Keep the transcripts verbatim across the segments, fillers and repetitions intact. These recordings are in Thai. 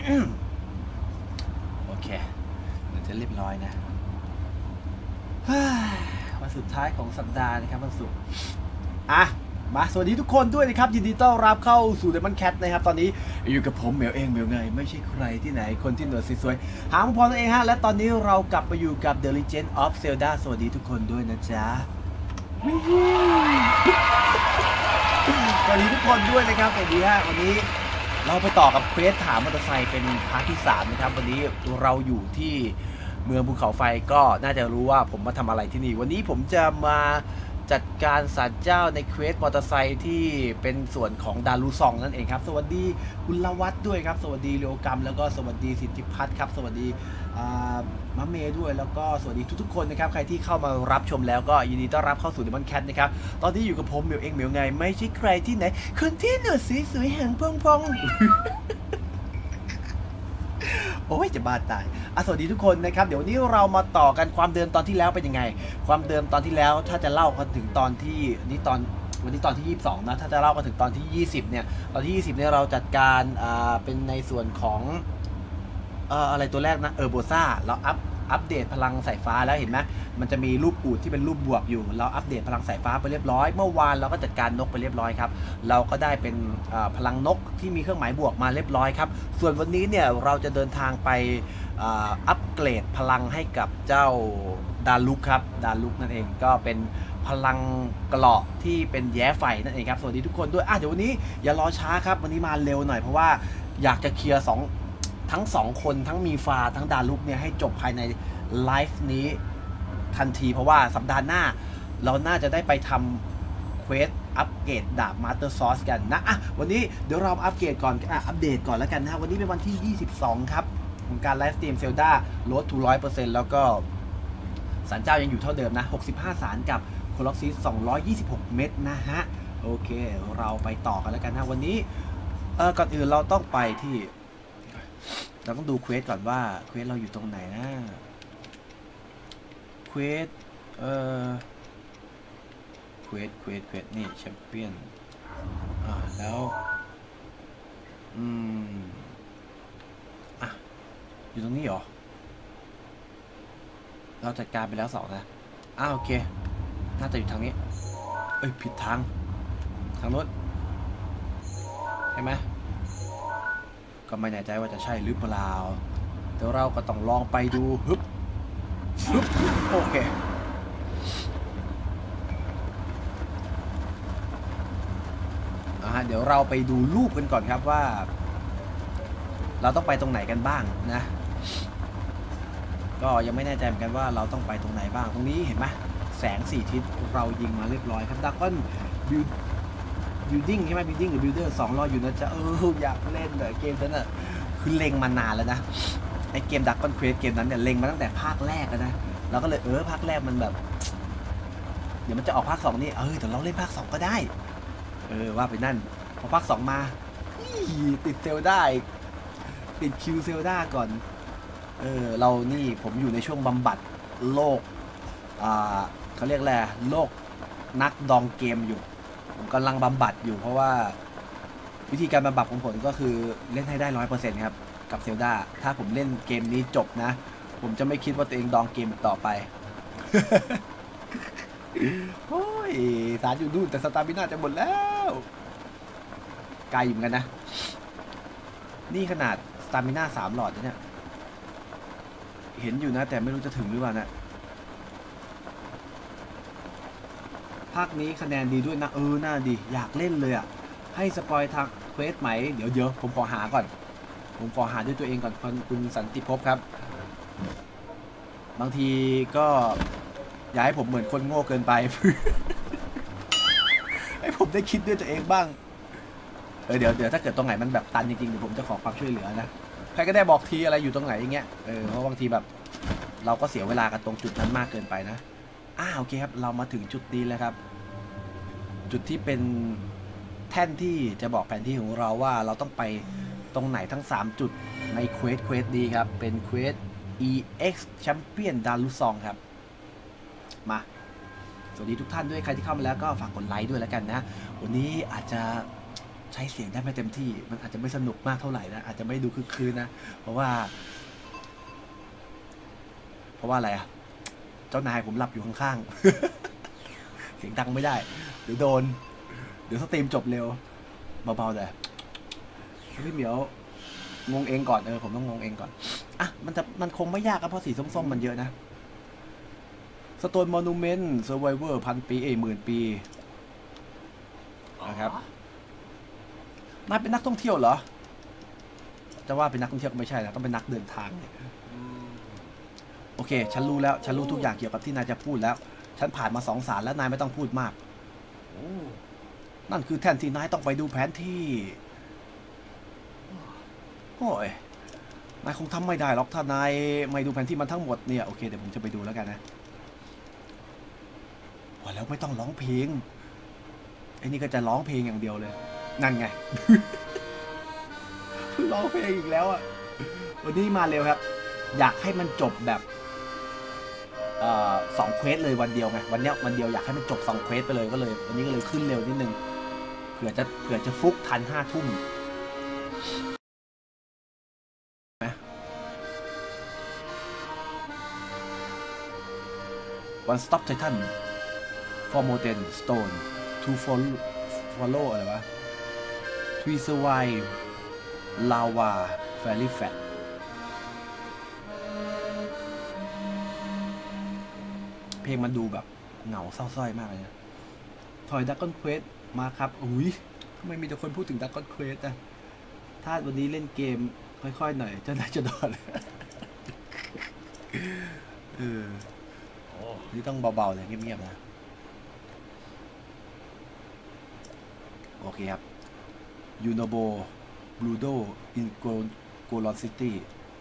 โอเคมันจะเรียบร้อยนะวันสุดท้ายของสัปดาห์นะครับวันศุกร์อ่ะมาสวัสดีทุกคนด้วยนะครับยินดีต้อนรับเข้าสู่ Demon Cat นะครับตอนนี้อยู่กับผมเหมียวเองเหมียวไงไม่ใช่ใครที่ไหนคนที่หนวดสวยๆหาพอตัวเองฮะและตอนนี้เรากลับมาอยู่กับ The Legend of Zelda สวัสดีทุกคนด้วยนะจ๊ะสวัสดีทุกคนด้วยนะครับสวัสดีฮะวันนี้เราไปต่อกับเควสถามมอเตอร์ไซค์เป็นพาร์ทที่สามนะครับวันนี้เราอยู่ที่เมืองภูเขาไฟก็น่าจะรู้ว่าผมมาทำอะไรที่นี่วันนี้ผมจะมาจัดการศาลเจ้าในเควสมอเตอร์ไซค์ที่เป็นส่วนของดารุซองนั่นเองครับสวัสดีคุณละวัฒน์ด้วยครับสวัสดีเรียวกรรมแล้วก็สวัสดีสิทธิพัฒน์ครับสวัสดีมะเมย์ด้วยแล้วก็สวัสดีทุกๆคนนะครับใครที่เข้ามารับชมแล้วก็ยินดีต้อนรับเข้าสู่ Demon Cat นะครับตอนนี้อยู่กับผมเหมียวเองเหมียวไงไม่ใช่ใครที่ไหนคนที่หนวดสวยๆหางพองๆโอ้ยจะบ้าตายอ่ะสวัสดีทุกคนนะครับเดี๋ยววันนี้เรามาต่อกันความเดิมตอนที่แล้วเป็นยังไงความเดิมตอนที่แล้วถ้าจะเล่ากันถึงตอนที่นี่ตอนวันนี้ตอนที่ยี่สิบสองนะถ้าจะเล่ากันถึงตอนที่ยี่สิบเนี่ยตอนที่ยี่สิบเนี่ยเราจัดการอ่าเป็นในส่วนของเอ่ออะไรตัวแรกนะเออร์โบซ่าเราอัพอัปเดตพลังสายฟ้าแล้วเห็นไหมมันจะมีรูปอูฐที่เป็นรูปบวกอยู่เราอัปเดตพลังสายฟ้าไปเรียบร้อยเมื่อวานเราก็จัดการนกไปเรียบร้อยครับเราก็ได้เป็นพลังนกที่มีเครื่องหมายบวกมาเรียบร้อยครับส่วนวันนี้เนี่ยเราจะเดินทางไปอัปเกรดพลังให้กับเจ้าดารุกครับดารุกนั่นเองก็เป็นพลังเกราะที่เป็นแย้ไฟนั่นเองครับสวัสดีทุกคนด้วยอ่ะเดี๋ยววันนี้อย่ารอช้าครับวันนี้มาเร็วหน่อยเพราะว่าอยากจะเคลียร์สองทั้งสองคนทั้งมีฟาทั้งดารุกเนี่ยให้จบภายในไลฟ์นี้ทันทีเพราะว่าสัปดาห์หน้าเราน่าจะได้ไปทำเควสอัปเกรดดาบมาสเตอร์ซอสกันนะอ่ะวันนี้เดี๋ยวเราอัปเกรดก่อนอ่ะอัปเดตก่อนแล้วกันนะวันนี้เป็นวันที่ยี่สิบสองครับของการไลฟ์สตรีมเซลดาลดทู ร้อยเปอร์เซ็นต์ แล้วก็ศาลเจ้ายังอยู่เท่าเดิมนะหกสิบห้าศาลกับโคล็อกซีสองร้อยยี่สิบหกเม็ดนะฮะโอเคเราไปต่อกันแล้วกันนะวันนี้เออก่อนอื่นเราต้องไปที่เราต้องดูเควสก่อนว่าเควสเราอยู่ตรงไหนนะเควสเอ่อเควสเควสเควสนี่แชมเปี้ยนอ่าแล้วอืมอ่ะอยู่ตรงนี้เหรอเราจัดการไปแล้วสองนะอ้าวโอเคน่าจะอยู่ทางนี้เอ้ยผิดทางทางโน้นใช่ไหมก็ไม่แน่ใจว่าจะใช่หรือเปล่าแต่เราก็ต้องลองไปดูฮึบฮึบโอเคอ่าเดี๋ยวเราไปดูรูปกันก่อนครับว่าเราต้องไปตรงไหนกันบ้างนะก็ยังไม่แน่ใจเหมือนกันว่าเราต้องไปตรงไหนบ้างตรงนี้เห็นไหมแสงสี่ทิศเรายิงมาเรียบร้อยครับดักก้อนบิวบิวดิ้งใช่ไหมบิวดิ้งหรือบิวเดอร์สองรออยู่นะจ๊ะเอออยากเล่นเลยเกมนั้นอ่ะคือเล็งมานานแล้วนะไอเกมดักก้อนเควสเกมนั้นเนี่ยเล็งมาตั้งแต่ภาคแรกแล้วนะเราก็เลยเออภาคแรกมันแบบเดี๋ยวมันจะออกภาคสองนี่เออแต่เราเล่นภาคสองก็ได้เออว่าไปนั่นพอภาคสองมาติดเซลได้ติดคิวเซลด้าก่อนเออเรานี่ผมอยู่ในช่วงบำบัดโลกอ่าเขาเรียกแหละโลกนักดองเกมอยู่ผมกำลังบำบัดอยู่เพราะว่าวิธีการบำบัดของผมก็คือเล่นให้ได้ร้อยเปอร์เซ็นต์ครับกับเซลดาถ้าผมเล่นเกมนี้จบนะผมจะไม่คิดว่าตัวเองดองเกมต่อไปโอ้ยสารอยู่นู่นแต่สตาร์บิน่าจะหมดแล้วไกลอยู่เหมือนกันนะนี่ขนาดสตาร์บิน่าสามหลอดเนี่ยเห็นอยู่นะแต่ไม่รู้จะถึงหรือเปล่านะภาคนี้คะแนนดีด้วยนะเออน่าดีอยากเล่นเลยอ่ะให้สปอยทางเควสไหมเดี๋ยวเดี๋ยวผมขอหาก่อนผมขอหาด้วยตัวเองก่อนคุณสันติภพครับบางทีก็อย่าให้ผมเหมือนคนโง่เกินไป ให้ผมได้คิดด้วยตัวเองบ้างเออเดี๋ยวเดี๋ยวถ้าเกิดตรงไหนมันแบบตันจริงๆเดี๋ยวผมจะขอความช่วยเหลือนะใครก็ได้บอกทีอะไรอยู่ตรงไหนอย่างเงี้ยเออเพราะบางทีแบบเราก็เสียเวลากันตรงจุดนั้นมากเกินไปนะอ้าโอเคครับเรามาถึงจุดนี้แล้วครับจุดที่เป็นแท่นที่จะบอกแผนที่ของเราว่าเราต้องไปตรงไหนทั้งสามจุดในเควสเควสดีครับเป็นเควส อี เอ็กซ์ Champion ดารุซองครับมาสวัสดีทุกท่านด้วยใครที่เข้ามาแล้วก็ฝากกดไลค์ด้วยแล้วกันนะวันนี้อาจจะช้เสียงได้ไม่เต็มที่มันอาจจะไม่สนุกมากเท่าไหร่นะอาจจะไม่ดูคึกคืนนะเพราะว่าเพราะว่าอะไรอ่ะเจ้านายผมหลับอยู่ข้างๆ เสียงดังไม่ได้เดี๋ยวโดนเดี๋ยวสตรีมจบเร็วเบาๆแต่พี่เหมียวงงเองก่อนเออผมต้องงงเองก่อนอ่ะมันจะมันคงไม่ยากครับเพราะสีส้มๆมันเยอะนะสโตนมอนูเมนต์เซอร์ไวเวอร์พันปีเอหมื่นปีนะครับนายเป็นนักท่องเที่ยวเหรอจะว่าเป็นนักท่องเที่ยวก็ไม่ใช่นะต้องเป็นนักเดินทางโอเคฉันรู้แล้วฉันรู้ทุกอย่างเกี่ยวกับที่นายจะพูดแล้วฉันผ่านมาสองสารแล้วนายไม่ต้องพูดมากนั่นคือแทนที่นายต้องไปดูแผนที่โอ้ยนายคงทำไม่ได้หรอกถ้านายไม่ดูแผนที่มันทั้งหมดเนี่ยโอเคเดี๋ยวผมจะไปดูแล้วกันนะพอแล้วไม่ต้องร้องเพลงไอ้นี่ก็จะร้องเพลงอย่างเดียวเลยนั่นไง ร้องเพลงอีกแล้วอ่ะวันนี้มาเร็วครับอยากให้มันจบแบบเอ่อสองเควสเลยวันเดียวไงวันเนี้ยวันเดียวอยากให้มันจบสองเควสไปเลยก็เลยวันนี้ก็เลยขึ้นเร็วนิดนึงเผื่อจะเผื่อจะฟุกทันห้าทุ่มOne Stop Titan for Modern Stone to follow follow อะไรวะ To survive Lava Fairy Fat เพลงมันดูแบบเหงาเศร้าส้อยมากเลยนะถอย Dragon Quest มาครับอุ้ยทำไมมีแต่คนพูดถึง Dragon Quest อ่ะถ้าวันนี้เล่นเกมค่อยๆหน่อยจะน่าจะนอนเออนี่ต้องเบาๆเลยเงียบๆนะโอเคครับยูโนโบบลูโดอินโกลอนซิตี้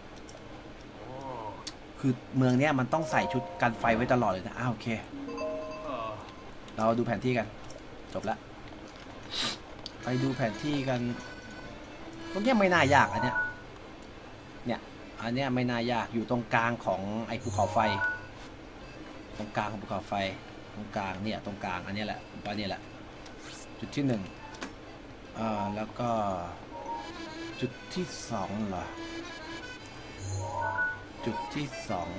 คือเมืองเนี้ยมันต้องใส่ชุดกันไฟไว้ตลอดเลยนะอ้าวโอเคเราดูแผนที่กันจบละไปดูแผนที่กันตรงเนี้ยไม่น่ายากอันเนี้ยเนี่ยอันเนี้ยไม่น่ายากอยู่ตรงกลางของไอ้ภูเขาไฟตรงกลางของภูเขาไฟตรงกลางเนี่ยตรงกลางอันนี้แหละอันนี้แหละจุดที่หนึ่งอ่าแล้วก็จุดที่สองเหรอจุดที่สอง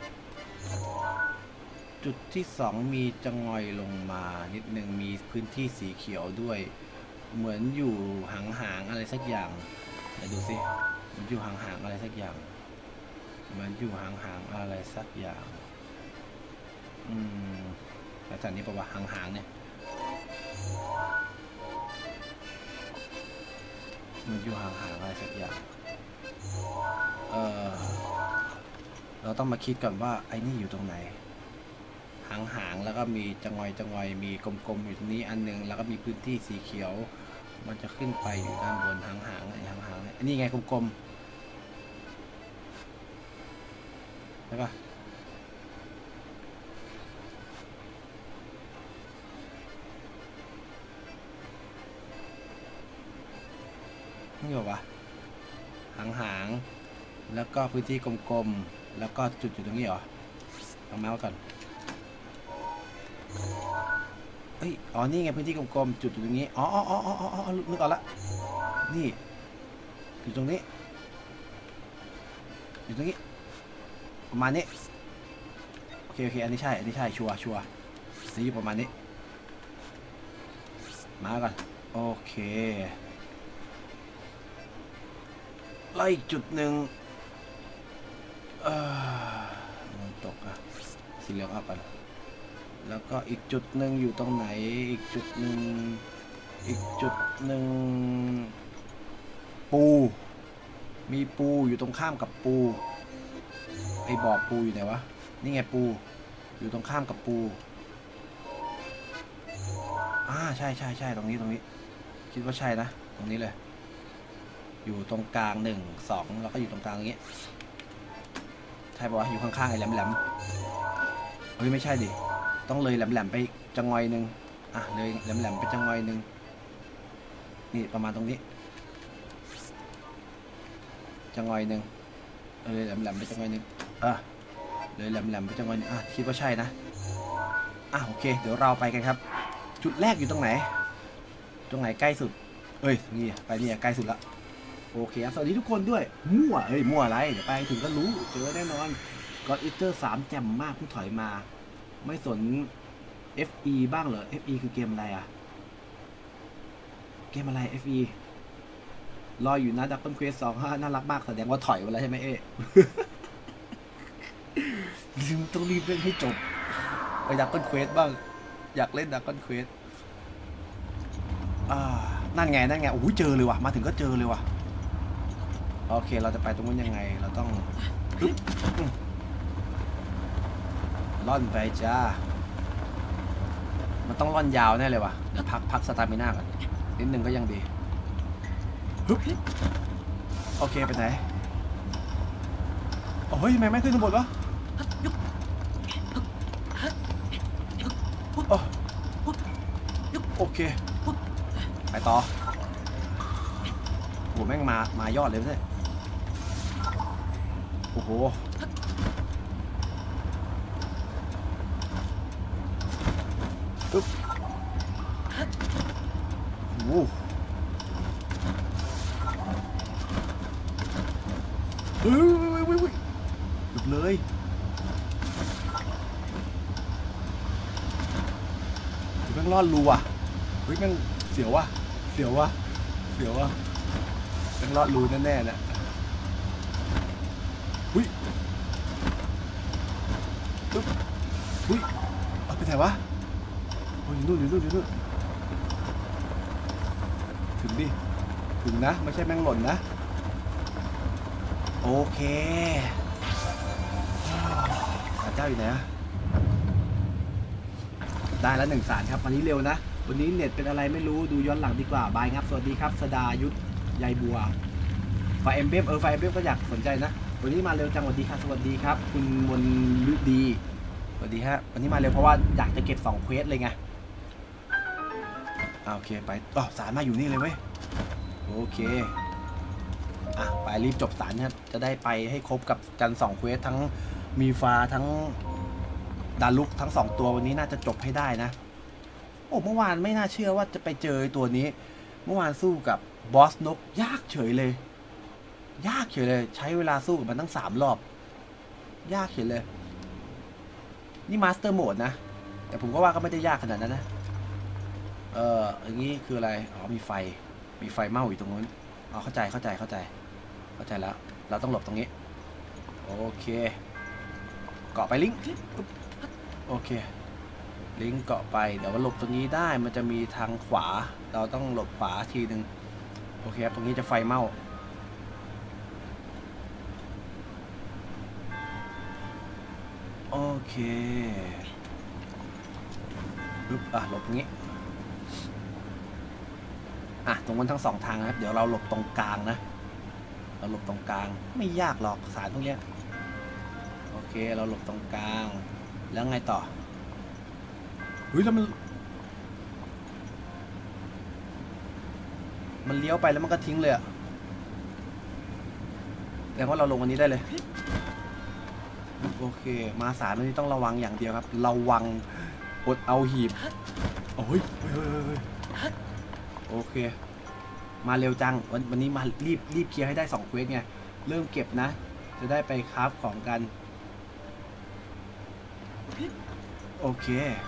จุดที่สองมีจะงอยลงมานิดนึงมีพื้นที่สีเขียวด้วยเหมือนอยู่ห่างๆอะไรสักอย่างเดี๋ยวดูสิมันอยู่ห่างๆอะไรสักอย่างเหมือนอยู่ห่างๆอะไรสักอย่างอืมแล้วจากนี้ปะวะห่างๆเนี่ยมันอยู่ห่างๆอะไรสักอย่างเออเราต้องมาคิดก่อนว่าไอ้นี่อยู่ตรงไหนห่างๆแล้วก็มีจังอยจังอยมีกลมๆอยู่ตรงนี้อันนึงแล้วก็มีพื้นที่สีเขียวมันจะขึ้นไปอยู่ด้านบนห่างๆไอ้ห่างๆเนี่ยอันนี้ไงกลมๆใช่ปะนี่บอกว่าหางๆแล้วก็พื้นที่กลมๆแล้วก็จุดอยู่ตรงนี้เหรอเอาเมาส์ก่อนเอ้ยอ๋อนี่ไงพื้นที่กลมๆจุดอยู่ตรงนี้อ๋ออ๋ออ๋ออ๋ออ๋อนึกออกละนี่อยู่ตรงนี้อยู่ตรงนี้ประมาณนี้โอเคโอเคอันนี้ใช่อันนี้ใช่ชัวร์ชัวร์นี่อยู่ประมาณนี้มาก่อนโอเคไล่จุดหนึ่งเออมันตกอะสีเหลืองเอากันแล้วก็อีกจุดหนึ่งอยู่ตรงไหนอีกจุดหนึ่งอีกจุดหนึ่งปูมีปูอยู่ตรงข้ามกับปูไอ้บ่อปูอยู่ไหนวะนี่ไงปูอยู่ตรงข้ามกับปูอ่าใช่ใช่ใช่ตรงนี้ตรงนี้คิดว่าใช่นะตรงนี้เลยอยู่ตรงกลางหนึ่งสองแล้วก็อยู่ตรงกลางอย่างเงี้ยใช่ป่ะอยู่ข้างๆไอ้แหลมๆเฮ้ยไม่ใช่ดิต้องเลยแหลมๆไปจังงอยหนึ่งอ่ะเลยแหลมๆไปจังงอยหนึ่งนี่ประมาณตรงนี้จังงอยหนึ่งเออแหลมๆไปจังงอยหนึ่งอ่ะเลยแหลมๆไปจังงอยหนึ่งอ่ะคิดว่าใช่นะอ่ะโอเคเดี๋ยวเราไปกันครับจุดแรกอยู่ตรงไหนตรงไหนใกล้สุดเอ้ยนี่ไปนี่ใกล้สุดละโอเคสวัสดีทุกคนด้วยมั่วเอ้ยมั่วอะไรเดี๋ยวไปถึงก็รู้เจอแน่นอนก็อิเตอร์สามแจ่มมากเพิ่งถอยมาไม่สน เอฟ อี บ้างเหรอ เอฟ อี คือเกมอะไรอะเกมอะไร เอฟ อี รออยู่นะดับเบิลเควสสองน่ารักมากแสดงว่าถอยไปแล้วใช่ไหมเอ๊ะต้องรีบเล่นให้จบไปดับเบิลเควสบ้างอยากเล่นดับเบิลเควสอ่านั่นไงนั่นไงโอ้โหเจอเลยว่ะมาถึงก็เจอเลยว่ะโอเคเราจะไปตรงนู้นยังไงเราต้องล่อนไปจ้ามันต้องล่อนยาวแน่เลยว่ะพักพักสตามิน่าก่อนนิดนึงก็ยังดีฮึบโอเคไปไหนโอ้ยทำไมไม่ขึ้นข้างบนวะโอเคไปต่อโอ้แม่งมามายอดเลยไม่ใช่โอ้โหปึ๊บโอ้เฮ้ยเฮ้ยเฮ้ยหลุดเลยแม่งรอดรูอ่ะเฮ้ยแม่งเสียวว่ะเสียวว่ะเสียวว่ะแม่งรอดรูแน่ๆนะหุ้ยปึ๊บหุ้ยเอาไปไหนวะโอ้ยนู่นอยู่นู่นอยู่นู่นถึงดิถึงนะไม่ใช่แม่งหล่นนะโอเคสารเจ้าอยู่ไหนอะได้แล้วหนึ่งสารครับวันนี้เร็วนะวันนี้เน็ตเป็นอะไรไม่รู้ดูย้อนหลังดีกว่าบายครับสวัสดีครับสดายุทธยายบัวไฟเอ็มเบมเออไฟเอ็มเบมก็อยากสนใจนะวันนี้มาเร็วจังสวัสดีครับสวัสดีครับคุณมนฤดีสวัสดีฮะวันนี้มาเร็วเพราะว่าอยากจะเก็บสองเควสเลยไงโอเคไปอ๋อสารมาอยู่นี่เลยเว้ยโอเคอ่ะไปรีบจบสารครับจะได้ไปให้ครบกับกันสองเควสทั้งมีฟ้าทั้งดารุกทั้งสองตัววันนี้น่าจะจบให้ได้นะโอ้เมื่อวานไม่น่าเชื่อว่าจะไปเจอตัวนี้เมื่อวานสู้กับบอสนกยากเฉยเลยยากเฉยเลยใช้เวลาสู้กับมันตั้งสามรอบยากเฉยเลยนี่มาสเตอร์โหมดนะแต่ผมก็ว่าก็ไม่ได้ยากขนาดนั้นนะเอออย่างนี้คืออะไรอ๋อมีไฟมีไฟเมาอยู่ตรงนู้นอ๋อเข้าใจเข้าใจเข้าใจเข้าใจแล้วเราต้องหลบตรงนี้โอเคเกาะไปลิงก์โอเคลิงก์เกาะไปเดี๋ยวว่าหลบตรงนี้ได้มันจะมีทางขวาเราต้องหลบขวาทีหนึ่งโอเคตรงนี้จะไฟเมาโอเคปึ๊บอ่ะหลบตรงนี้อ่ะตรงนั้นทั้งสองทางนะครับเดี๋ยวเราหลบตรงกลางนะเราหลบตรงกลางไม่ยากหรอกสารพวกนี้โอเคเราหลบตรงกลางแล้วไงต่อเฮ้ยแล้วมันมันเลี้ยวไปแล้วมันก็ทิ้งเลยอะแต่ว่าเราลงวันนี้ได้เลยโอเคมาสารนี้ต้องระวังอย่างเดียวครับระวังอดเอาหีบโอ้ยโอเคมาเร็วจังวันวันนี้มารีบรีบเคลียร์ให้ได้สองเควสไงเริ่มเก็บนะจะได้ไปคราฟของกันโอเค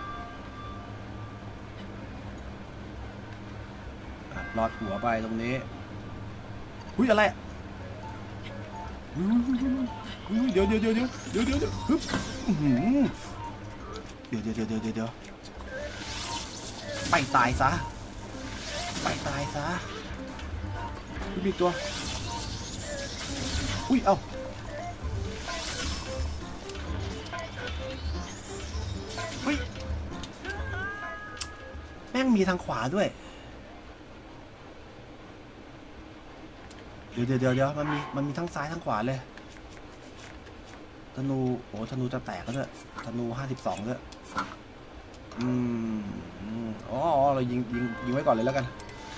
ลอดหัวไปตรงนี้หุ้ยอะไรเดี๋ยวเดี๋ยวเดี๋ยวเดี๋ยวเดี๋ยวเดี๋ยวเดี๋ยวฮึบเดี๋ยวเดี๋ยวเดี๋ยวเดี๋ยวเดี๋ยวไปตายซะไปตายซะมีตัวอุ้ยเอ้าเฮ้ยแม่งมีทางขวาด้วยเดี๋ยวเดี๋ยวเดี๋ยวมันมีมันมีทั้งซ้ายทั้งขวาเลยธนูโอ้ธนูจะแตกแล้วด้วยธนูห้าสิบสองด้วยอืมอ๋อเรายิงยิงยิงไว้ก่อนเลยแล้วกัน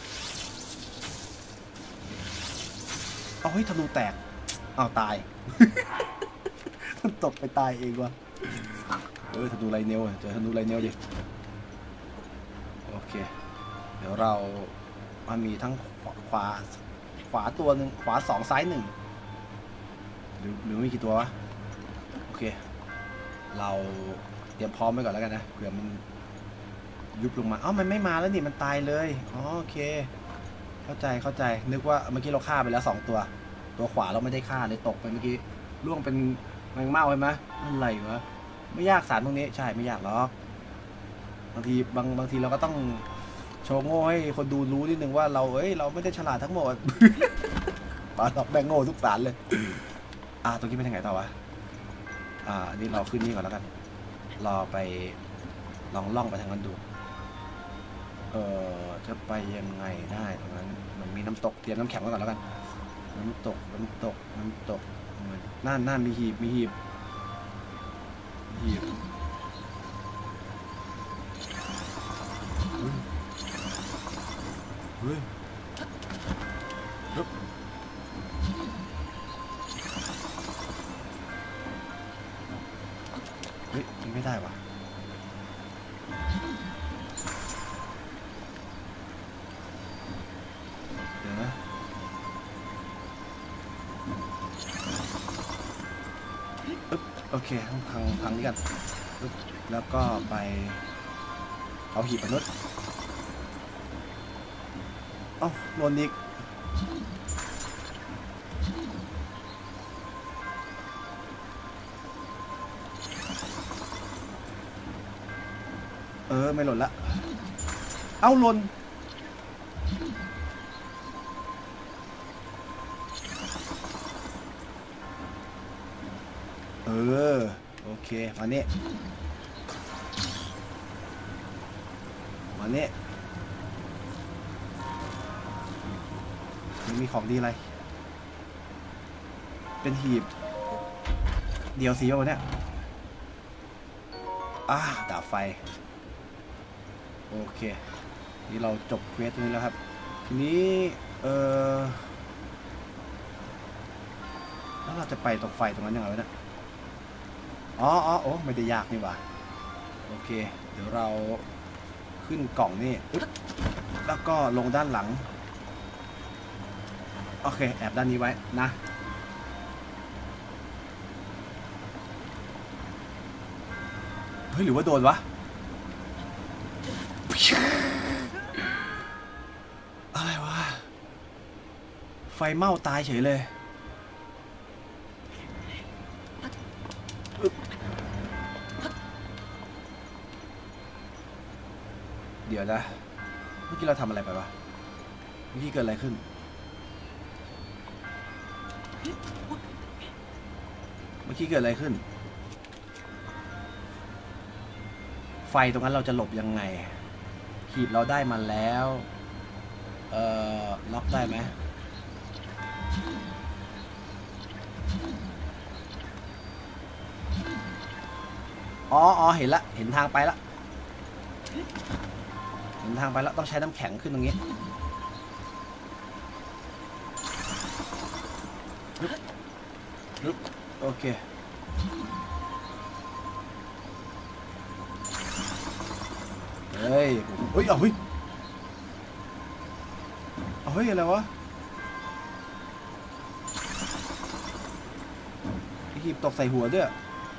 เอาให้ธนูแตกอ้าวตายมันตกไปตายเองวะเออธนูไรเนลเจอธนูไรเนลดิโอเคเดี๋ยวเรามันมีทั้งขขวาขวาตัวหนึ่งขวาสองซ้ายหนึ่งหรือหรือมีกี่ตัววะโอเคเราเตรียมพร้อมไว้ก่อนแล้วกันนะเผื่อมันยุบลงมาอ๋อมันไม่มาแล้วนี่มันตายเลยอ๋อโอเคเข้าใจเข้าใจนึกว่าเมื่อกี้เราฆ่าไปแล้วสองตัวตัวขวาเราไม่ได้ฆ่าเลยตกไปเมื่อกี้ล่วงเป็นแมงเม่าใช่ไหมอะไรวะไม่ยากสารตรงนี้ใช่ไม่ยากหรอกบางทีบางบางทีเราก็ต้องโชว์โง่ให้คนดูรู้นิดนึงว่าเราเอ้ยเราไม่ได้ฉลาดทั้งหมดปาดอกแบงโง่ทุกสารเลยอ่าตรงนี้เป็นยังไงต่อวะอ่านี่เราขึ้นนี่ก่อนแล้วกันรอไปลองล่องไปทางนั้นดูเออจะไปยังไงได้ตรงนั้นเหมือนมีน้ำตกเตรียมน้ำแข็งไว้ก่อนแล้วกันน้ำตกน้ำตกน้ำตกน่านน่านมีหีบมีหีบหีบเฮ้ยฮึบเฮ้ยยิงไม่ได้ว่ะเดี๋ยวนะปึ๊บโอเคต้องพังพังนี้กันปึ๊บแล้วก็ไปเอาหีบมนุษย์เอ้าโดนอีกเออไม่หล่นละเอ้าหล่นเออโอเคมาเนี่ยมาเนี่ยมีของดีอะไรเป็นหีบเดียวสีวะเนี่ยอ่าดาบไฟโอเคนี่เราจบเควสตรงนี้แล้วครับทีนี้เออแล้วเราจะไปตรงไฟตรงนั้นยังไงวะเนี่ยอ๋ออ๋อโอ้ไม่ได้ยากนี่หว่าโอเคเดี๋ยวเราขึ้นกล่องนี่แล้วก็ลงด้านหลังโอเคแอบด้านนี้ไว้นะเฮ้ยหรือว่าโดนวะอะไรวะไฟไหม้ตายเฉยเลยเดี๋ยวนะเมื่อกี้เราทำอะไรไปวะเมื่อกี้เกิดอะไรขึ้นเมื่อกี้เกิดอะไรขึ้นไฟตรงนั้นเราจะหลบยังไงหีบเราได้มาแล้วเอ่อล็อกได้ไหมอ๋ออ๋อเห็นละเห็นทางไปละเห็นทางไปแล้วต้องใช้น้ำแข็งขึ้นตรงนี้ฮึบโอเคเฮ้ยเฮ้ยเอาเฮ้ยเอาเฮ้ยอะไรวะไอ้หีบตกใส่หัวด้วย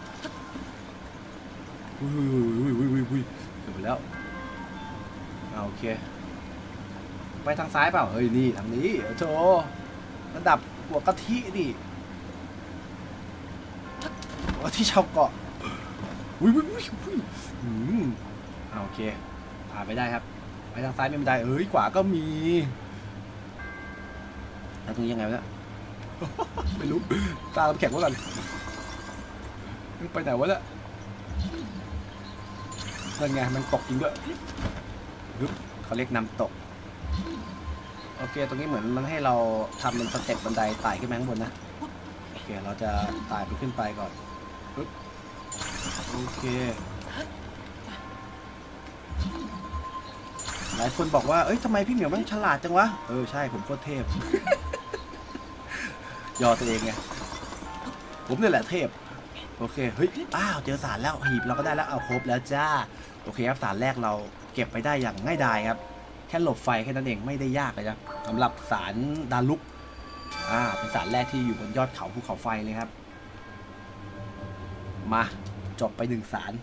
อุ้ยอุ้ยอุ้ยอุ้ยอุ้ยเกือบไปแล้วโอเคไปทางซ้ายเปล่าเฮ้ยนี่ทางนี้โธ่ระดับหัวกะทิดิหัวที่ชาวเกาะอุ้ยอุ้ยอุ้ยอุ้ยอืมโอเคผ่านไปได้ครับไปทางซ้ายไม่ได้เอ้ยขวาก็มีแล้วตรงนี้ยังไงวะเนี่ยไม่รู้ตาเราแข็งไว้ก่อนไปไหนวะเนี่ยนั่นไงมันตกจริงด้วยเขาเรียกน้ำตกโอเคตรงนี้เหมือนมันให้เราทำเป็นสเต็ปบันไดไต่ขึ้นมาข้างบนนะโอเคเราจะไต่ไปขึ้นไปก่อนโอเคหลายคนบอกว่าเอ้ยทำไมพี่เหมียวมันฉลาดจังวะเออใช่ผมโคตรเทพยอตัวเองไงผมนี่แหละเทพโอเคเฮ้ยอ้าวเจอสารแล้วหีบเราก็ได้แล้วเอาครบแล้วจ้าโอเคครับสารแรกเราเก็บไปได้อย่างง่ายดายครับแค่หลบไฟแค่นั้นเองไม่ได้ยากเลยนะสำหรับสารดารุกอ่าเป็นสารแรกที่อยู่บนยอดเขาภูเขาไฟเลยครับมาจบไปหนึ่งสาร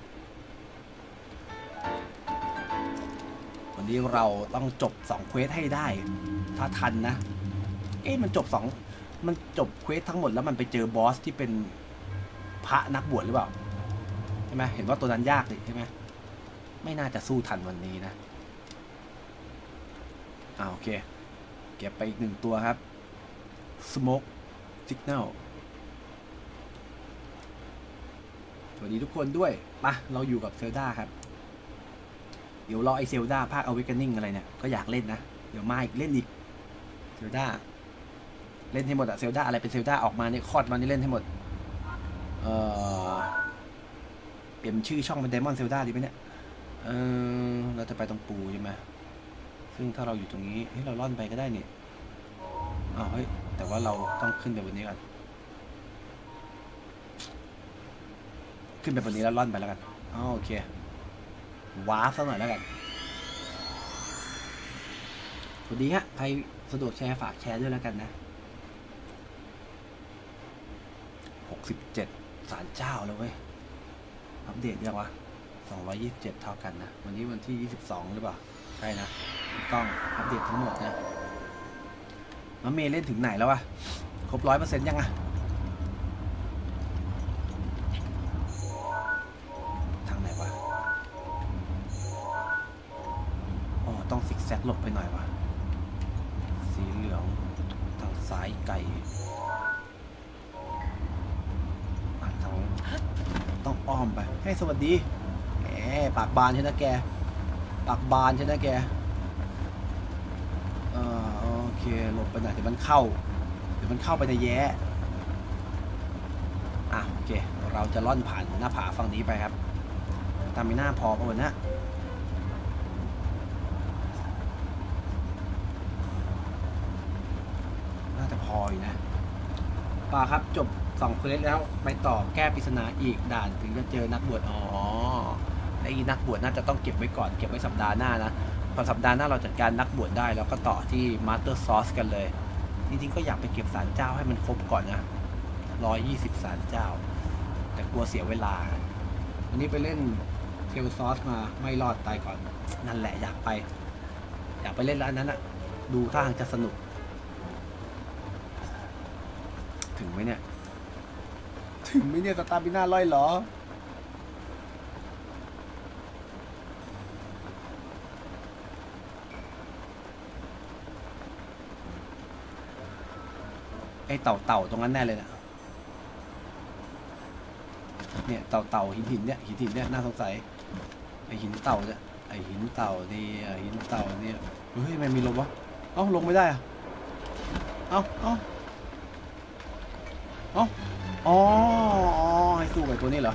วันนี้เราต้องจบสองเควสให้ได้ถ้าทันนะเอ๊ะมันจบสองมันจบเควสทั้งหมดแล้วมันไปเจอบอสที่เป็นพระนักบวชหรือเปล่าใช่ไหมเห็นว่าตัวนั้นยากเลยใช่ไหมไม่น่าจะสู้ทันวันนี้นะอ่าโอเคเก็บไปอีกหนึ่งตัวครับ Smoke Signal สวัสดีทุกคนด้วยมาเราอยู่กับเซลดาครับเดี๋ยวรอไอเซลดาภาค Awakening อะไรเนี่ยก็อยากเล่นนะเดี๋ยวมาอีกเล่นอีกเซลดาเล่นให้หมดอะเซลดาอะไรเป็นเซลดาออกมาเนี่ยคอร์ดมานี่เล่นให้หมดเออเปลี่ยนชื่อช่องเป็น Diamond Zelda ดีไหมเนี่ยเออเราจะไปตรงปูใช่ไหมซึ่งถ้าเราอยู่ตรงนี้เฮ้ยเราล่อนไปก็ได้นี่อ้าวเฮ้ยแต่ว่าเราต้องขึ้นไปบนนี้ก่อนขึ้นไปบนนี้แล้วล่อนไปแล้วกันอ๋อโอเควาร์ปสักหน่อยแล้วกันสวัสดีฮะใครสะดวกแชร์ฝากแชร์ด้วยแล้วกันนะหกสิบเจ็ดศาลเจ้าแล้วเว้ยอัปเดตยังวะสองร้อยยี่สิบเจ็ดเท่ากันนะวันนี้วันที่ยี่สิบสองหรือเปล่าใช่นะต้องอัปเดตทั้งหมดนะมะเมย์เล่นถึงไหนแล้ววะครบร้อยเปอร์เซ็นต์ยังอะทางไหนวะอ๋อต้องซิกแซกหลบไปหน่อยวะสีเหลืองทางซ้ายไกลทางต้องอ้อมไปให้สวัสดีแหมปากบานใช่ไหมแกปากบานใช่ไหมแกเออโอเคหลบไปหน่อยเดี๋ยวมันเข้าเดี๋ยวมันเข้าไปในแย่อ่ะโอเคเราจะล่อนผ่านหน้าผาฝั่งนี้ไปครับตามมีหน้าพอประมาณนี้น่าจะพออยู่นะป่าครับจบสองเควสแล้วไปต่อแก้ปริศนาอีกด่านถึงจะเจอนักบวชอ๋อไอ้นักบวชน่าจะต้องเก็บไว้ก่อนเก็บไว้สัปดาห์หน้านะพอสัปดาห์หน้าเราจัดการนักบวชได้แล้วก็ต่อที่มาสเตอร์ซอสกันเลยจริงๆก็อยากไปเก็บศาลเจ้าให้มันครบก่อนนะร้อยยี่สิบศาลเจ้าแต่กลัวเสียเวลาวันนี้ไปเล่นเทลซอสมาไม่รอดตายก่อนนั่นแหละอยากไปอยากไปเล่นร้านนั้นอะดูท่าทางจะสนุกถึงไหมเนี่ยถึงไหมเนี่ยสตาร์บิน่าล่อยหรอไอเต่าเต่าตรงนั้นแน่เลยนะเนี่ยเต่าเต่าหินหินเนี่ยหินหินเนี่ยน่าสงสัยไอหินเต่าเนี่ยไอหินเต่านี่ไอหินเต่าเนี่ยเฮ้ยมันมีลมวะเอ้าลงไม่ได้อะเอ้าเอ้าเอ้าอ๋อให้สู้กับตัวนี้เหรอ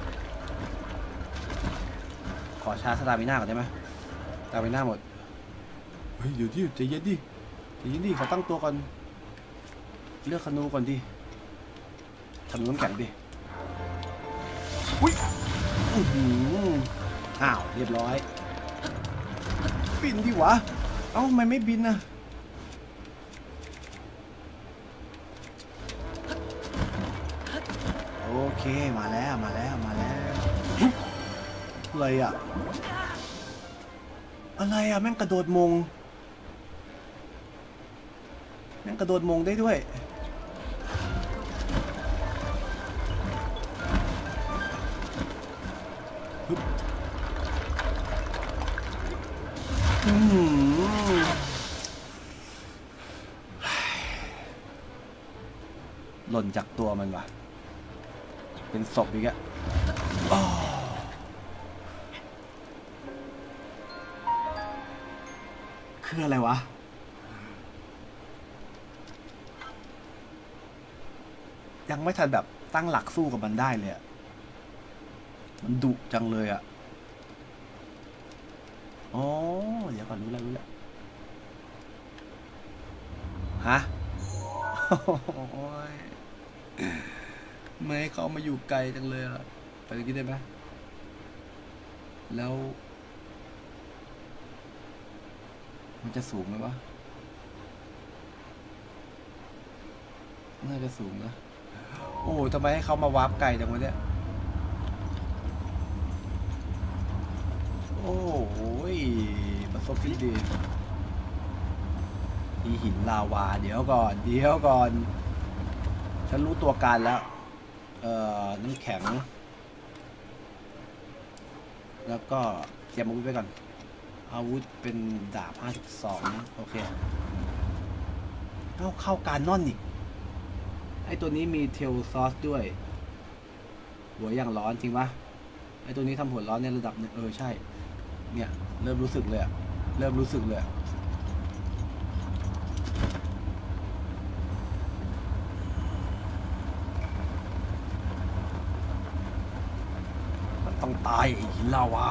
ขอชาร์จสตาร์บิน่าก่อนได้ไหมสตาร์บิน่าหมดเฮ้ยเดี๋ยวดิใจเย็นดิใจเย็นดิขอตั้งตัวก่อนเลือกคนูก่อนดิทำน้ำแข็งดิอุ้ยอ้าวเรียบร้อยบินดิวะเอ้าทำไมไม่บินนะโอเคมาแล้วมาแล้วมาแล้วอะไรอ่ะอะไรอ่ะแม่งกระโดดมงแม่งกระโดดมงได้ด้วยหล่นจากตัวมันว่ะเป็นศพอีกอะคืออะไรวะยังไม่ทันแบบตั้งหลักสู้กับมันได้เลยอะมันดุจังเลยอะอ๋อเดี๋ยวก่อนรู้แล้วรู้แล้วฮะไม่เขามาอยู่ไกลจังเลยอะไปตรงนี้ได้ไหมแ แล้วมันจะสูงไหมวะน่าจะสูงนะโอ้ทำไมให้เขามาวาร์ปไกลจังวะเนี่ยโอ้ยประสบที่ดีมีหินลาวาเดี๋ยวก่อนเดี๋ยวก่อนฉันรู้ตัวการแล้วเอ่อน้ำแข็งแล้วก็เตรียมอาวุธไว้ก่อนอาวุธเป็นดาบห้าสิบสองโอเคเข้าเข้าการนอนอีกไอตัวนี้มีเทลซอสด้วยหัวอย่างร้อนจริงปะไอตัวนี้ทำหัวร้อนในระดับนึงเออใช่เนี่ยเริ่มรู้สึกเลยอะเริ่มรู้สึกเลยมันต้องตายไอ้หินลาวา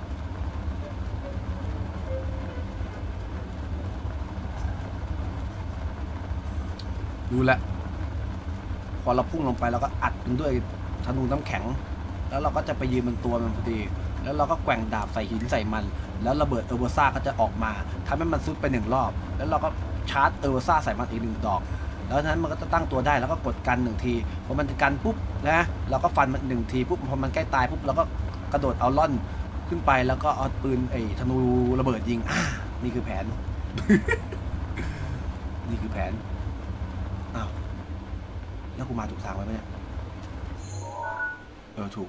ดูแลพอเราพุ่งลงไปเราก็อัดมันด้วยธนูน้ำแข็งแล้วเราก็จะไปยืนบนตัวมันพอดีแล้วเราก็แกว่งดาบใส่หินใส่มันแล้วระเบิดเออร์เวอร์ซ่าก็จะออกมาทำให้มันซุดไปหนึ่งรอบแล้วเราก็ชาร์จเออร์เวอร์ซ่าใส่มันอีกหนึ่งดอกแล้วนั้นมันก็จะตั้งตัวได้แล้วก็กดกันหนึ่งทีพอมันกันปุ๊บนะเราก็ฟันมันหนึ่งทีปุ๊บพอมันใกล้ตายปุ๊บเราก็กระโดดเอาล่อนขึ้นไปแล้วก็เอาปืนไอ้ธนูระเบิดยิงนี่คือแผน นี่คือแผนอ้าวแล้วกูมาถูกทางไว้ไหมเนี่ยเออถูก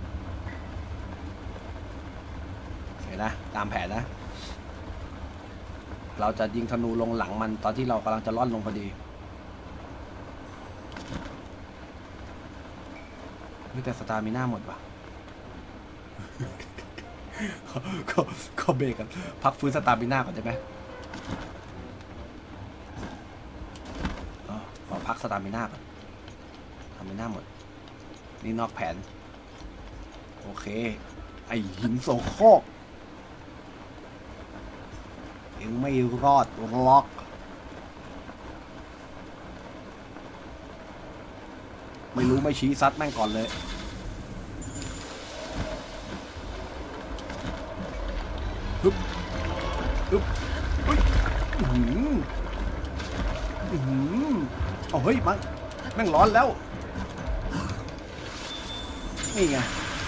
เห็นนะตามแผนนะเราจะยิงธนูลงหลังมันตอนที่เรากำลังจะล่อนลงพอดีนี่แต่สตามิน่าหมดว่ะ ก็ก็เบรกกันพักฟื้นสตามิน่าก่อนได้ไหมขอพักสตามิน่าก่อนสตามิน่าหมดนี่นอกแผนโอเคไอหินโสโครกเอ็งไม่รอดล็อกไม่รู้ไม่ชี้ซัดแม่งก่อนเลยฮึบฮึบเฮ้ยอือหืออือหือโอ้เฮ้ยมันแม่งร้อนแล้วนี่ไง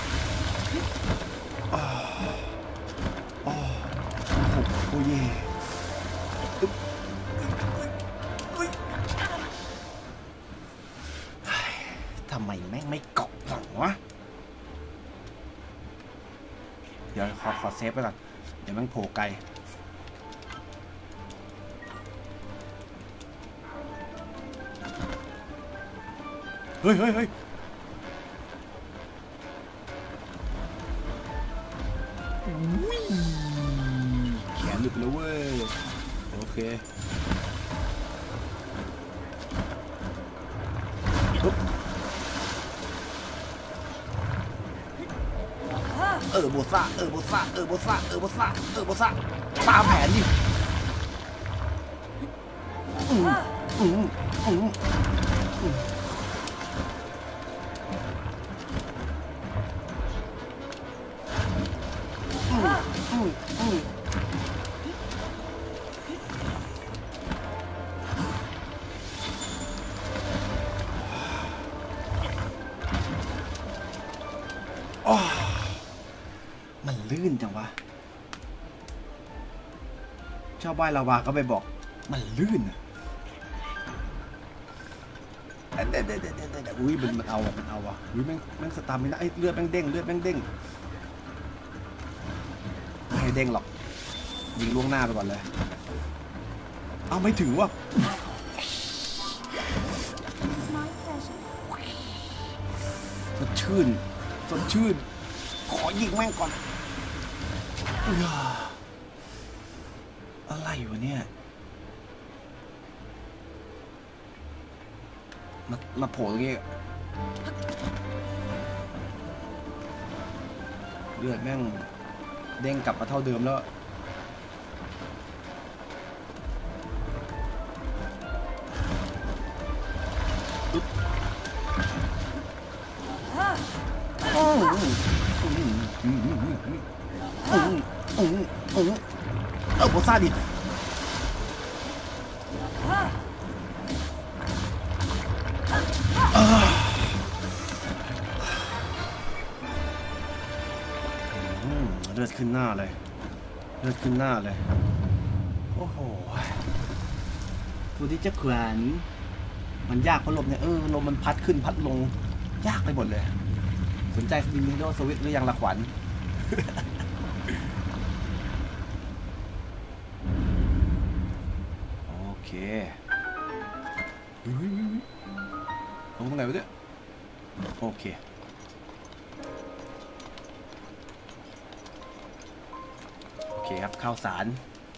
โอ้โอ้โอ้เย่ทำไมแม่งไม่เกาะหลังวะเดี๋ยวขอขอเซฟไปก่อนเดี๋ยวแม่งโผล่ไกลเฮ้ยเฮ้ยเฮ้ยแขนหลุดแล้วเว้ยโอเคปุ๊บเออโบซ่าเออโบซ่าเออโบซ่าเออโบซ่าเออโบซ่าตามแผนดิอืมอืมอืมอืมมันลื่นจังวะชาวบ้านลาวาก็ไปบอกมันลื่นอ่ะเด็ดเด็ดเด็ดเด็ดอุ้ยมันมันเอาอ่ะมันเอาอ่ะอุ้ยแม่งแม่งสตาร์มินะไอ้เลือดแม่งเด้งเลือดแม่งเด้งไม่ให้เด้งหรอกยิงล่วงหน้าไปก่อนเลยเอาไม่ถึงวะสดชื่นสดชื่นขอยิงแม่งก่อนอะไรวะเนี่ยมามาโผล่ตรงนี้เลือดแม่งเด้งกลับมาเท่าเดิมแล้วเออโบซ่าดิดขึ้นหน้าเลยเลือดขึ้นหน้าเลยโอ้โหตัวที่จะแขวนมันยากเพราะลมเนี่ยเออลมมันพัดขึ้นพัดลงยากไปหมดเลยสนใจ Nintendo Switch หรือยังละขวัญ โอเคลงตรงไหนวะเนี่ยโอเคโอเคครับข้าวสาร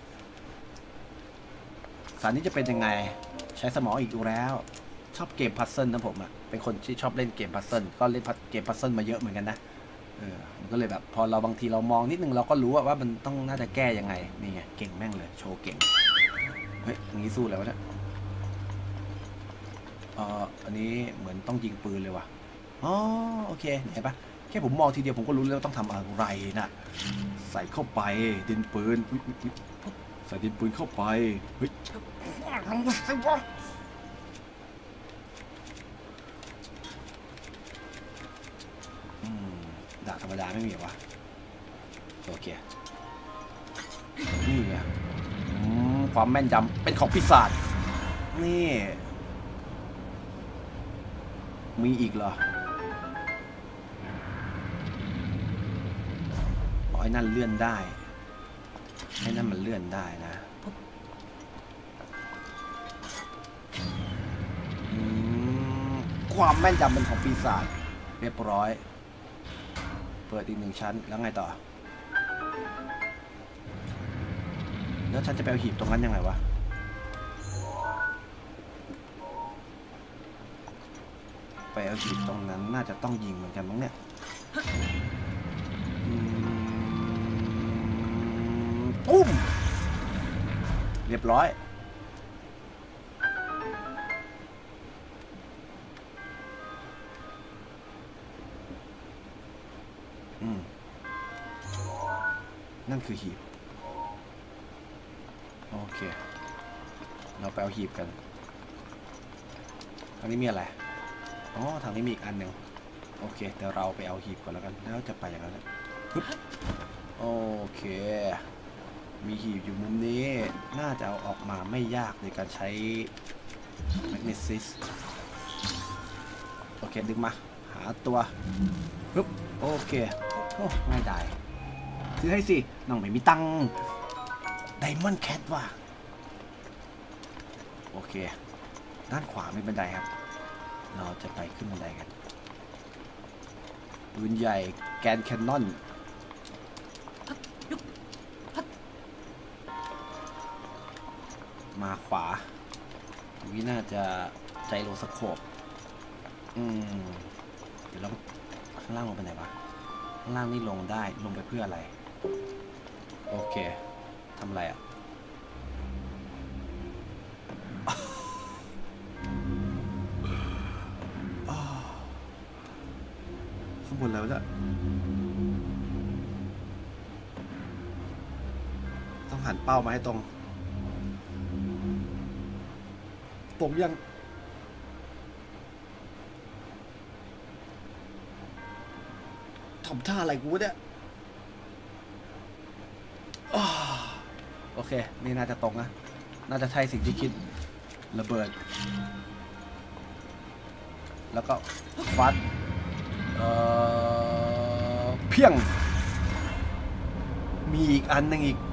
สารนี้จะเป็นยังไงใช้สมองอีกแล้วชอบเกมพัซเซิลนะผมอ่ะเป็นคนที่ชอบเล่นเกมพัซเซิลก็เล่นเกมพัซเซิลมาเยอะเหมือนกันนะเออมันก็เลยแบบพอเราบางทีเรามองนิดนึงเราก็รู้ว่ามันต้องน่าจะแก้ยังไงนี่ไงเก่งแม่งเลยโชว์เก่งเฮ้ยอย่างนี้สู้แล้วเนี่ยเอ่ออันนี้เหมือนต้องยิงปืนเลยว่ะอ๋อโอเคเห็นปะแค่ผมมองทีเดียวผมก็รู้แล้วว่าต้องทำอะไรนะใส่เข้าไปดินปืนใส่ดินปืนเข้าไปเฮ้ยดาบธรรมดาไม่มีวะโอเคนี่ไงความแม่นยำเป็นของปีศาจนี่มีอีกเหรออ๋อไอ้นั่นเลื่อนได้ไอ้นั่นมันเลื่อนได้นะความแม่นยำเป็นของปีศาจเรียบร้อยเปิดอีกหนึ่งชั้นแล้วไงต่อแล้วฉันจะไปเอาหีบตรงนั้นยังไงวะไปเอาหีบตรงนั้นน่าจะต้องยิงเหมือนกันมั้งเนี่ยปุ้มเรียบร้อยอืมนั่นคือหีบโอเคเราไปเอาหีบกันทางนี้มีอะไรอ๋อทางนี้มีอีกอันหนึ่งโอเคเดี๋ยวเราไปเอาหีบก่อนแล้วกันแล้วจะไปอย่างนั้นปึ๊บโอเคมีหีบอยู่มุมนี้น่าจะเอาออกมาไม่ยากในการใช้แมกนีซิสโอเคดึงมาหาตัวปึ๊บโอเคโอ้ง่ายได้ซื้อให้สิน้องไม่มีตังค์ไดมอนด์แคทว่ะโอเคด้านขวามีบันไดครับเราจะไปขึ้นบันไดกันปืนใหญ่แกนแคนนอนมาขวาวิน่าจะใจโลสโคปอืมเดี๋ยวเราข้างล่างลงไปไหนวะข้างล่างนี่ลงได้ลงไปเพื่ออะไรโอเคทำอะไรอ่ะข้างบนแล้วจ้ะต้องหันเป้ามาให้ตรงตรงยังทำท่าอะไรกูเนี่ยโอเคนี่น่าจะตรงนะน่าจะใช่สิ่งที่คิดระเบิดแล้วก็ฟัดเอ่อเพียงมีอีกอันหนึ่งอีก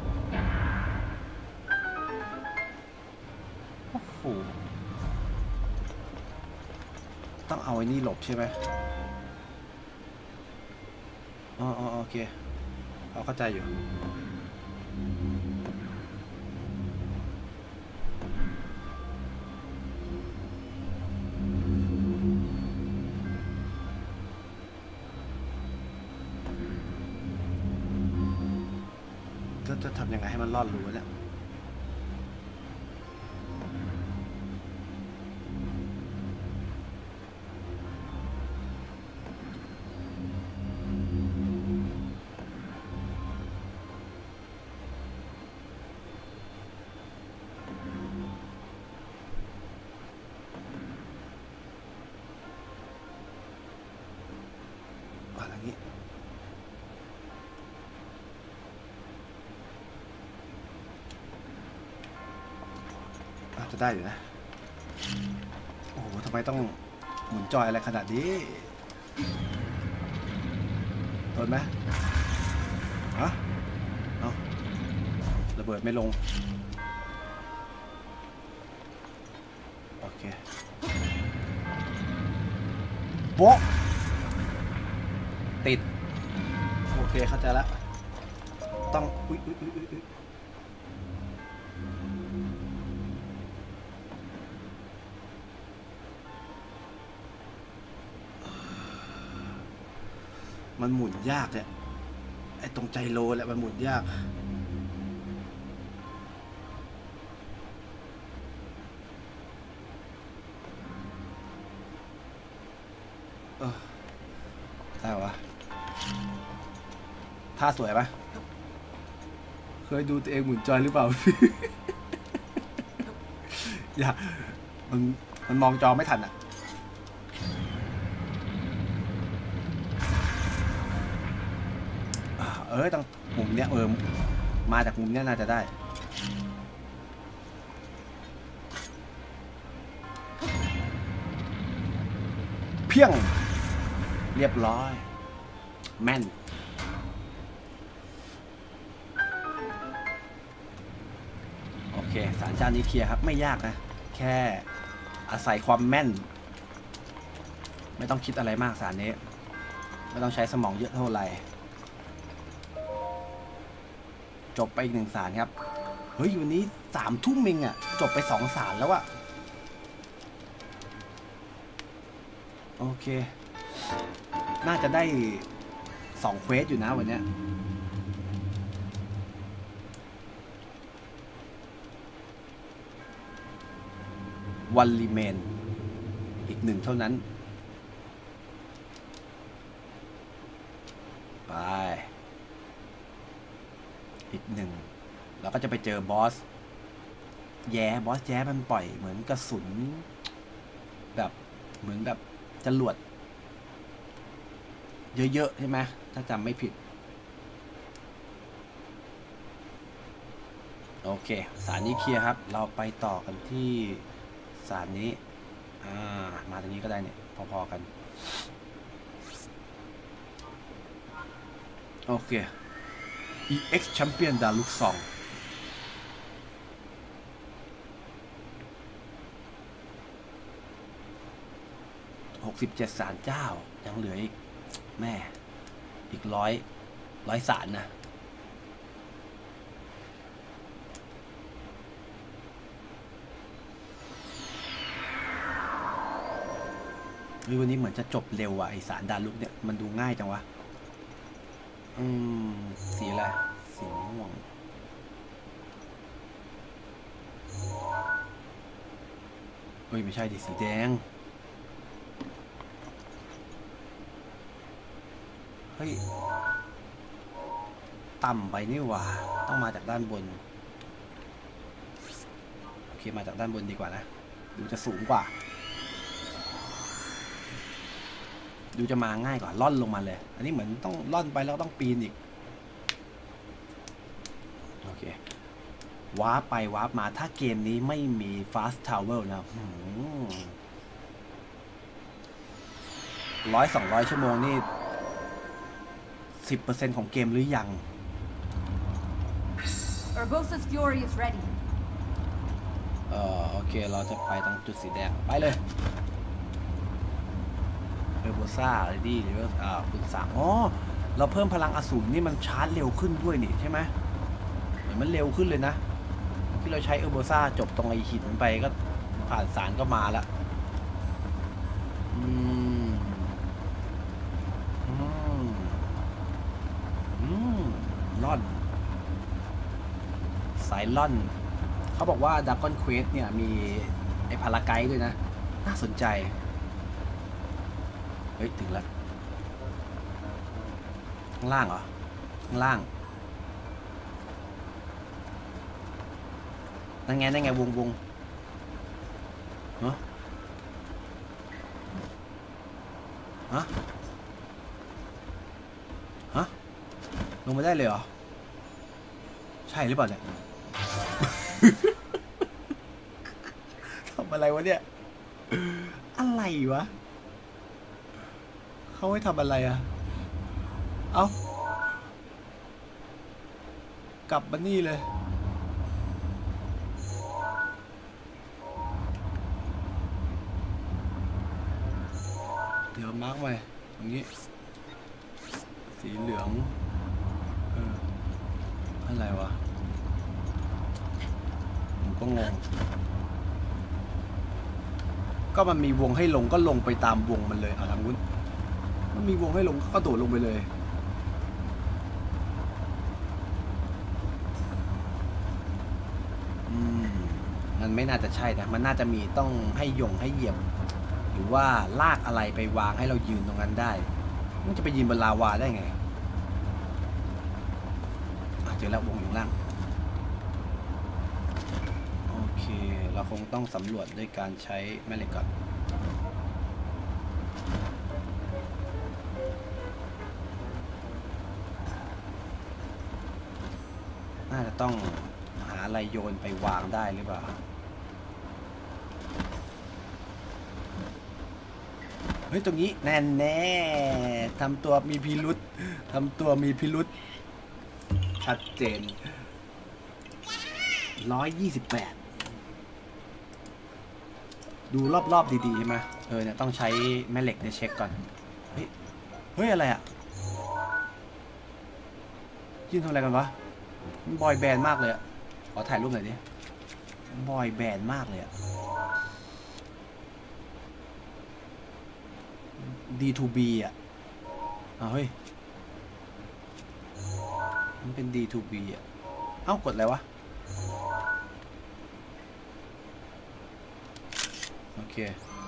โอ้โหต้องเอาไอ้นี่หลบใช่ไหมอ๋อโอเคเราเข้าใจอยู่จะทำยังไงให้มันรอดรู้เนี่ยอะไรงี้ได้อยู่นะโอ้โหทำไมต้องหมุนจอยอะไรขนาดนี้โดนไหมฮะเอาระเบิดไม่ลงโอเคโป๊ะติดโอเคเข้าใจแล้วต้องอุ๊ยอุ๊ยอุ๊ยอุ๊ยมันหมุนยากเนี่ยไอ้ตรงใจโลแหละมันหมุนยากเออได้วะท่าสวยปะเคยดูตัวเองหมุนจอยหรือเปล่า อย่ามันมันมองจอไม่ทันอ่ะเออต้องมุมเนี้ยเออมาจากมุมเนี้ยน่าจะได้เพียงเรียบร้อยแม่นโอเคสารเจ้านี้เคลียร์ครับไม่ยากนะแค่อาศัยความแม่นไม่ต้องคิดอะไรมากสารนี้ไม่ต้องใช้สมองเยอะเท่าไหร่จบไปอีกหนึ่งสารครับเฮ้ยวันนี้สามทุ่มเองอ่ะจบไปสองสารแล้วอะโอเคน่าจะได้สองเควสอยู่นะวันเนี้ยวันรีเมนอีกหนึ่งเท่านั้นไปอีกหนึ่งเราก็จะไปเจอบอสแย่บอสแย่มันปล่อยเหมือนกระสุนแบบเหมือนแบบจรวดเยอะๆใช่ไหมถ้าจำไม่ผิดโอเคสารนี้เคลียร์ครับเราไปต่อกันที่สารนี้อ่ามาตรงนี้ก็ได้เนี่ยพอๆกันโอเค อี เอ็กซ์ Champion ดาลุกซองหกสิบเจ็ดสารเจ้ายังเหลืออีกแม่อีกร้อยร้อยสารนะวันนี้เหมือนจะจบเร็วว่ะไอสารดาลุกเนี่ยมันดูง่ายจังวะอืมสีอะไรสีม่วงเฮ้ยไม่ใช่ดิสีแดงเฮ้ยต่ำไปนี่หว่าต้องมาจากด้านบนโอเคมาจากด้านบนดีกว่านะดูจะสูงกว่าดูจะมาง่ายกว่าล่อนลงมาเลยอันนี้เหมือนต้องล่อนไปแล้วต้องปีนอีกโอเควาร์ปไปวาร์ปมาถ้าเกมนี้ไม่มี fast travel นะร้อยสองร้อยชั่วโมงนี่ สิบเปอร์เซ็นต์ ของเกมหรือยัง Urbosa's Fury is ready เออโอเคเราจะไปตรงจุดสีแดงไปเลยเออร์โบซ่าเลยดิหรือว่าอ่าคุณสั่งอ๋อเราเพิ่มพลังอสูรนี่มันชาร์จเร็วขึ้นด้วยนี่ใช่ไหมเหมือนมันเร็วขึ้นเลยนะที่เราใช้เออร์โบซ่าจบตรงไอหินไปก็ผ่านสารก็มาแล้วอืมอืมอืมล่อนสายล่อนเขาบอกว่าดากอนเควสเนี่ยมีไอพาราไกด์ด้วยนะน่าสนใจเฮ้ยถึงแล้วข้างล่างเหรอข้างล่างนั่นไงนั่นไงวงวงเนาะฮะฮะลงมาได้เลยเหรอใช่หรือเปล่าเนี่ยอะไรวะเนี่ยอะไรวะเขาให้ทำอะไรอะเอากลับมานี่เลยเดี๋ยวมาร์กไว้ตรงนี้สีเหลืองเอออะไรวะผมก็งงก็มันมีวงให้ลงก็ลงไปตามวงมันเลยอ่ะทางนู้นมันมีวงให้ลงก็โดดลงไปเลยอืมมันไม่น่าจะใช่นะมันน่าจะมีต้องให้ยงให้เหยียบหรือว่าลากอะไรไปวางให้เรายืนตรงนั้นได้มันจะไปยืนบนลาวาได้ไงเจอแล้ววงอยู่ล่างโอเคเราคงต้องสำรวจด้วยการใช้แม่เหล็กก่อนน่าจะต้องหาอะไรโยนไปวางได้หรือเปล่าเฮ้ยตรงนี้แน่แน่ทำตัวมีพิรุษทำตัวมีพิรุษชัดเจนร้อยยี่สิบแปดดูรอบๆดีๆใช่ไหมเออเนี่ยต้องใช้แม่เหล็กในเช็คก่อนเฮ้ยเฮ้ยอะไรอ่ะยืนทำอะไรกันวะบอยแบนด์มากเลยอ่ะขอถ่ายรูปหน่อยดิบอยแบนด์มากเลยอ่ะ ดี ทู บี อ่ะอ้าวเฮ้ยมันเป็น ดี ทู บี อ่ะเอ้ากดอะไรวะโอเค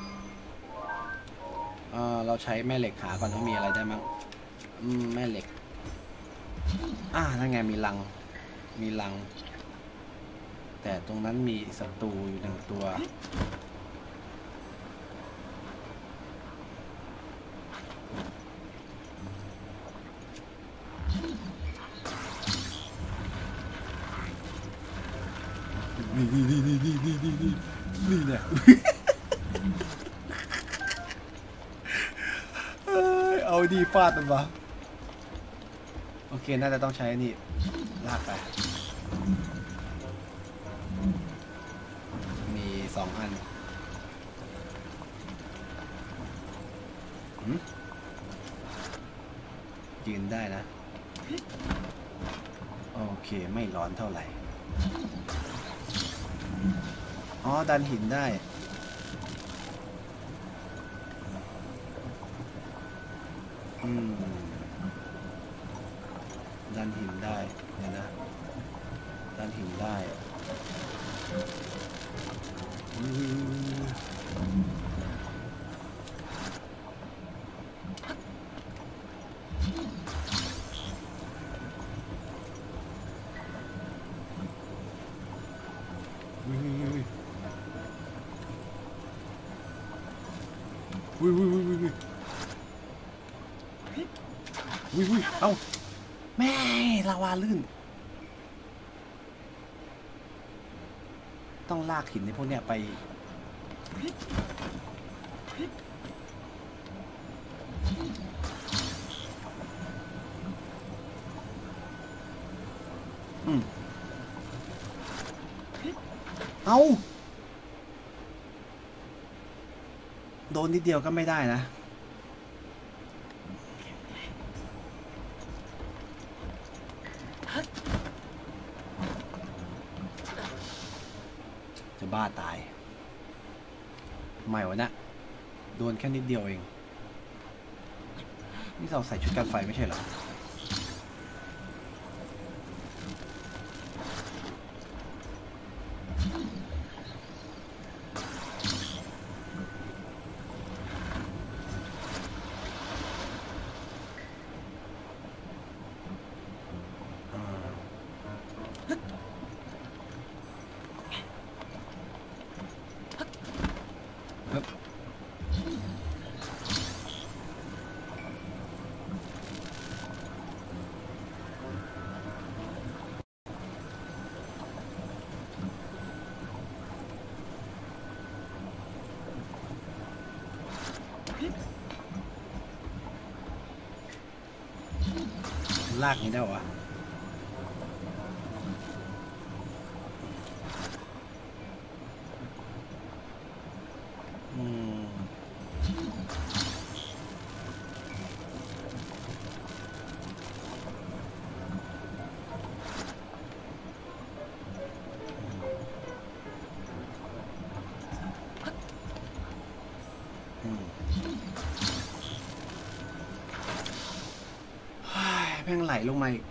เออเราใช้แม่เหล็กหาก่อนว่ามีอะไรได้มั้งอืมแม่เหล็กอ่านั่นไงมีรังมีรังแต่ตรงนั้นมีศัตรูอยู่หนึ่งตัวนี่นี่นี่นี่นี่นี่นี่นี่เนี่ยเอาดีฟาดมันวะโอเคน่าจะต้องใช้นี่ลากไปมีสองอันยืนได้นะโอเคไม่ร้อนเท่าไหร่อ๋อดันหินได้อืมดันหินได้เนี่ยนะดันหินได้อืมวุ้ยวุ้ยวุ้ยวุ้ยวุ้ยวุ้ยวุ้ยเอ้าแม่ลาวาลื่นต้องลากหินในพวกเนี้ยไปอืมเอ้าโดนนิดเดียวก็ไม่ได้นะจะบ้าตายไม่วะนะโดนแค่นิดเดียวเองนี่เราใส่ชุดกันไฟไม่ใช่เหรอลากนี้ได้วะอืมแม่งไหลลงมาอีก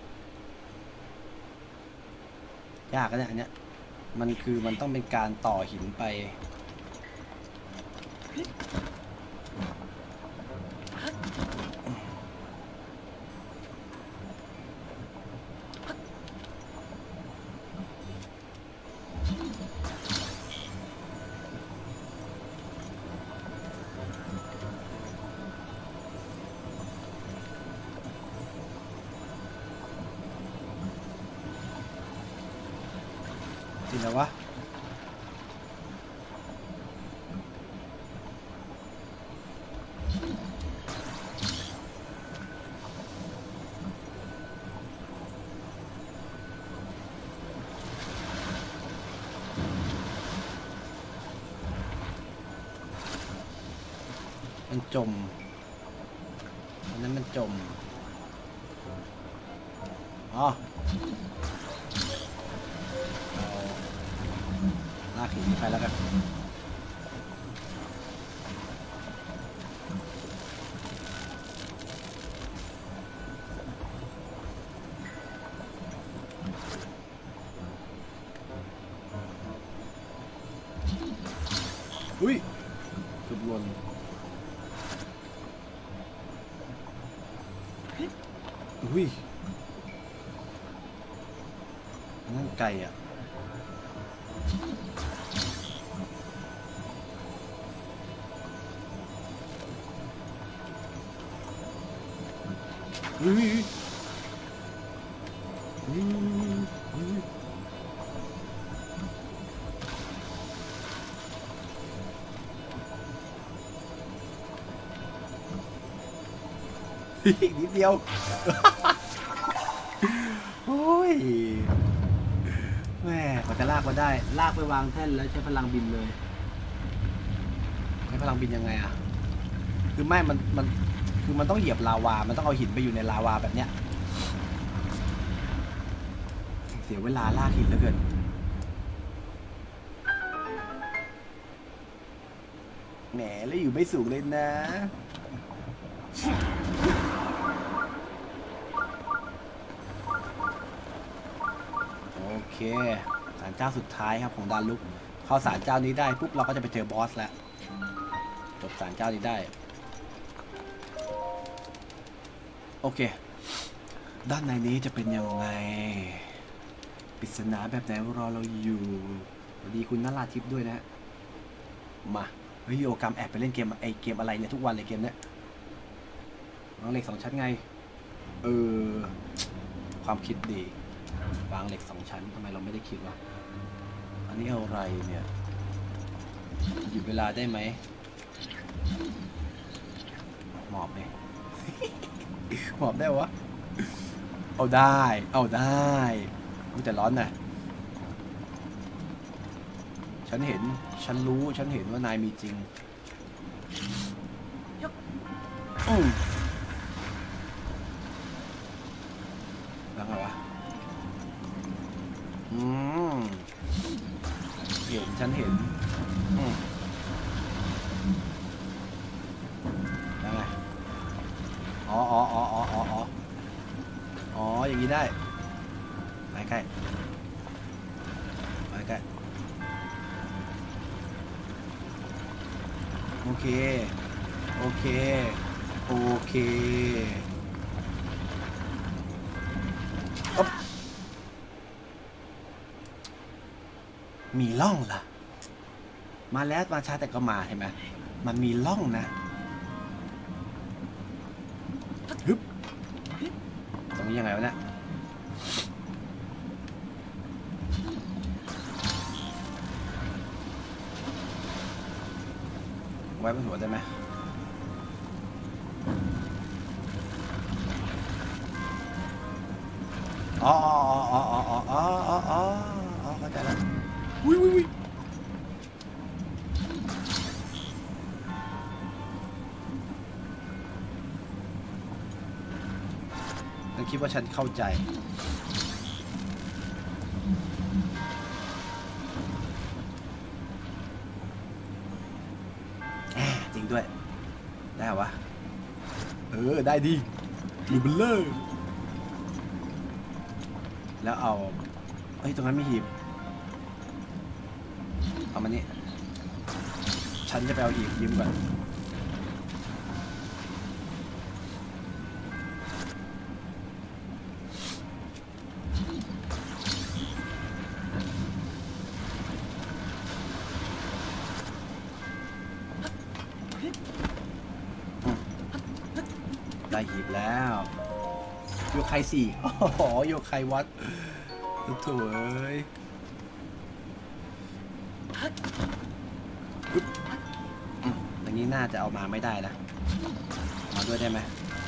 ยากนะเนี่ยอันเนี้ยมันคือมันต้องเป็นการต่อหินไปจริงเหรอวะมันจมอันนั้นมันจมอ๋อลากหินไปแล้วกันอุ้ยเกือบหล่นอุ้ยนั่นไก่อ่ะอุ้ยอุ้ยอุ้ยอีกนิดเดียวโอ้ยแม่กว่าจะลากมาได้ลากไปวางแท่นแล้วใช้พลังบินเลยใช้พลังบินยังไงอ่ะคือไม่มันมันคือมันต้องเหยียบลาวามันต้องเอาหินไปอยู่ในลาวาแบบเนี้ยเสียเวลาลากหินเหลือเกินแหมแล้วอยู่ไม่สูงเลยนะโอเคศาลเจ้าสุดท้ายครับของดารุกเข้าศาลเจ้านี้ได้ปุ๊บเราก็จะไปเจอบอสแล้วจบศาลเจ้านี้ได้โอเคด้านในนี้จะเป็นยังไงปริศนาแบบไหนรอเราอยู่สวัสดีคุณนราทิพย์ด้วยนะมาเฮ้ยโอกรรมแอบไปเล่นเกมไอเกมอะไรเนี่ยทุกวันเลยเกมเนี้ยวางเหล็กสองชั้นไงเออความคิดดีวางเหล็กสองชั้นทำไมเราไม่ได้คิดวะอันนี้อะไรเนี่ยหยุดเวลาได้ไหมหมอบเลยหมอบได้วะเอาได้เอาได้แต่ร้อนนะฉันเห็นฉันรู้ฉันเห็นว่านายมีจริงอืมแล้วไงวะอืมเห็นฉันเห็นอืมแล้วไงอ๋ออ๋ออ๋ออ๋ออ๋ออ๋ออย่างนี้ได้ไปใกล้ไปใกล้โอเคโอเคโอเคอ๊บมีร่องล่ะมาแล้วมาช้าแต่ก็มาเห็นไหมมันมีร่องนะฮึบตรงนี้ยังไงวะเนี่ยไว้บนหัวได้ไหมอ๋ออ๋ออ๋ออ๋ออ๋ออ๋ออ๋อเข้าใจแล้วอุ้ยอุ้ยฉันคิดว่าฉันเข้าใจจริงด้วยได้วะเออได้ดิลูเบลเลอร์แล้วเอาเฮ้ยตรงนั้นไม่หีบเอามานี่ฉันจะไปเอาหีบยืมก่อนได้หีบแล้วโยไคสี่อ๋อโยไควัดโถ่เอ้ยอย่างนี้น่าจะเอามาไม่ได้นะมาด้วยได้ไหม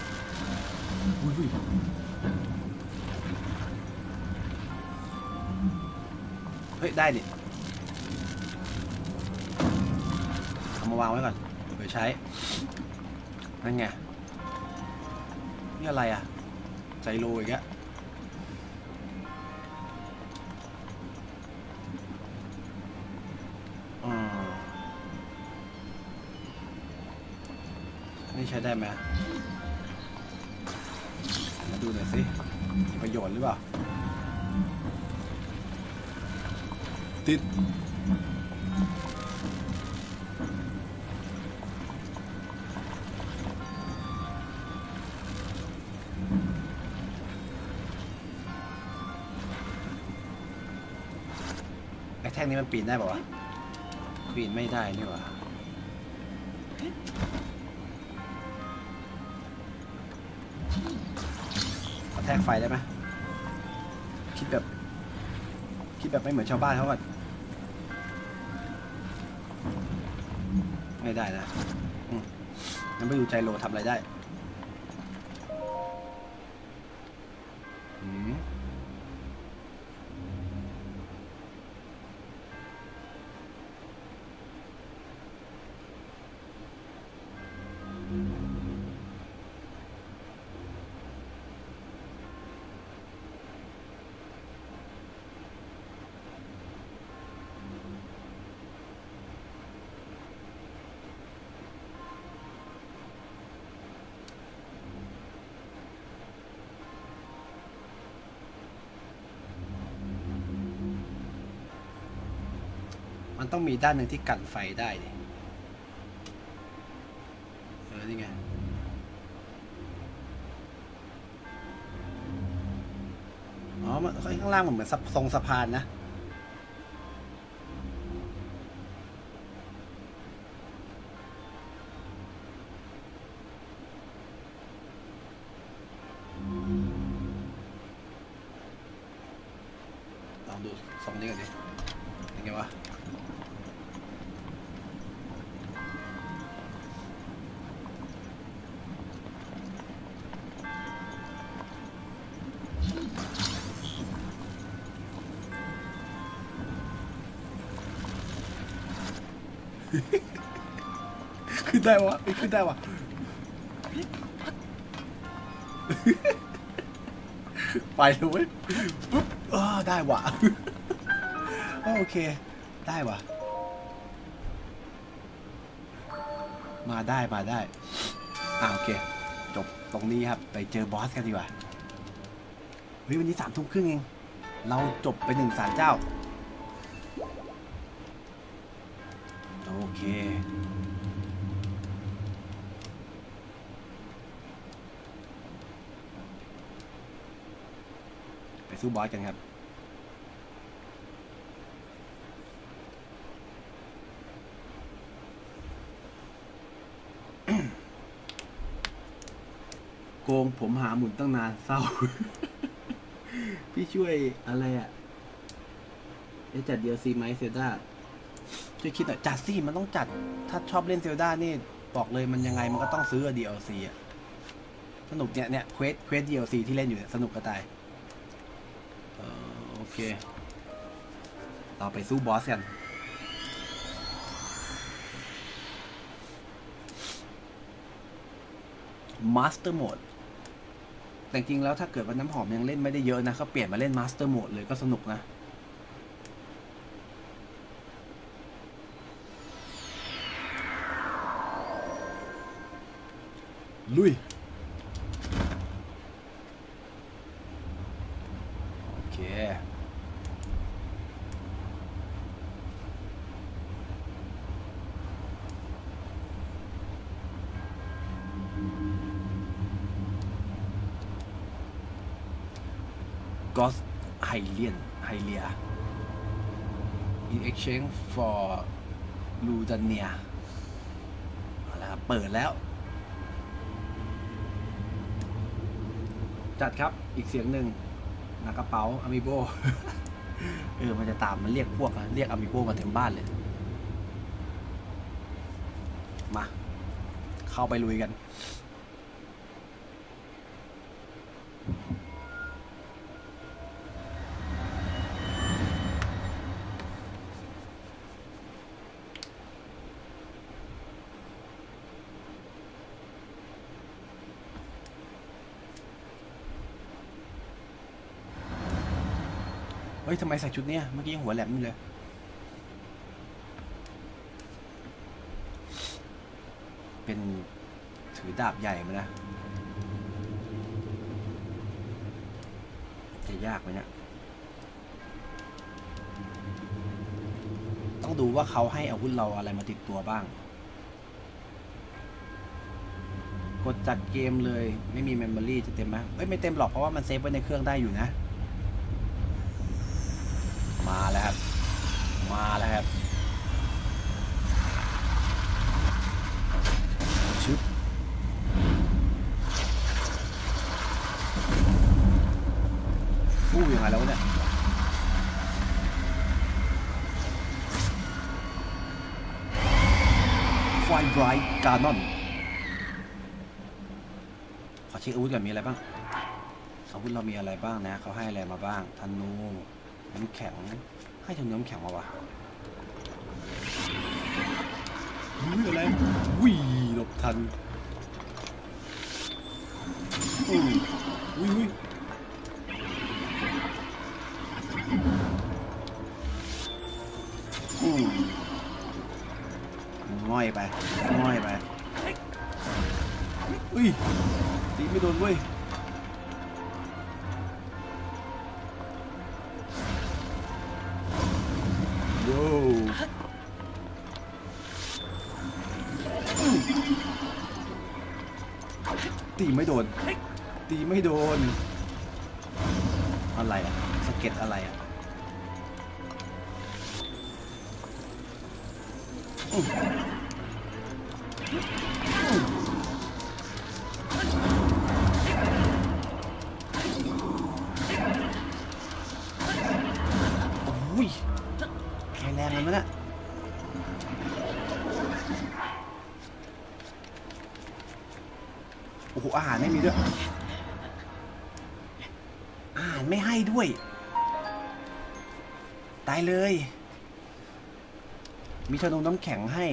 เฮ้ยได้ดิเอามาวางไว้ก่อนเดี๋ยวใช้นั่นไงนี่อะไรอ่ะใจโลอีกแล้วนี่ใช้ได้ไหมมาดูหน่อยสิมีประโยชน์หรือเปล่าติดไอ้แท่งนี้มันปีนได้ป่าวะปีนไม่ได้นี่หว่าแทกไฟได้ไหมคิดแบบคิดแบบไม่เหมือนชาวบ้านเขาก่อนไม่ได้นะงั้นไปดูใจโลทำอะไรได้มันต้องมีด้านหนึ่งที่กันไฟได้ดิเออนี่ไงอ๋อมันข้างล่างมันเหมือนทรงสะพานนะลองดูทรงนี้กันดิยังไงวะขึ้นได้วะไม่ขึ้นได้วะไปเลยเว้ยปุ๊บเออได้วะโอเคได้วะมาได้มาได้อ่าโอเคจบตรงนี้ครับไปเจอบอสกันดีกว่าเฮ้ยวันนี้สามทุ่มครึ่งเองเราจบไปหนึ่งศาลเจ้าโอเคไปสู้บอสกันครับโกงผมหาหมุนตั้งนานเศร้า พี่ช่วยอะไรอ่ะจะจัด ดี แอล ซี ไหมเซลดาช่วยคิดหน่อยจัดสิมันต้องจัดถ้าชอบเล่นเซลดานี่บอกเลยมันยังไงมันก็ต้องซื้อ ดี แอล ซี อ่ะสนุกเนี่ยเนี่ยเควสเควส ดี แอล ซี ที่เล่นอยู่เนี่ยสนุกกระต่ายโอเคเราไปสู้บอสกันมาสเตอร์โหมดแต่จริงแล้วถ้าเกิดว่าน้ำหอมยังเล่นไม่ได้เยอะนะก็เปลี่ยนมาเล่นมาสเตอร์โหมดเลยก็สนุกนะลุยโอเคกอสไฮเลียนไฮเลีย in exchange for ลูดาเนียเอาละครับเปิดแล้วจัดครับอีกเสียงหนึ่งหนักกระเป๋าอามิโบ เออมันจะตามมันเรียกพวกนะเรียกอามิโบมาเต็มบ้านเลยมาเข้าไปลุยกันเฮ้ยทำไมใส่ชุดเนี้ยเมื่อกี้หัวแหลมนี่เลยเป็นถือดาบใหญ่มานะจะยากไหมเนี่ยต้องดูว่าเขาให้อาวุธเราอะไรมาติดตัวบ้างกดจัดเกมเลยไม่มีเมมโมรี่จะเต็มไหมเอ้ยไม่เต็มหรอกเพราะว่ามันเซฟไว้ในเครื่องได้อยู่นะมาแล้วครับมาแล้วครับชึบอู้ยังไงแล้วเนี่ยไฟไบรท์การ์นอนขอเช็คอาวุธก่อนมีอะไรบ้างอาวุธเรามีอะไรบ้างนะเขาให้อะไรมาบ้างธนูน้ำแข็งให้ธนูน้ำแข็งมาวะอุ้ยอะไรวิ่งหลบทันอุ้ยอุ้ยอุ้ยง่อยไปง่อยไปอุ้ยตีไม่โดนเว้ยโว้ตีไม่โดนตีไม่โดนอะไรอะสะเก็ดอะไรอะโอ้ยแข็งแรงเลยมั้ยน่ะโอ้โหอาหารไม่มีด้วยอาหารไม่ให้ด้วยตายเลยมีธนูน้ำแข็งให้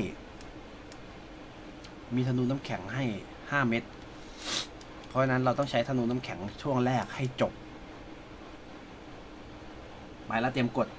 มีธนูน้ำแข็งให้ห้าเม็ดเพราะฉะนั้นเราต้องใช้ธนูน้ำแข็งช่วงแรกให้จบไปแล้วเตรียมกด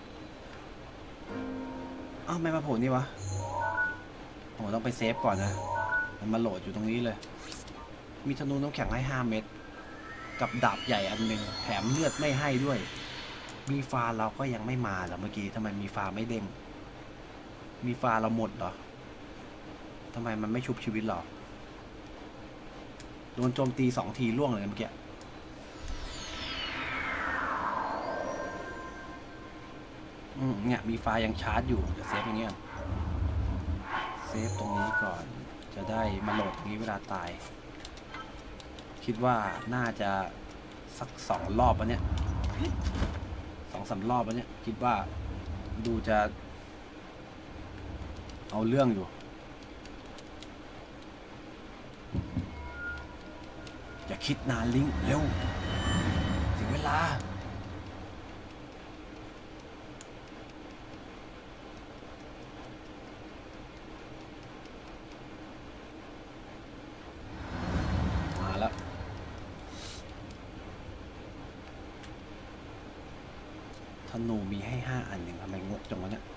อ้าวไม่มาโผล่นี่วะโอ้ต้องไปเซฟก่อนนะมันมาโหลดอยู่ตรงนี้เลยมีธนูน้ำแข็งให้ห้าเม็ดกับดาบใหญ่อันหนึ่งแถมเลือดไม่ให้ด้วยมีฟ้าเราก็ยังไม่มาเหรอเมื่อกี้ทำไมมีฟ้าไม่เด้งมีฟ้าเราหมดเหรอทำไมมันไม่ชุบชีวิตหรอโดนโจมตีสองทีล่วงเลยเมื่อกี้อืมเนี่ยมีฟ้ายังชาร์จอยู่เดี๋ยวเซฟอย่างเงี้ยเซฟตรงนี้ก่อนจะได้มาโหลดตรงนี้เวลาตายคิดว่าน่าจะสักสองรอบวะเนี่ยสองสามรอบวะเนี่ยคิดว่าดูจะเอาเรื่องอยู่อย่าคิดนานลิงเร็วถึงเวลาธนูมีให้ห้าอันหนึ่งทำไมงกจังวะเนี่ย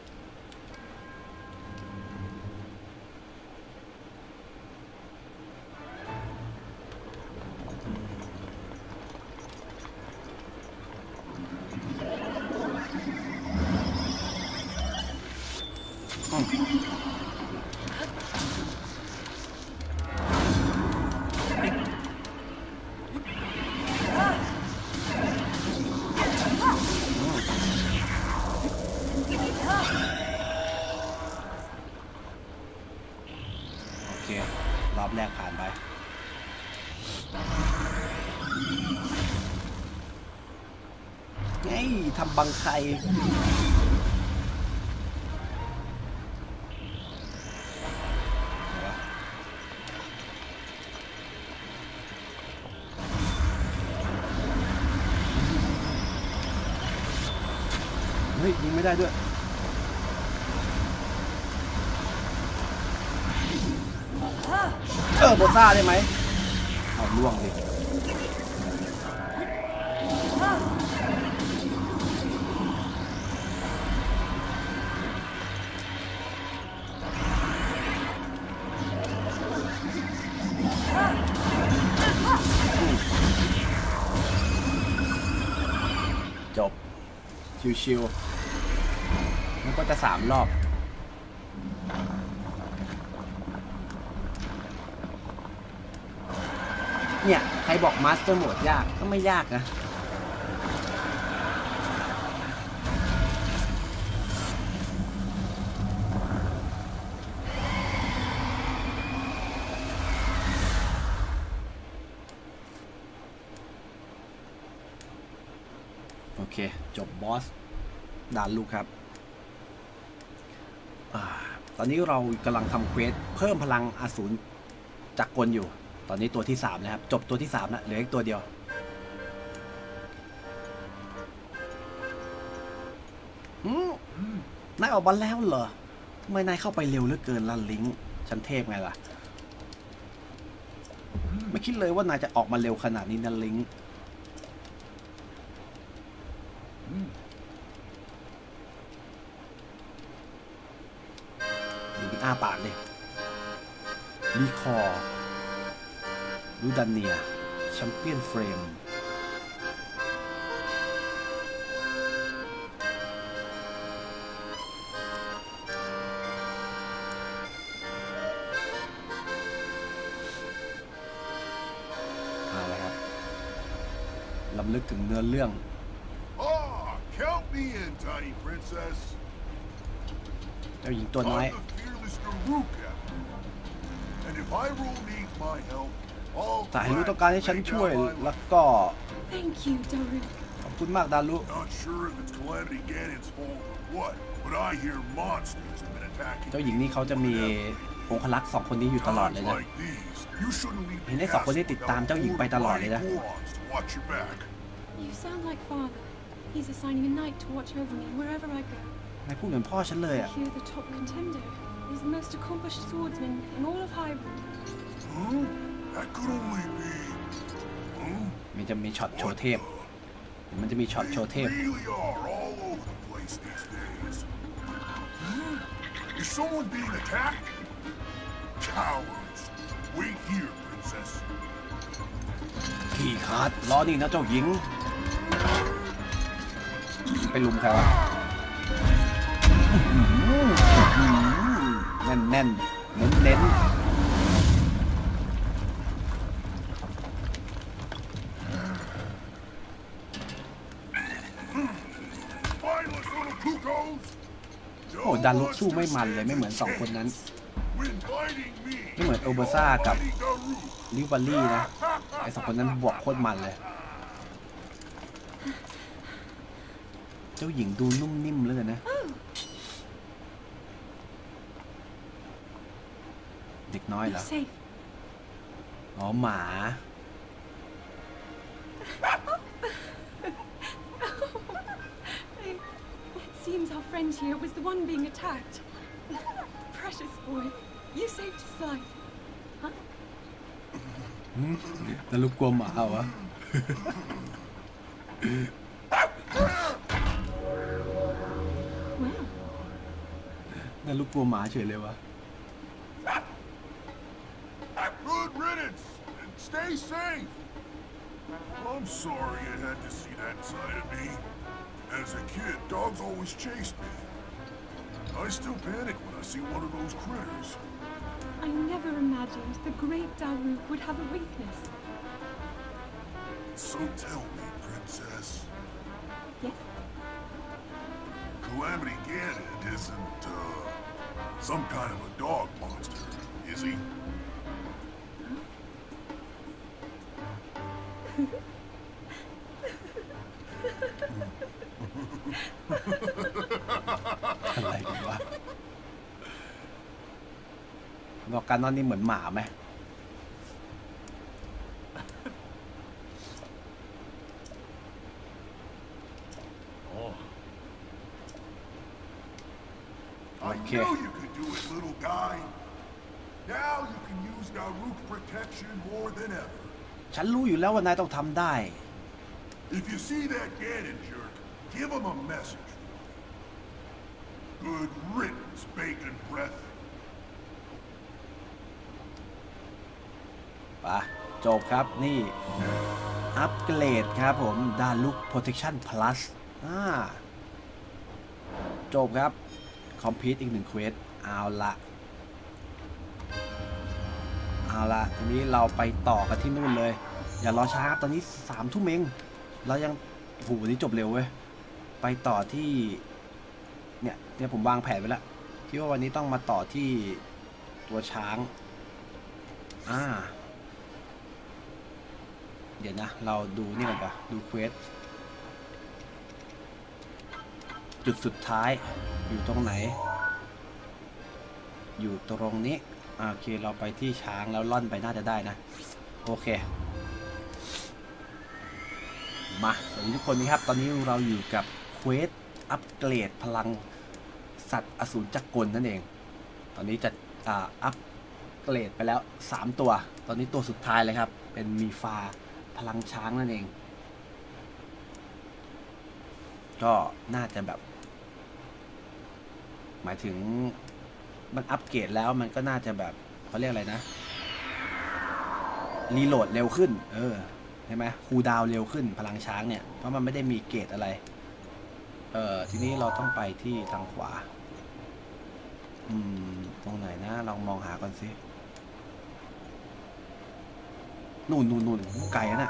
รอบแรกผ่านไปไงทำบังไข่เฮ้ยยิงไม่ได้ด้วยเออโบซ่าได้ไหมเอาล่วงดิจบชิวๆมันก็จะสามรอบเนี่ยใครบอกมาสเตอร์โหมดยากก็ไม่ยากนะโอเคจบบอสด่านลูกครับตอนนี้เรากำลังทำเควสเพิ่มพลังอสูรจักรกลอยู่ตอนนี้ตัวที่สามนะครับจบตัวที่สามแล้วเหลืออีกตัวเดียวนายออกมาแล้วเหรอทำไมนายเข้าไปเร็วเหลือเกินล่ะลิงก์ฉันเทพไงล่ะไม่คิดเลยว่านายจะออกมาเร็วขนาดนี้นะลิงก์ลิงก์อ้าปากเลยรีคอร์ลูดานเนียแชมเปี้ยนเฟรมอะไรครับลำลึกถึงเนื้อเรื่อง Ah, count me in, tiny princess. เจ้าหญิงตัวน้อย I'm the fearless Garuka. And if Hyrule needs my help, แต่ให้รู้ต้องการให้ฉันช่วยแล้วก็ Thank you, Daru. ขอบคุณมากดารุ Not sure if it's Calamity Ganon's fault or what, but I hear monsters have been attacking. เจ้าหญิงนี่เขาจะมีองครักษ์สองคนนี้อยู่ตลอดเลยนะเห็นได้สองคนนี้ติดตามเจ้าหญิงไปตลอดเลยนะ You sound like father. He's assigning a knight to watch over me wherever I go. นายพูดเหมือนพ่อฉันเลยอ่ะ You're the top contender. He's the most accomplished swordsman in all of Hyrule. That could only be. มันจะมีช็อตโชว์เทพมันจะมีช็อตโชว์เทพ Really are all over the place these days. Is someone being attacked? Cowards. Wait here, princess. ขี่ขาดล้อนี่นะเจ้าหญิงไปลุมใครวะแน่นแน่นเน้นเน้นโอ้ดันลุกสู้ไม่มันเลยไม่เหมือนสองคนนั้นไม่เหมือนโอเบอร์ซ่ากับลิวบัลลี่นะไอสองคนนั้นบวกโคตรมันเลยเจ้าหญิงดูนุ่มนิ่มเลยนะเด็กน้อยเหรออ๋อหมา Seems our friend here was the one being attacked. Precious boy, you saved his life. Huh? แต่ลูกกลัวหมาเหรอนั่นลูกกลัวหมาเฉยเลยวะ Good riddance and stay safe. I'm sorry you had to see that side of me. As a kid, dogs always chased me. I still panic when I see one of those critters. I never imagined the great Daruk would have a weakness. So tell me, Princess. Yes? Calamity Ganon isn't, uh, some kind of a dog monster, is he? อะไรกันวะบอกกันนอนนี่เหมือนหมาไหม I knew you could do it, little guy. Now you can use Daruk protection more than ever. ฉันรู้อยู่แล้วว่านายต้องทำได้ If you see that Ganon jerk, give him a message. Good riddance, bacon breath. ปะจบครับนี่อัปเกรดครับผม Daruk Protection Plus อ่าจบครับคอมพิวต์อีกหนึ่งเควสเอาละเอาละทีนี้เราไปต่อกันที่นู่นเลยอย่ารอช้าครับตอนนี้สามทุ่มเองเรายังโหวันนี้จบเร็วเว้ยไปต่อที่เนี่ยเนี่ยผมวางแผนไว้แล้วคิดว่าวันนี้ต้องมาต่อที่ตัวช้างอ่าเดี๋ยวนะเราดูนี่ก่อนก่อนดูเควสจุดสุดท้ายอยู่ตรงไหนอยู่ตรงนี้โอเคเราไปที่ช้างแล้วล่อนไปน่าจะได้นะโอเคมาสวัสดีทุกคนนะครับตอนนี้เราอยู่กับเควสอัปเกรดพลังสัตว์อสูรจักรกลนั่นเองตอนนี้จะอ่าอัปเกรดไปแล้วสามตัวตอนนี้ตัวสุดท้ายเลยครับเป็นมีฟาพลังช้างนั่นเองก็น่าจะแบบหมายถึงมันอัปเกรดแล้วมันก็น่าจะแบบเขาเรียกอะไรนะรีโหลดเร็วขึ้นเออใช่ไหมคูลดาวน์เร็วขึ้นพลังช้างเนี่ยเพราะมันไม่ได้มีเกรดอะไรเออทีนี้เราต้องไปที่ทางขวาอืมตรงไหนนะลองมองหาก่อนสินู่นนู่นนู่นไกลนะ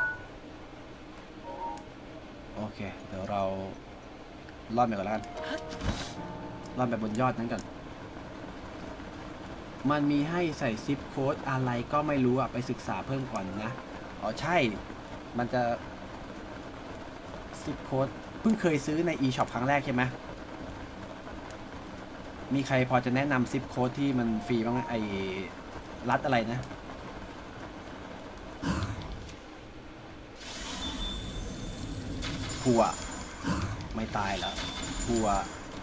โอเคเดี๋ยวเราล่อนไปก่อนแล้วกันล่อนไปบนยอดนั้นก่อนมันมีให้ใส่ซิปโค้ดอะไรก็ไม่รู้อะไปศึกษาเพิ่มก่อนนะอ๋อใช่มันจะซิปโค้ดเพิ่งเคยซื้อใน e-shop ครั้งแรกใช่ไหมมีใครพอจะแนะนำซิปโค้ดที่มันฟรีบ้างไอ้รัดอะไรนะทัวไม่ตายแล้วทัว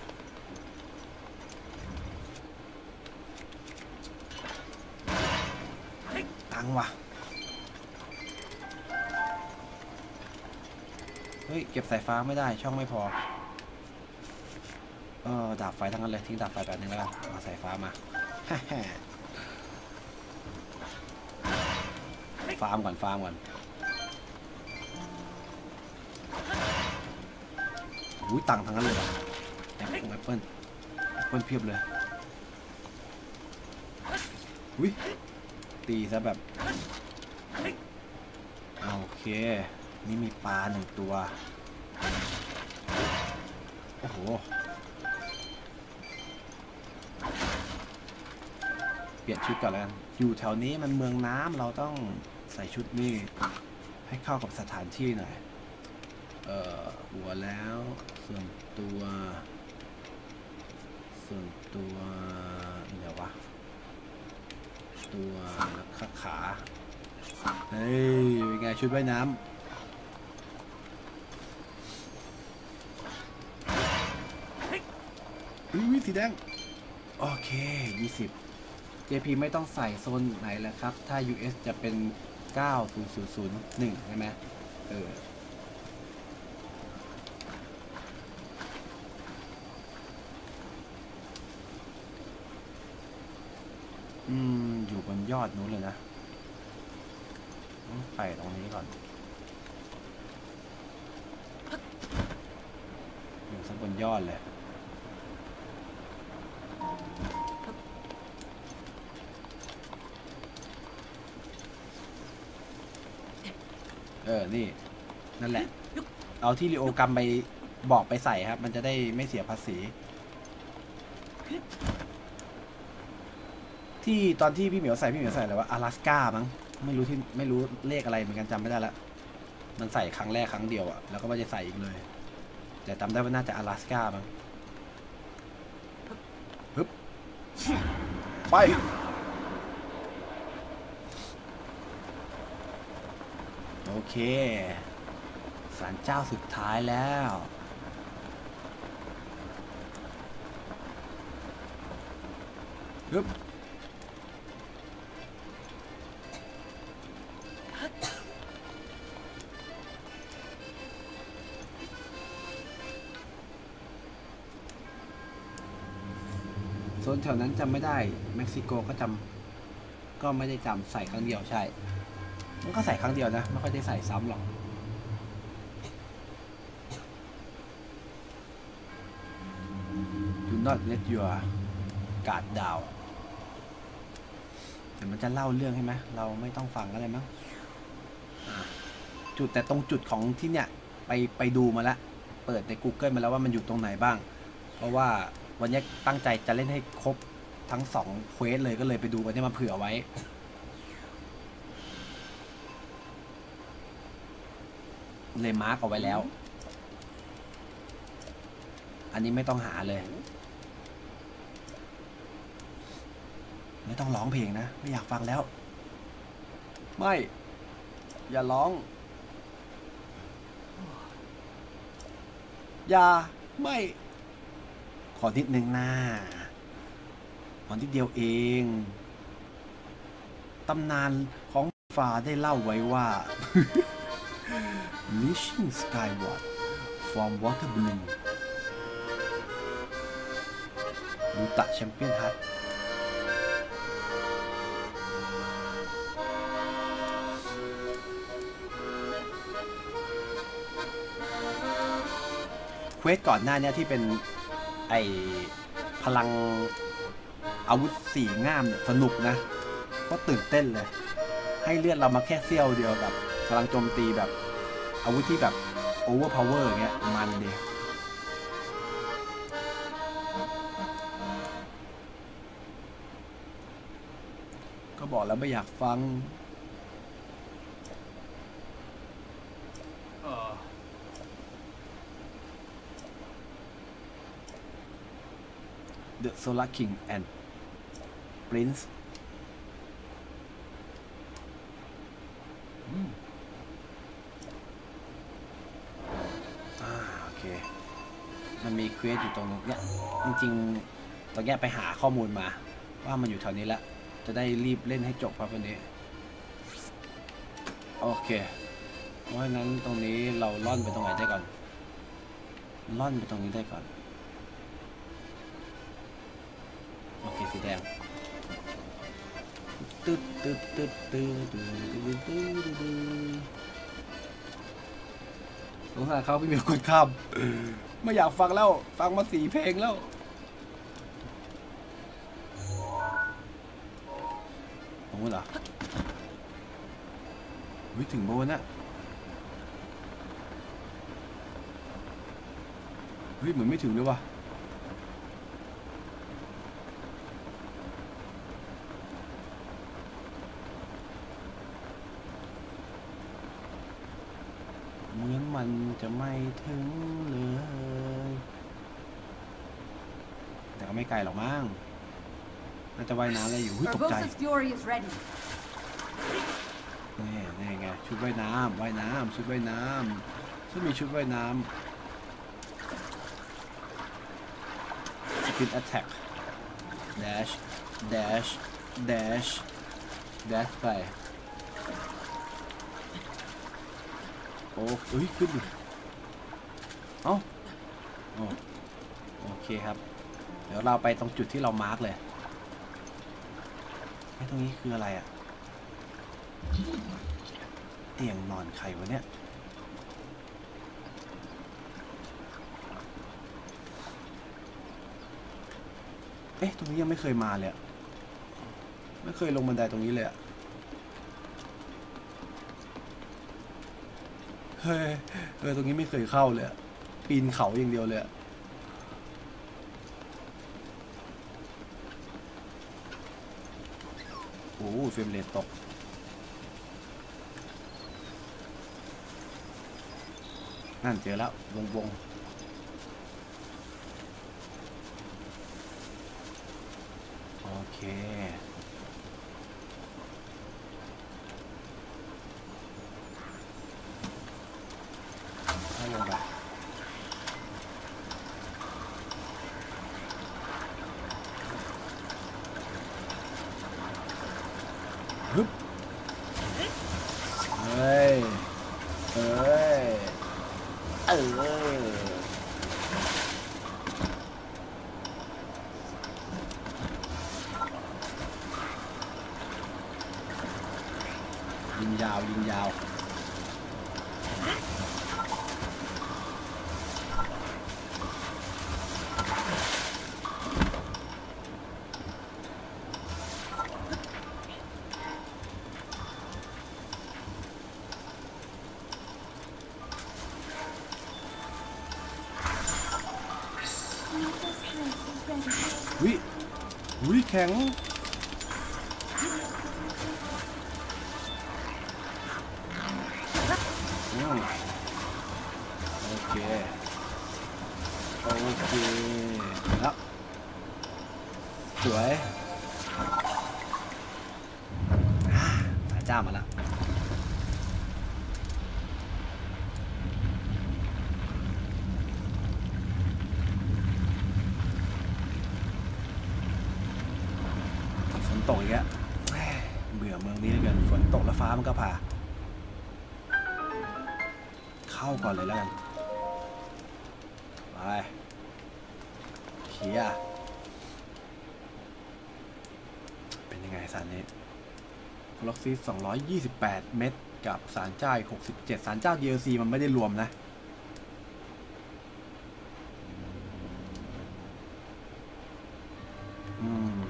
ตังว่ะเฮ้ยเก็บสายฟ้าไม่ได้ช่องไม่พอเออดาบไฟทั้งนั้นเลยทิ้งดาบไฟแบบนึงแล้วกันเอาสายฟ้ามาฟาร์มก่อนฟาร์มก่อนอุ้ยตังทั้งนั้นเลยแอปเปิ้ลแอปเปิ้ลแอปเปิ้ลเพียบเลยอุ้ยตีซะแบบโอเคนี่มีปลาหนึ่งตัวโอ้โหเปลี่ยนชุดก่อนแล้วกันอยู่แถวนี้มันเมืองน้ำเราต้องใส่ชุดนี้ให้เข้ากับสถานที่หน่อยเอ่อหัวแล้วส่วนตัวส่วนตัวเดี๋ยววะตัวขาขาเฮ้ยเป็นไงชุดว่ายน้ำอุ้ยสีแดงโอเคยี่สิบ เจ พี ไม่ต้องใส่โซนไหนแล้วครับถ้า ยู เอส จะเป็นเก้าศูนย์ศูนย์ศูนย์หนึ่งใช่ไหมเอออืมอยู่บนยอดนู้นเลยนะไปตรงนี้ก่อนอยู่สักบนยอดเลยเออนี่นั่นแหละเอาที่ลีโอกรรมไปบอกไปใส่ครับมันจะได้ไม่เสียภาษีที่ตอนที่พี่เหมียวใส่พี่เหมียวใส่อะไรวะ阿拉斯ก้ามั้งไม่รู้ที่ไม่รู้เลขอะไรเหมือนกันจำไม่ได้ละมันใส่ครั้งแรกครั้งเดียวอะแล้วก็ไม่ได้ใส่อีกเลยแต่จำได้ว่าน่าจะ阿拉斯ก้ามั้งฮึบไปโอเคศาลเจ้าสุดท้ายแล้วฮึบโซนแถวนั้นจำไม่ได้เม็กซิโกก็จำก็ไม่ได้จำใส่ครั้งเดียวใช่มันก็ใส่ครั้งเดียวนะไม่ค่อยได้ใส่ซ้ำหรอก Do not let your guard down เดี๋ยวมันจะเล่าเรื่องใช่ไหมเราไม่ต้องฟังอะไรมั้งจุดแต่ตรงจุดของที่เนี่ยไปไปดูมาแล้วเปิดใน Google มาแล้วว่ามันอยู่ตรงไหนบ้างเพราะว่าวันนี้ตั้งใจจะเล่นให้ครบทั้งสองเควสเลยก็เลยไปดูกันที่มาเผื่อไว้เลยมาร์กเอาไว้แล้วอันนี้ไม่ต้องหาเลยไม่ต้องร้องเพลงนะไม่อยากฟังแล้วไม่อย่าร้องอย่าไม่ขอนิดนึงนะขอนิดเดียวเองตำนานของฟ้าได้เล่าไว้ว่า Mission Skyward from Water Blue ลูตะแชมเปี้ยนฮัทเควสก่อนหน้านี้ที่เป็นไอพลังอาวุธสี่ง่ามเนี่ยสนุกนะก็ตื่นเต้นเลยให้เลือดเรามาแค่เสี้ยวเดียวกับพลังโจมตีแบบอาวุธที่แบบโอเวอร์พาวเวอร์อย่างเงี้ยมันดีก็บอกแล้วไม่อยากฟังThe Solar King and Prince อ่าโอเคมันมีเควสอยู่ตรงนี้จริงๆตอนแรกไปหาข้อมูลมาว่ามันอยู่แถวนี้แล้วจะได้รีบเล่นให้จบครับวันนี้โอเคเพราะฉะนั้นตรงนี้เราล่อนไปตรงไหนได้ก่อนล่อนไปตรงนี้ได้ก่อนโอเคสีแดงตึ๊ดตึ๊ดตึ๊ดตึ๊ดตึ๊ดตึ๊ดตึ๊ดตึ๊ดสงสารเขาไม่มีคนข้ามไม่อยากฟังแล้วฟังมาสี่เพลงแล้วโอ้โหเหรอวิถึงโบนนะเฮ้ยเหมือนไม่ถึงเลยว่ะเหมือนมันจะไม่ถึงเลยแต่ก็ไม่ไกลหรอกมั้งน่าจะว่ายน้ำอะไรอยู่ตกใจนี่นี่ไงชุดว่ายน้ำว่ายน้ำชุดว่ายน้ำฉันมีชุดว่ายน้ำสปินแอทแทค dash dash dash dash ไปโอ้เฮ้ยขึ้นดิเอ้าโอเคครับเดี๋ยวเราไปตรงจุดที่เรามาร์กเลยไอ้ตรงนี้คืออะไรอะเตียงนอนใครวะเนี่ยเอ๊ะตรงนี้ยังไม่เคยมาเลยไม่เคยลงบันไดตรงนี้เลยอะเฮ้ยเออตรงนี้ไม่เคยเข้าเลยปีนเขาอย่างเดียวเลยโอ้เฟรมเรทตกนั่นเจอแล้ววงวงโอเคให้ลงไปฮึบเฮ้ยเฮ้ยเออยิงยาวยิงยาววิวิแข็งโอเคโอเคแล้วสวยพระเจ้ามาแล้วฝนตกอีกแล้วเบื่อเมืองนี้เหลือเกินฝนตกแล้วฟ้ามันก็ผ่าเข้าก่อนเลยแล้วกันไปเขียเป็นยังไงสารนี้ฟล็อกซีสองร้อยยี่สิบแปดเม็ดกับสารเจ้าหกสิบเจ็ดสารเจ้า ดี แอล ซี มันไม่ได้รวมนะอืม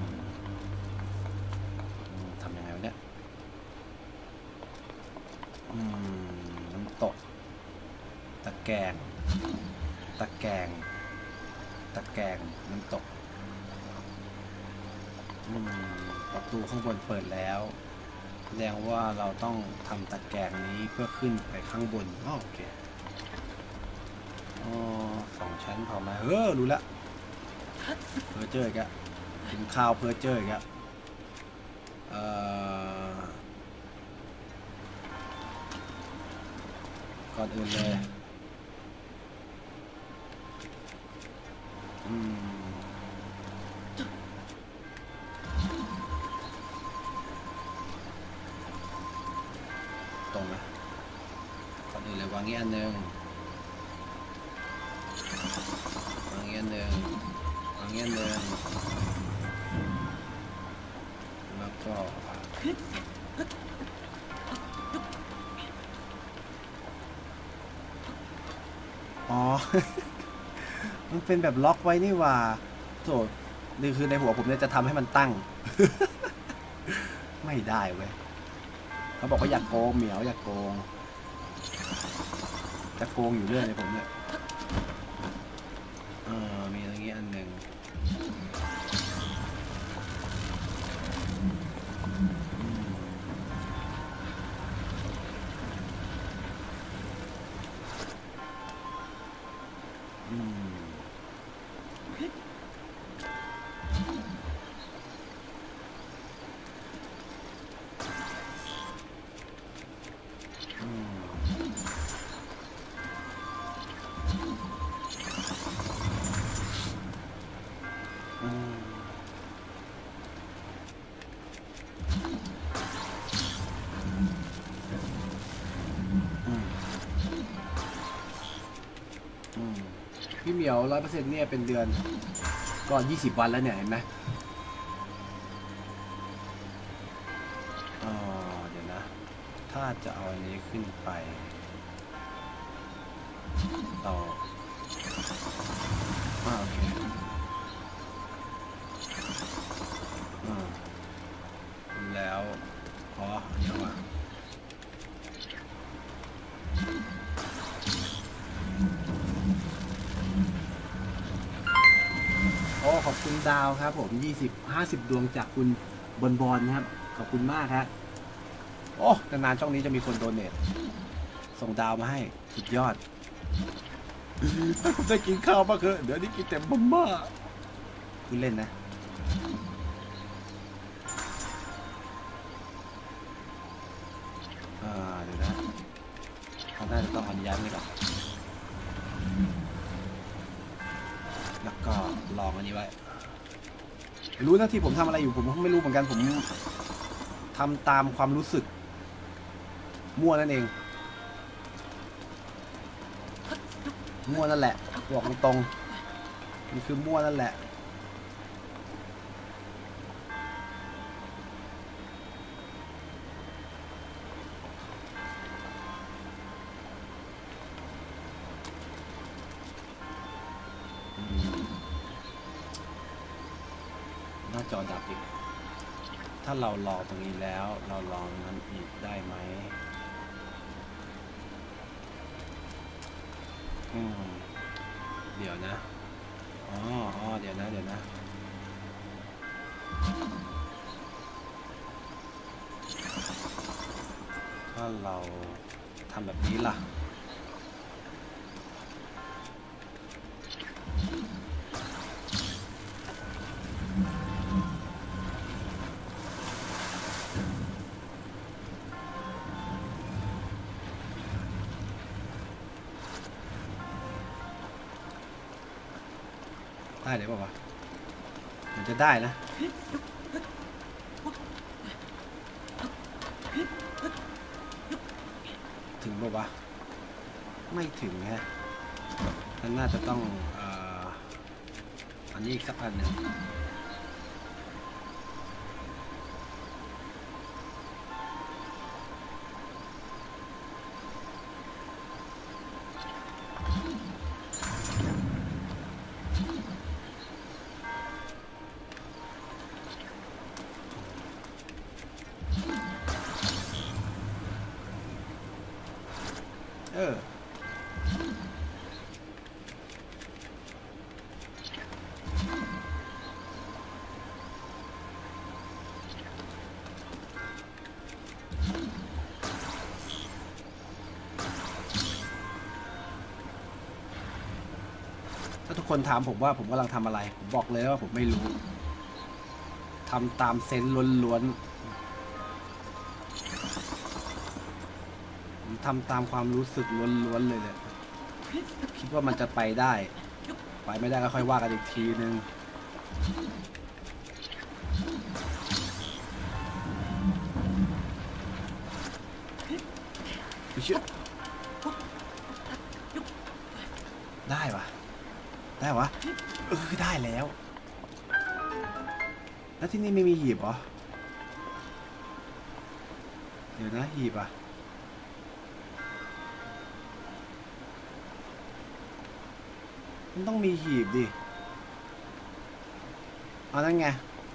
ทำยังไงวะเนี่ยอืมน้ำตกตะแกรงตะแกรงตะแกรงน้ำตกอืมประตูข้างบนเปิดแล้วแสดงว่าเราต้องทำตะแกรงนี้เพื่อขึ้นไปข้างบนอ๋อโอเคอ๋อสองชั้นพอมาเออรู้ละเพอเจออีกอะถึงข่าวเพอเจออีกอะเอ่อก่อนอื่นเลยอืมตรงไหมก่อนอื่นเลยวางงี้อันหนึ่งวางงี้อันหนึ่งวางงี้อันหนึ่งแล้วก็อ๋อ มันเป็นแบบล็อกไว้นี่ว่าโถนี่คือในหัวผมเนี่ยจะทำให้มันตั้ง ไม่ได้เว้ยเขาบอกว่าอยากโกงเหมียวอยากโกงจะโกงอยู่เรื่อยเลยผมเนี่ยเออมีตรงนี้อันหนึ่งอืมพี่เหมียวร้อยเปอร์เซ็นต์เนี่ยเป็นเดือนก่อนยี่สิบวันแล้วเนี่ยเห็นไหมอ๋อเดี๋ยวนะถ้าจะเอาอันนี้ขึ้นไปเราอ่าโอเคอ่าแล้วอ๋อเดี๋ยวมาโอ้ขอบคุณดาวครับผมยี่สิบ ห้าสิบดวงจากคุณบอลบอลครับขอบคุณมากครับโอ้นานๆช่องนี้จะมีคนโดเนทส่งดาวมาให้สุดยอดถ้าคุณจะกินข้าวบ้างเถอะเดี๋ยวนี้กินแต่บ้าบ้าคุณเล่นนะอ่าเดี๋ยวนะเขาน่าจะต้องอนุญาตนี่ก่อนแล้วก็ลองอันนี้ไว้รู้นะที่ผมทำอะไรอยู่ผมไม่รู้เหมือนกันผมทำตามความรู้สึกมั่วนั่นเองมั่วนั่นแหละบอกตรงๆมันคือมั่วนั่นแหละหน้าจอดับอีกถ้าเราลองตรงนี้แล้วเราลองนั้นอีกได้ไหมอืมเดี๋ยวนะอ๋ออ๋อเดี๋ยวนะเดี๋ยวนะถ้าเราทำแบบนี้ล่ะได้เดี๋ยวบอกว่ามันจะได้นะถึงบอกว่าไม่ถึงฮะมันน่าจะต้องอ่าอันนี้อีกสักอันหนึ่งเออถ้าทุกคนถามผมว่าผมกำลังทำอะไรผมบอกเลยว่าผมไม่รู้ทำตามเซนส์ล้วนๆผมทำตามความรู้สึกล้วนๆเลยเนี่ยคิดว่ามันจะไปได้ไปไม่ได้ก็ค่อยว่ากันอีกทีนึงไม่เชื่อได้ปะได้ปะเออได้แล้วแล้วที่นี่ไม่มีหีบเหรอเดี๋ยวนะหีบอ่ะมันต้องมีหีบดิเอานั่นไง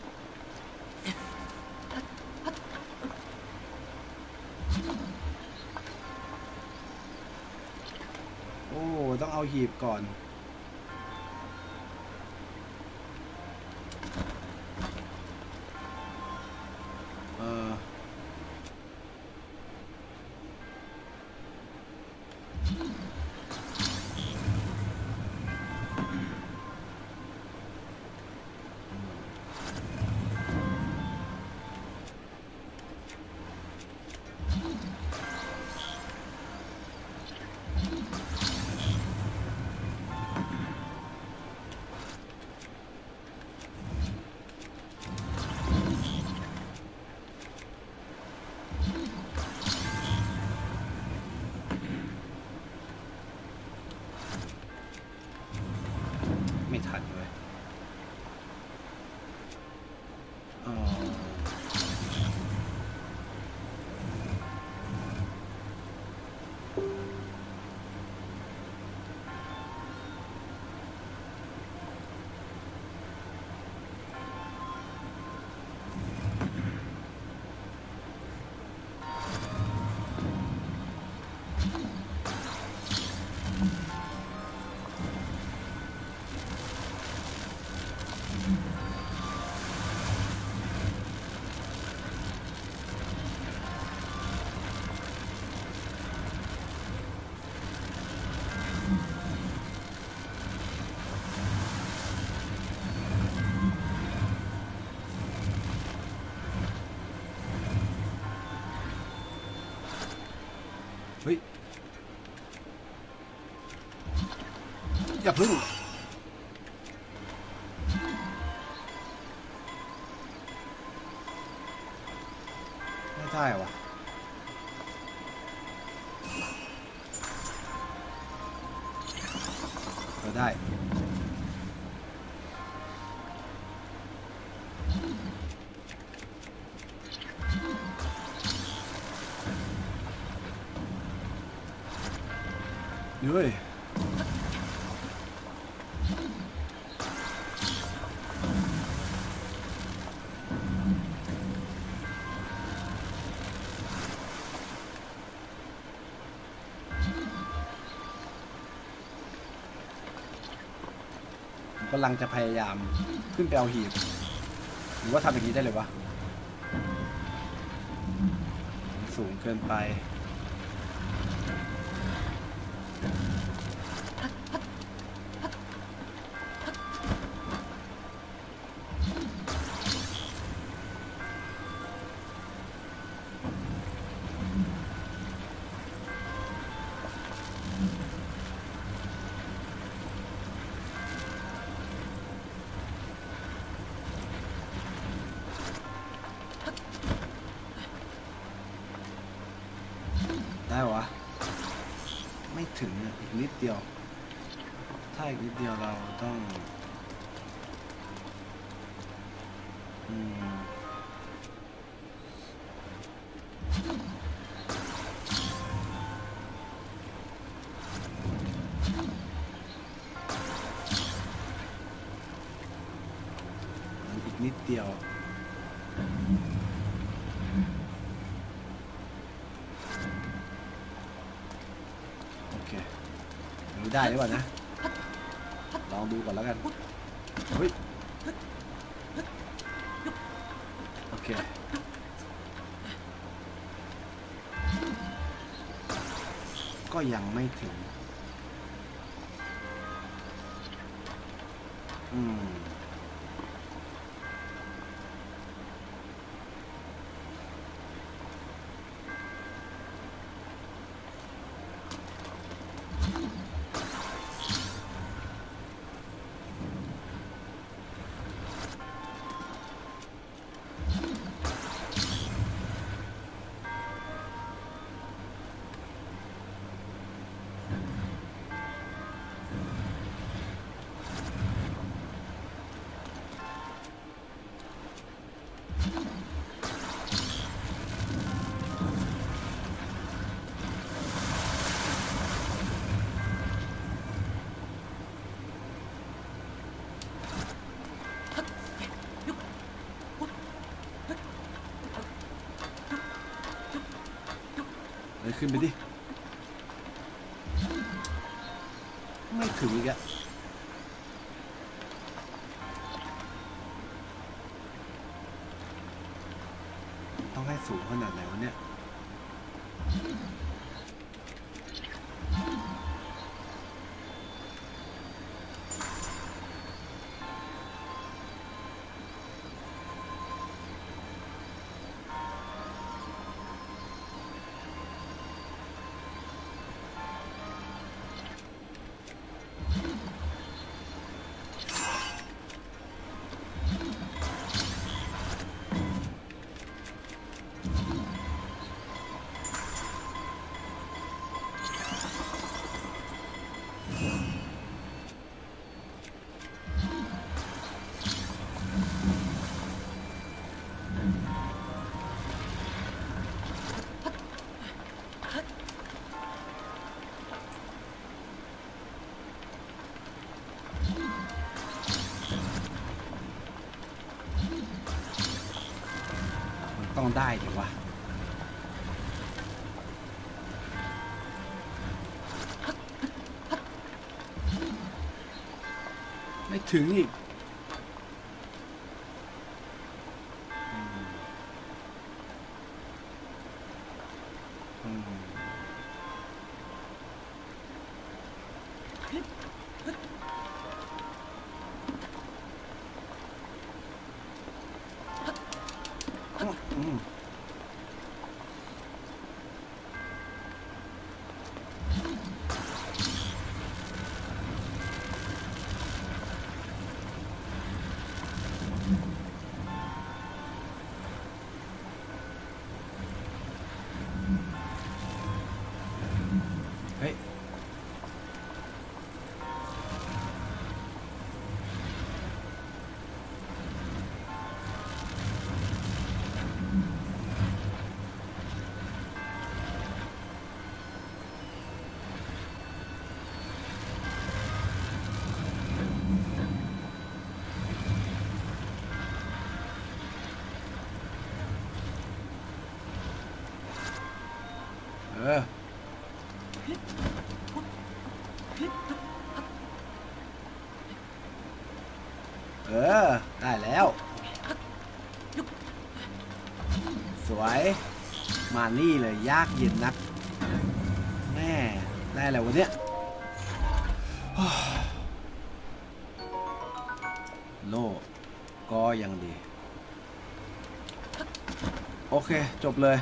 โอ้ต้องเอาหีบก่อนเออเฮ้ยอย่าพึ่งไม่ได้วะก็ได้เฮ้ยกำลังจะพยายามขึ้นไปเอาหีบหรือว่าทำอย่างนี้ได้เลยวะสูงเกินไปได้วะไม่ถึงอีกนิดเดียวถ้าอีกนิดเดียวเราต้องอืมอีกนิดเดียวได้หรือเปล่านะลองดูก่อนแล้วกันเฮ้ยโอเคก็ยังไม่ถึงอืมขึ้นไปดิไม่ถึงอีกอะต้องให้สูงขนาดไหนวะเนี่ยต้องได้ดิวะไม่ถึงอีกเฮ้ยเออเออได้แล้วสวยมานี่เลยยากเย็นนักแม่ได้แล้ววันเนี้ยโล่ก็ยังดีโอเคจบเลย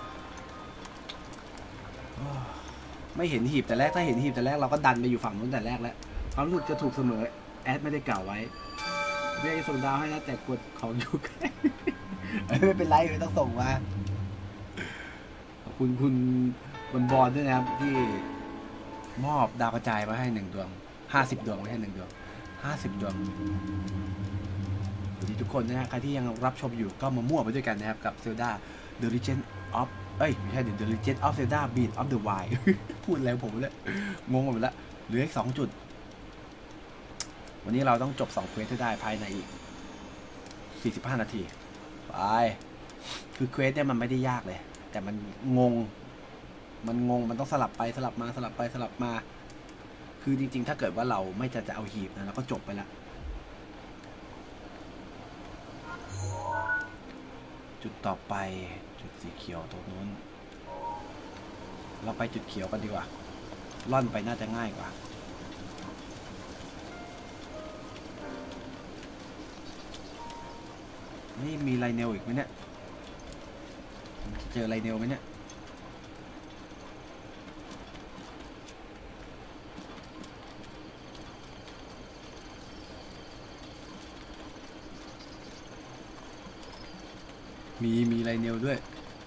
ไม่เห็นหีบแต่แรกถ้าเห็นหีบแต่แรกเราก็ดันไปอยู่ฝั่งนู้นแต่แรกแล้วความรู้สึกจะถูกเสมอแอดไม่ได้กล่าวไว้เรียกส่งดาวให้นะแต่กดของอยู่ใกล้ไม่เป็นไรไม่ต้องส่งมาขอบคุณคุณบนบอลด้วยนะครับที่มอบดาวกระจายมาให้หนึ่งดวงห้าสิบดวงไม่ใช่หนึ่งดวงห้าสิบดวงสวัสดีทุกคนนะฮะใครที่ยังรับชมอยู่ก็มามั่วไปด้วยกันนะครับกับ Zelda The Legend of เอ้ยไม่ใช่ The Legend of Zelda Breath of the Wild พูดอะไรผมเลยงงหมดแล้วเหลืออีกสองจุดวันนี้เราต้องจบสองเควสให้ได้ภายในอีกสี่สิบห้านาทีไปคือเควสเนี่ยมันไม่ได้ยากเลยแต่มันงงมันงงมันต้องสลับไปสลับมาสลับไปสลับมาคือจริงๆถ้าเกิดว่าเราไม่จะจะเอาหีบนะเราก็จบไปละจุดต่อไปจุดสีเขียวตรงนู้นเราไปจุดเขียวกันดีกว่าล่อนไปน่าจะง่ายกว่านี่มีไลเนลอีกไหมเนี่ยจะเจอไลเนลไหมเนี่ยมีมีไลเนลด้วย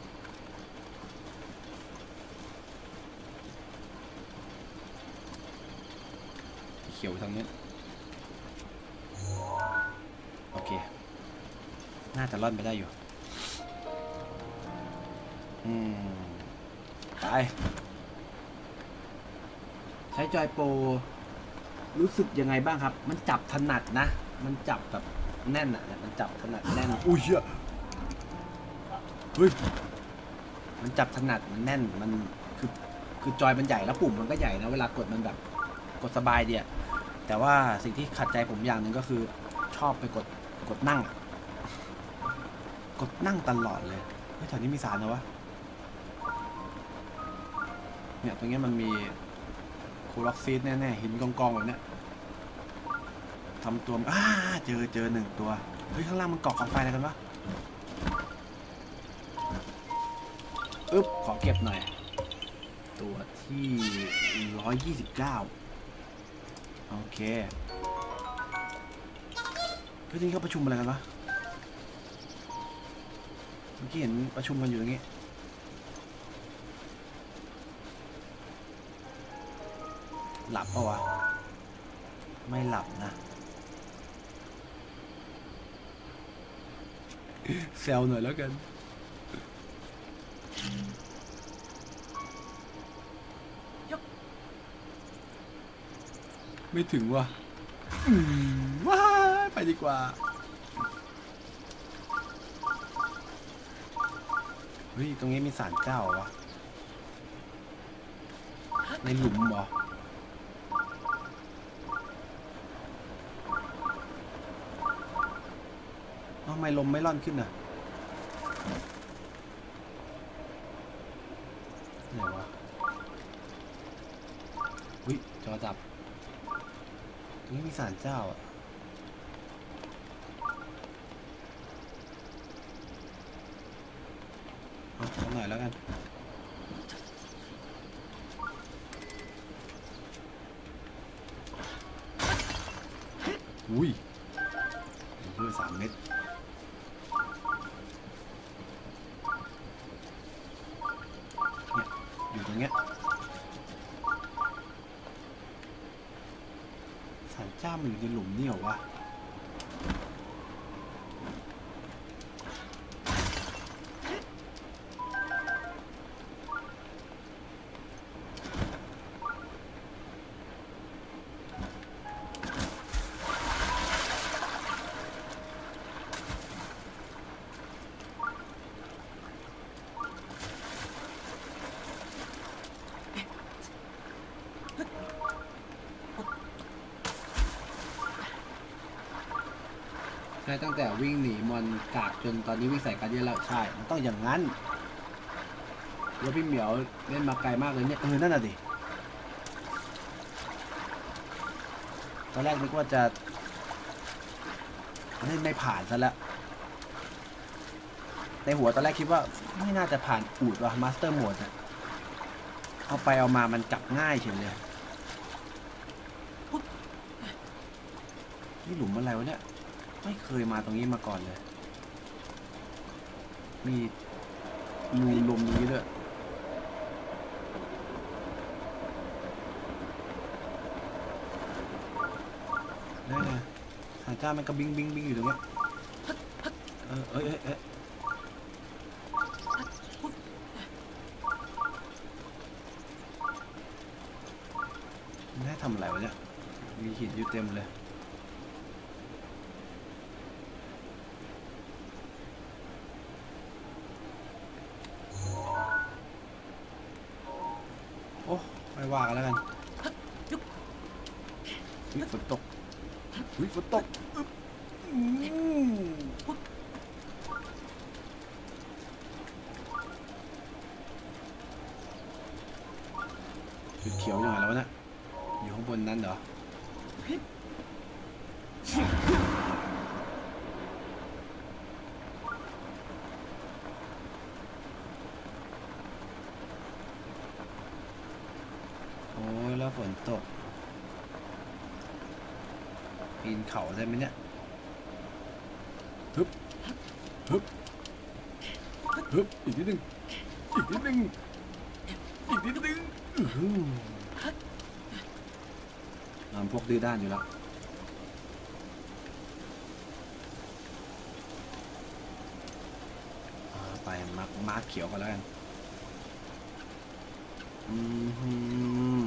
เขียวทางนี้โอเคน่าจะล่อนไปได้อยู่อืมไปใช้จอยโปรรู้สึกยังไงบ้างครับมันจับถนัดนะมันจับแบบแน่นอ่ะมันจับถนัดแน่นอุ้ยเฮ้ยมันจับถนัดมันแน่นมันคือคือจอยมันใหญ่แล้วปุ่มมันก็ใหญ่นะเวลากดมันแบบกดสบายดีอะแต่ว่าสิ่งที่ขัดใจผมอย่างหนึ่งก็คือชอบไปกดกดนั่งกดนั่งตลอดเลยเฮ้ยแถวนี้มีสารนะวะเนี่ยตรงนี้มันมีโคล็อกซีดแน่ๆหินกองๆแบบเนี้ยทำตัวอ้าเจอเจอหนึ่งตัวเฮ้ยข้างล่างมันเกาะกองไฟอะไรกันวะอึ๊บขอเก็บหน่อยตัวที่หนึ่งร้อยยี่สิบเก้าโอเคเฮ้ยนี่เขาประชุมอะไรกันวะเมื่อกี้เห็นประชุมกันอยู่อย่างงี้หลับปะวะไม่หลับนะแซวหน่อยแล้วกันไม่ถึงว่ะว้าไปดีกว่าเฮ้ยตรงนี้มีศาลเจ้าวะในหลุมเหรอทำไมลมไม่ร่อนขึ้นอ่ะไหนวะอุ้ยจอดับนี่มีศาลเจ้าอ่ะเอาสักหน่อยแล้วกันอุ้ยเพื่อสามเม็ดเนี่ยอยู่ตรงเนี้ยเจ้ามันอยู่ในหลุมนี่เหรอวะตั้งแต่วิ่งหนีมอนกากจนตอนนี้วิ่งใส่กันเยอะแล้วใช่มันต้องอย่างนั้นแล้วพี่เหมียวเล่นมาไกลมากเลยเนี่ยเออนั่นน่ะดิตอนแรกนึกว่าจะเล่นไม่ผ่านซะแล้วในหัวตอนแรกคิดว่าไม่น่าจะผ่านอูดว่ะมาสเตอร์โหมดอะเอาไปเอามามันจับง่ายเฉยเลยนี่หลุมอะไรวะเนี่ยไม่เคยมาตรงนี้มาก่อนเลยมีรูลมนี้ด้วยนี่ไงทางเจ้ามันก็บิงบิงบิงอยู่ตรงนี้เออเอ้ยเอ้ยเอ้ยมันให้ทำอะไรวะเนี่ยมีหินอยู่เต็มเลยไม่ว่ากันแล้วกันวิฝนตกวิฝนตกจุดเขียวยังไงแล้วนะอยู่ข้างบนนั้นเหรอแล้วฝนตกปีนเขาได้ไหมเนี่ยฮึบฮึบฮึบอีกนิดนึงอีกนิดนึงอีกนิดนึงนอนพวกดื้อด้านอยู่แล้วไปมาร์คมาร์คเขียวกันแล้วกันอืม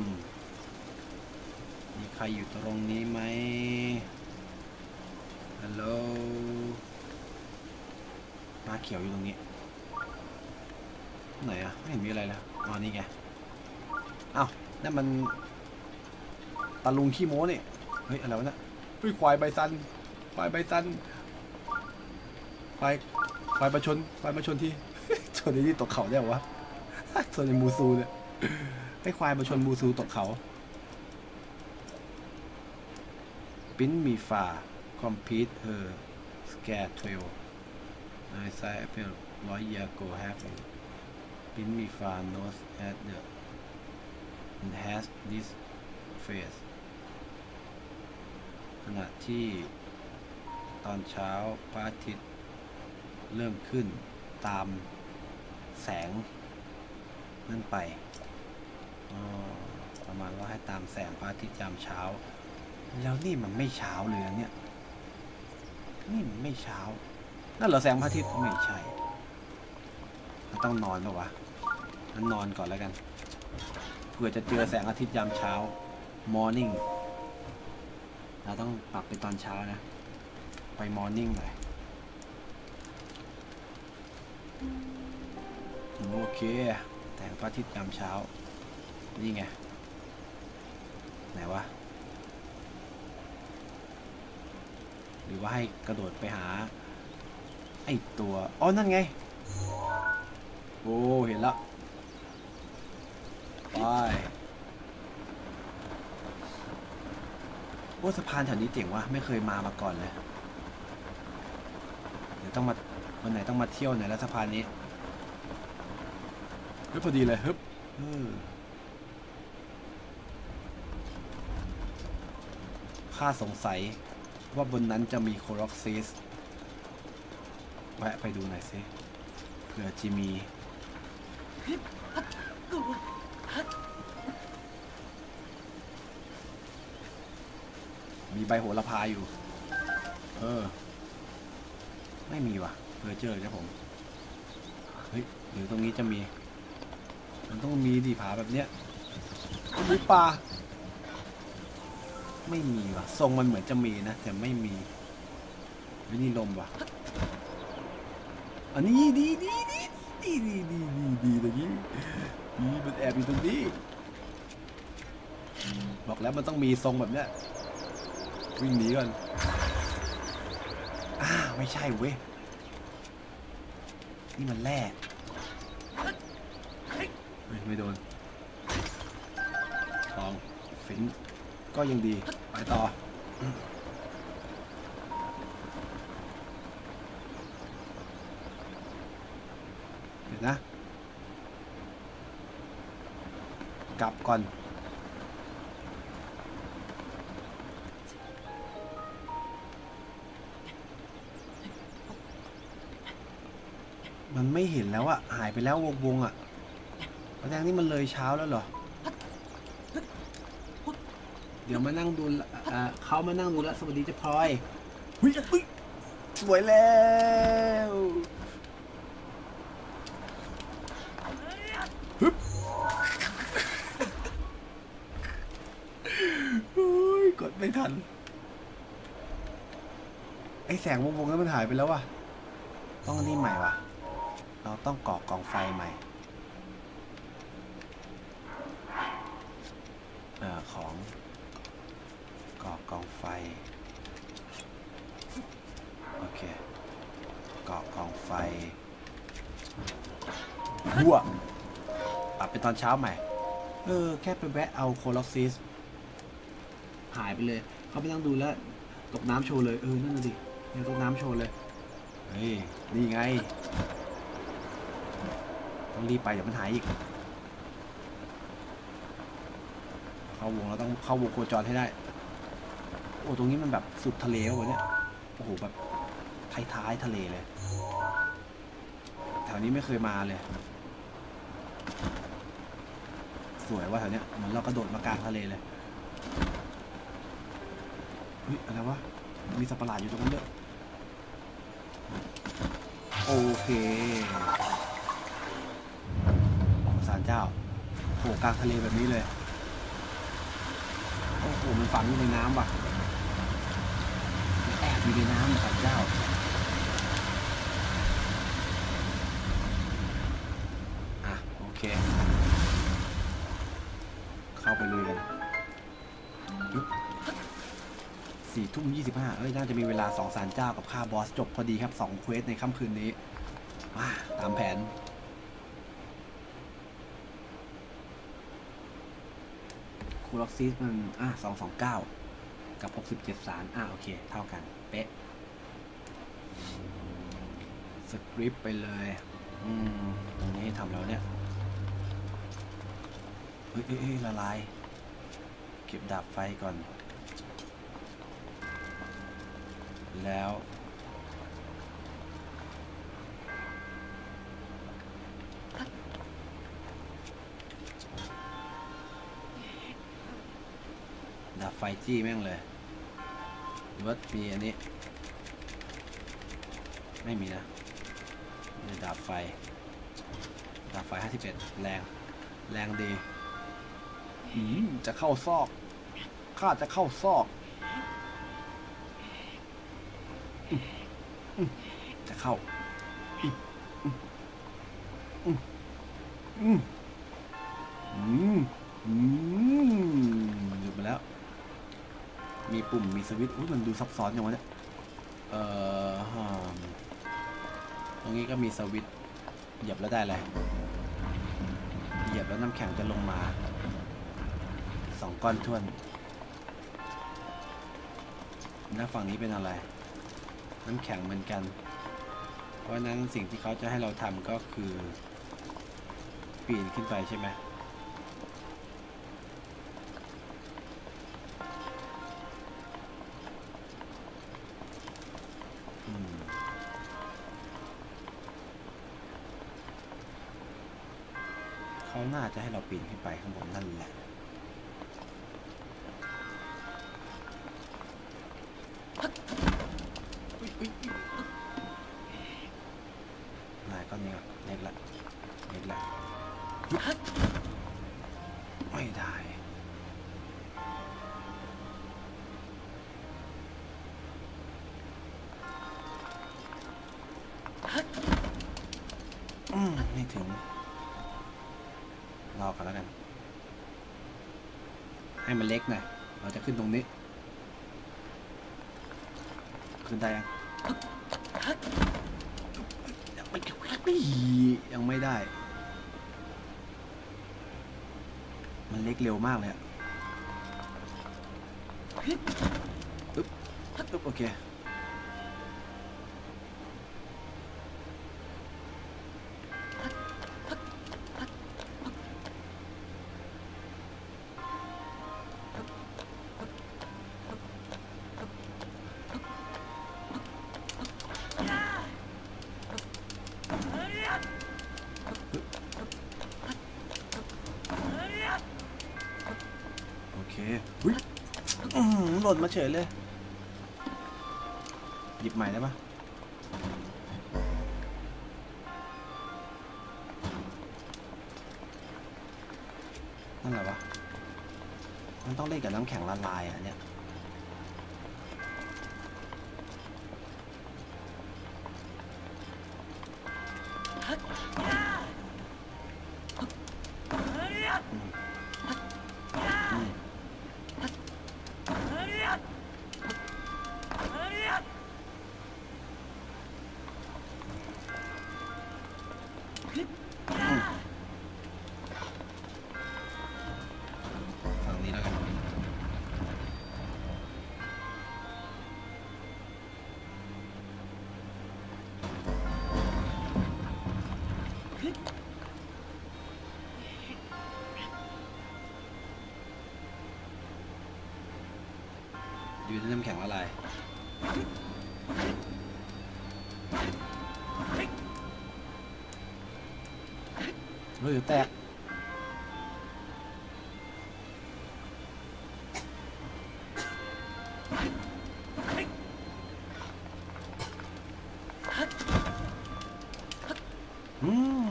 มีใครอยู่ตรงนี้ไหมฮัลโหลมาเขียวอยู่ตรงนี้ไหนอะไม่เห็นมีอะไรเลยอ๋อนี่ไงอ้าวนั่นมันตะลุงขี้โม้นี่เฮ้ยอะไรวะเนี่ยเฮ้ยควายใบซันควายใบซันควายควายประชนควายประชนที่ชนที่ตกเขาได้หรอวะชนในมูซูเนี่ยให้ควายประชนมูซูตกเขาปิ้นมีฟาคอมพิวเตอร์สแกร์เทรลไอไซแอปเปิลร้อยเยียโกแฮฟปิ้นมีฟา knows at the it has this phase ขณะที่ตอนเช้าพระอาทิตย์เริ่มขึ้นตามแสงนั่นไปประมาณว่าให้ตามแสงพระอาทิตย์ยามเช้าแล้วนี่มันไม่เช้าเลยเนี่ยนี่มันไม่เช้านั่นเหรอแสงพระอาทิตย์ไม่ใช่เราต้องนอนป่ะวะงั้นนอนก่อนแล้วกันเผื่อจะเจอแสงอาทิตย์ยามเช้า morning เราต้องปรับไปตอนเช้านะไป morning หน่อยโอเคแสงพระอาทิตย์ยามเช้านี่ไงไหนวะหรือว่าให้กระโดดไปหาไอตัวอ๋อนั่นไงโอ้เห็นแล้วไปโอ้สะพานแถวนี้เจ๋งว่ะไม่เคยมามาก่อนเลยเดี๋ยวต้องมาวันไหนต้องมาเที่ยวหน่อยแล้วสะพานนี้เฮ้ยพอดีเลยฮึบข้าสงสัยว่าบนนั้นจะมีโคร็อกซิสแวะไปดูหน่อยสิเผื่อจะมีมีใบโหระพาอยู่เออไม่มีว่ะเพอเจอครับผมเฮ้ยหรือตรงนี้จะมีมันต้องมีดิผาแบบเนี้ยมีปลาไม่มีว่ะทรงมันเหมือนจะมีนะแต่ไม่มีไม่นี่ลมว่ะอันนี้ดีดีดีดีดีดีดีดีตรงนี้ดีมันแอบอยู่ตรงนี้บอกแล้วมันต้องมีทรงแบบเนี้ยวิ่งหนีก่อนอ้าไม่ใช่เว้ยนี่มันแร่ไม่โดนทองฟินก็ยังดีไปต่อเดี๋ยวนะกลับก่อนมันไม่เห็นแล้วอะหายไปแล้ววงวงอะแสดงนี่มันเลยเช้าแล้วเหรอเดี๋ยวมานั่งดูเขามานั่งดูแลสวัสดีเจ้าพลอยหุ้ยหุ้ยสวยแล้วฮึบกดไม่ทันไอแสงวงวงนั้นมันหายไปแล้วว่ะต้องอันนี้ใหม่ว่ะเราต้องก่อกองไฟใหม่เอ่อของก่อกองไฟโอเคก่อกองไฟบัวปรับเป็นตอนเช้าใหม่เออแค่ไปแวะเอาโคลอซิสหายไปเลยเขาไปนั่งดูแล้วตกน้ำโชว์เลยเออนั่นน่ะดิเนี่ยตกน้ำโชว์เลยเฮ้ยนี่ไงต้องรีบไปเดี๋ยวมันหายอีกเข้าวงเราต้องเข้าวงโคจรให้ได้โอ้ตรงนี้มันแบบสุดทะเลวะเนี่ยโอ้โหแบบท้ายๆทะเลเลยแถวนี้ไม่เคยมาเลยสวยว่าแถวเนี้ยเหมือนเรากระโดดมากลางทะเลเลยเฮ้ยอะไรวะมีสัตว์ประหลาดอยู่ตรงนั้นด้วยโอเคศาลเจ้าโผล่กลางทะเลแบบนี้เลยโอ้โหมันฝังอยู่ในน้ำว่ะแอบอยู่ในน้ำศาลเจ้าอ่ะโอเคเข้าไปเลยกันสี่ทุ่มยี่สิบห้าเอ้ยน่าจะมีเวลาสองศาลเจ้ากับฆ่าบอสจบพอดีครับสองเควสในค่ำคืนนี้มาตามแผนคูล็อกซิสมันอ่ะสองสองเก้ากับหกสิบเจ็ดสารอ่ะโอเคเท่ากันเป๊ะสคริปต์ไปเลยอืมตรงนี้ทำแล้วเนี่ยเฮ้ยเฮ้ยละลายเก็บดาบไฟก่อนแล้วดาบไฟจี้แม่งเลยหรือว่ามีอันนี้ไม่มีนะนี่ดาบไฟดาบไฟห้าสิบเอ็ดแรงแรงดีอืมจะเข้าซอกข้าจะเข้าซอกจะเข้าอืมอืมอืมอืมหยุดมาแล้วมีปุ่มมีสวิตช์อุ้ยมันดูซับซ้อนอย่างวะเนี่ยเอ่อตรงนี้ก็มีสวิตช์เหยียบแล้วได้อะไรเหยียบแล้วน้ำแข็งจะลงมาสองก้อนท้วนหน้าฝั่งนี้เป็นอะไรน้ำแข็งเหมือนกันเพราะนั้นสิ่งที่เขาจะให้เราทำก็คือปีนขึ้นไปใช่ไหมเขาน่าจะให้เราปีนขึ้นไปข้างบนนั่นแหละนายก้อนนี้ครับเล็กละเล็กละไม่ได้อืมไม่ถึงรอกันแล้วกันให้มันเล็กหน่อยเราจะขึ้นตรงนี้ขึ้นได้ยังยังไม่ยังไม่ได้มันเล็กเร็วมากเลยอะปึ๊บปึ๊บโอเคหล่นมาเฉยเลยหยิบใหม่ได้ปะนั่นแหละวะมันต้องเล่นกับน้ำแข็งละลายอ่ะเนี่ยอยู่ในน้ำแข็งละลายเฮ้ยแตกอืม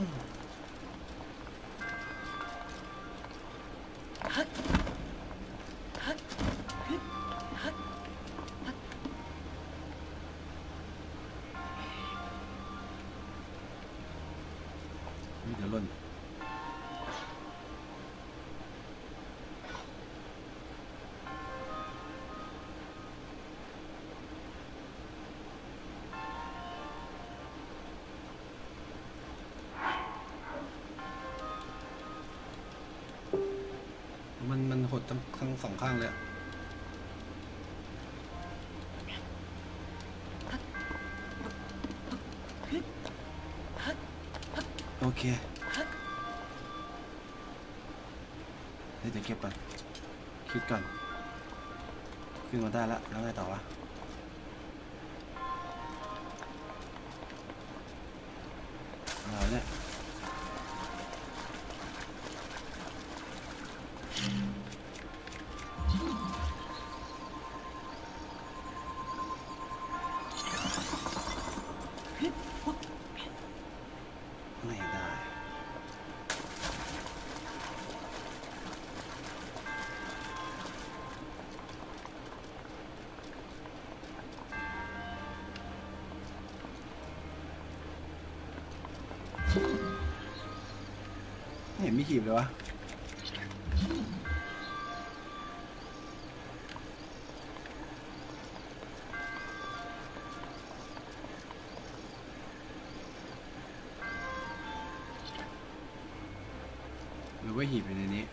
เดี๋ยวล่นมันมันหดทั้งทั้งสองข้างเลยโอเคเดี๋ยวเก็บก่อนคิดก่อนขึ้นมาได้แล้วแล้วไงต่อวะเอาเนี่ยไม่ได้ไม่เห็นมีขีบเลยวะหรือว่าหีบอยู่ในนี้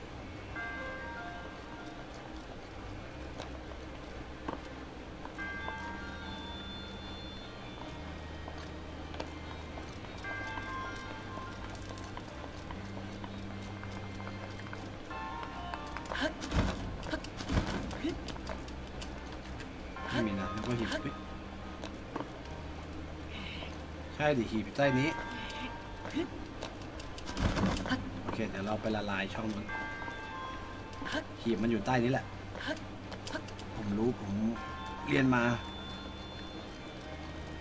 ไม่มีนะแล้วก็หีบใช่ดิหีบอยู่ใต้นี้โอเคเดี๋ยวเราไปละลายช่องมันหีบมันอยู่ใต้นี้แหละผมรู้ผมเรียนมา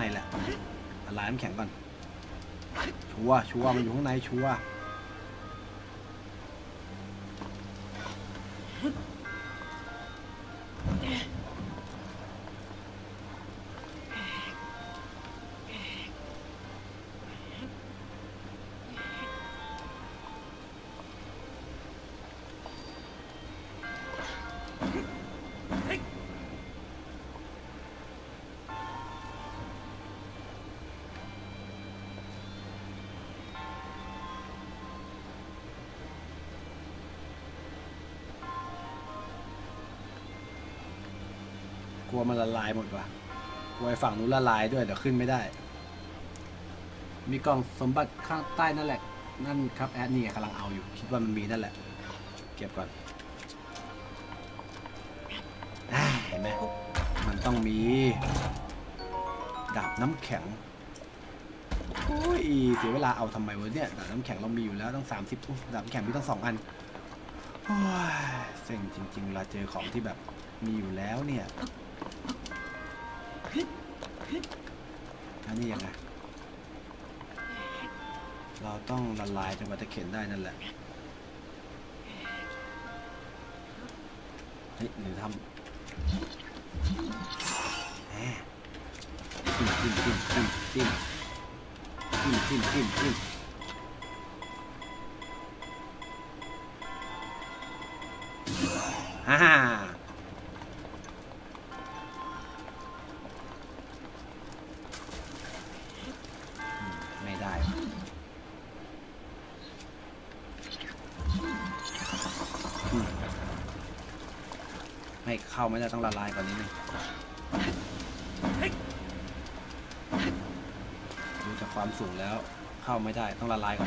ในแหละละลายน้ำแข็งก่อนชัวร์ชัวร์มันอยู่ข้างในชัวร์กลัวมันละลายหมดว่ะกลัวไอ้ฝั่งนู้นละลายด้วยเดี๋ยวขึ้นไม่ได้มีกล่องสมบัติข้างใต้นั่นแหละนั่นครับแอดนี่กำลังเอาอยู่คิดว่ามันมีนั่นแหละเก็บก่อนเห็นไหมมันต้องมีดาบน้ำแข็งโอ้ยเสียเวลาเอาทำไมวะเนี่ยดาบน้ำแข็งเรามีอยู่แล้วต้องสามสิบดาบน้ำแข็งมีต้องสองอันโอ้ยเซ็งจริงๆเวลาเจอของที่แบบมีอยู่แล้วเนี่ยอันนี้ยังไงเราต้องละลายจนกว่าจะเข็นได้นั่นแหละเฮ้ยหรือทำจิ้มจิ้มจิ้มจิ้มจิ้มจิ้มจิ้มจิ้มฮ่าไม่ได้ไม่เข้าไม่ได้ต้องละลายก่อนนิดนึงดูจากความสูงแล้วเข้าไม่ได้ต้องละลายก่อน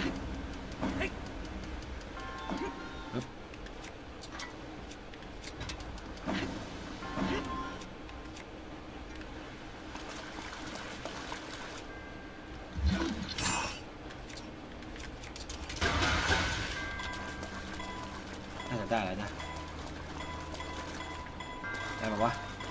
น่าจะได้แล้วนะได้ป่าววะ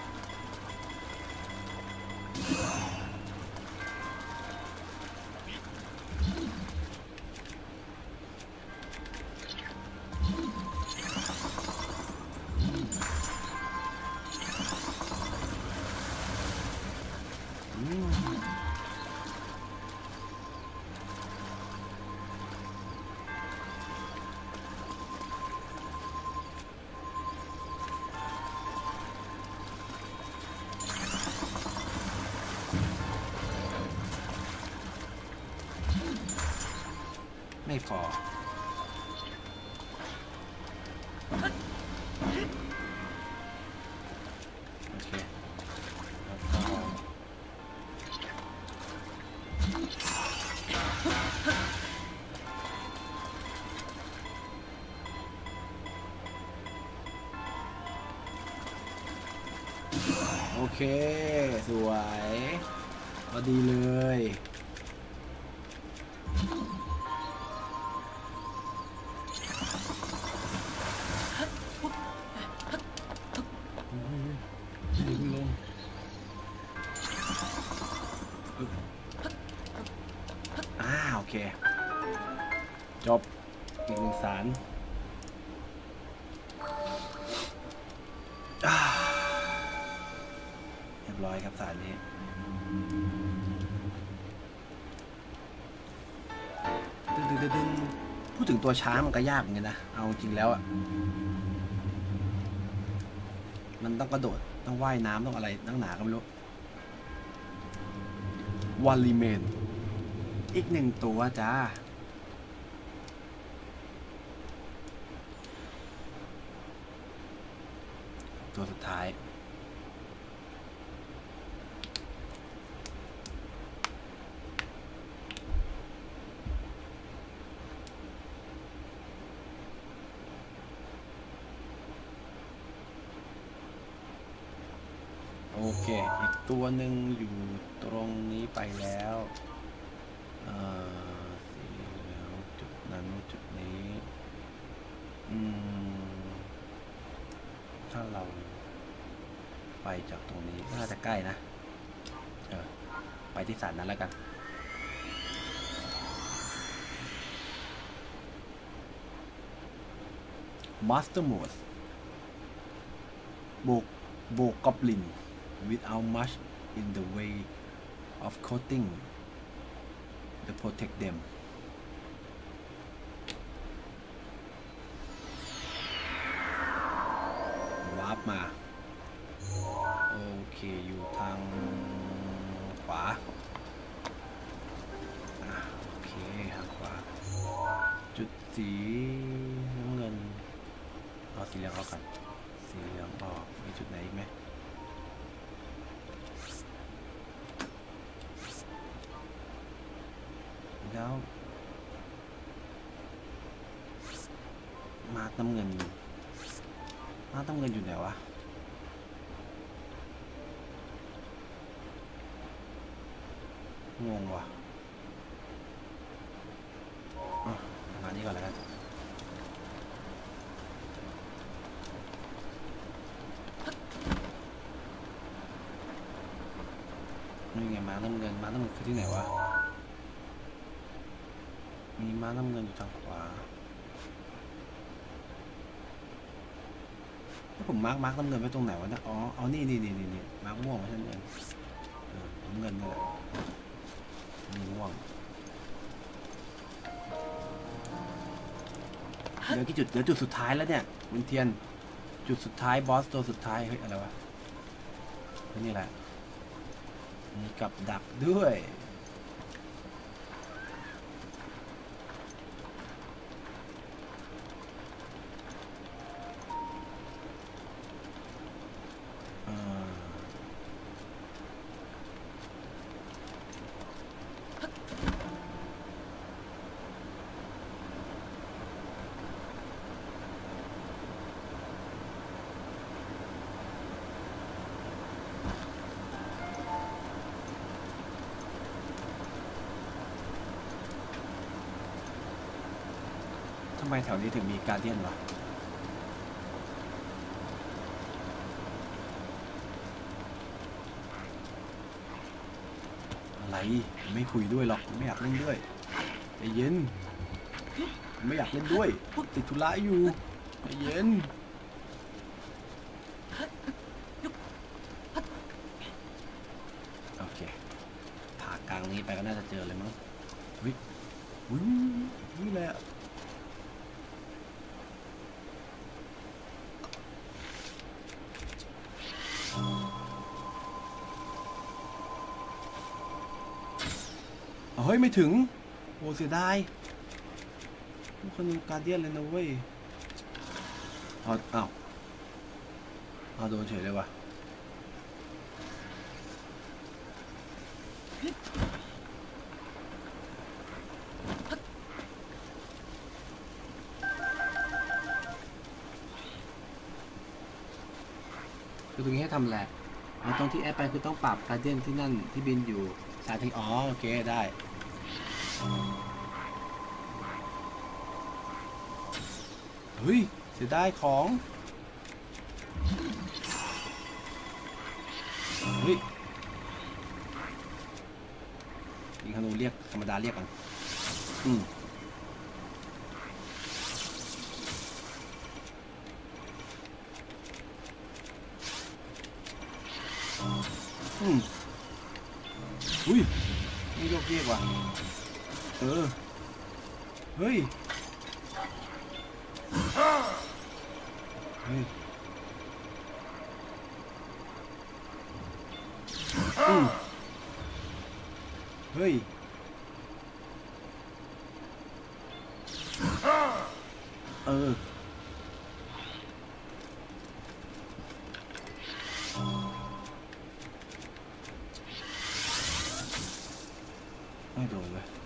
ไม่พอโอเคแล้วก็โอเคสวยพอดีเลยโอเคจบอีกหนึ่งสารเรียบร้อยครับสารนี้ดึงๆๆพูดถึงตัวช้างมันก็ยากเหมือนกันนะเอาจริงแล้วอ่ะมันต้องกระโดดต้องว่ายน้ำต้องอะไรตั้งหนาก็ไม่รู้วอลลีเมนอีกหนึ่งตัวจ้าตัวสุดท้ายโอเคอีกตัวหนึ่งอยู่ตรงนี้ไปแล้วสีแล้วจุดนั้นจุดนี้อืมถ้าเราไปจากตรงนี้น่าจะใกล้นะเออไปที่ศาลนั้นแล้วกันมาสเตอร์โหมดโบกโบกกอบลิน without much in the way of coating to protect them วาร์ปมาโอเคอยู่ทางขวาโอเคทางขวาจุดสีน้ำเงินเอาสีเหลืองออกกันสีเหลืองออกมีจุดไหนอีกไหมแล้วมาร์คน้ำเงินมาร์คน้ำเงินอยู่ไหนวะงงว่ะอ่ะมานี้ก่อนแล้วกันนี่ไงม้าน้ำเงินม้าน้ำเงินคือที่ไหนวะมีม้าน้ำเงินอยู่ทางขวาถ้าผมมาร์กมาร์กน้ำเงินไว้ตรงไหนวะนะอ๋อเอานี่นี่นี่นี่มาร์กม่วงไว้ท่านเงินเออน้ำเงินนี่แหละม่วงเดี๋ยวที่จุดเดี๋ยวจุดสุดท้ายแล้วเนี่ยวินเทียนจุดสุดท้ายบอสตัวสุดท้ายเฮ้ยอะไรวะนี่แหละมีกับดักด้วยทำไมแถวนี้ถึงมีการเดียนวะอะไรไม่คุยด้วยหรอกไม่อยากเล่นด้วยใจเย็นไม่อยากเล่นด้วยติดธุระอยู่ใจเย็นโอเคผ่ากลางนี้ไปก็น่าจะเจอเลยมั้งวิวินี่แหละเฮ้ยไม่ถึงโอ้เสียดายทุกคนมีการเดียนเลยนะเว้ยเอาเอาเอาโดนเฉยเลยว่ะคือตรงนี้ให้ทำแหละเอาตรงที่แอปไปคือต้องปรับการเดียนที่นั่นที่บินอยู่สาธิตอ๋อโอเคได้เฮ้ยเสียดายของเฮ้ยยิงธนูเรียกธรรมดาเรียกกันอืมอืมอุ้ยนี่ยกเยกว่ะเออเฮ้ยเฮ้ยอืมเฮ้ยเออไม่โดนเลย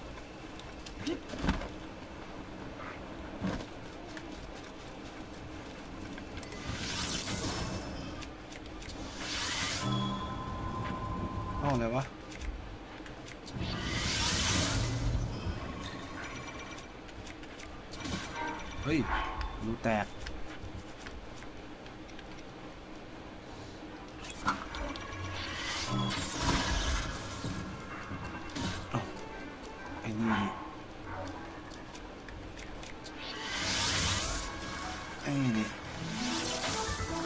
เอาอะไรวะเฮ้ยรูแตก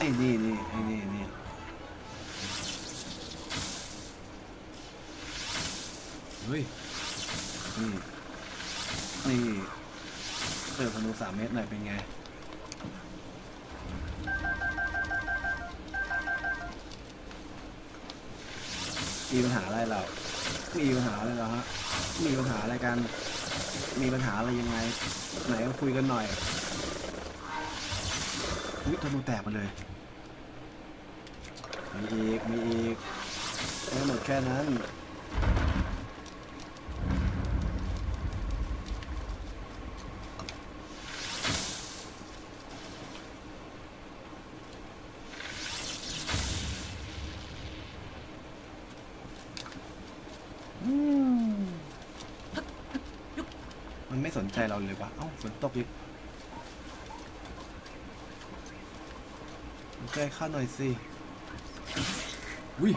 นี่นี่ไอ้นี่นี่เฮ้ยนี่นี่เติมธนูสามเมตรหน่อยเป็นไงมีปัญหาอะไรเรามีปัญหาอะไรเหรอฮะมีปัญหาอะไรกันมีปัญหาอะไรยังไงไหนก็คุยกันหน่อยอุ๊ยธนูแตกไปเลยมีอีกมีอีกไม่หมดแค่นั้นมันไม่สนใจเราเลยวะเอ้าฝนตกอีกสนใจข้าหน่อยสิอุ้ย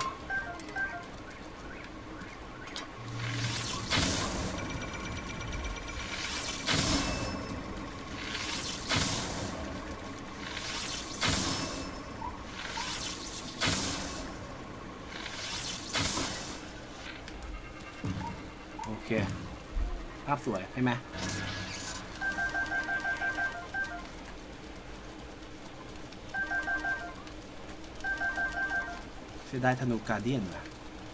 โอเคภาพสวยใช่ไหมเสียดายธนูการเดียนว่ะ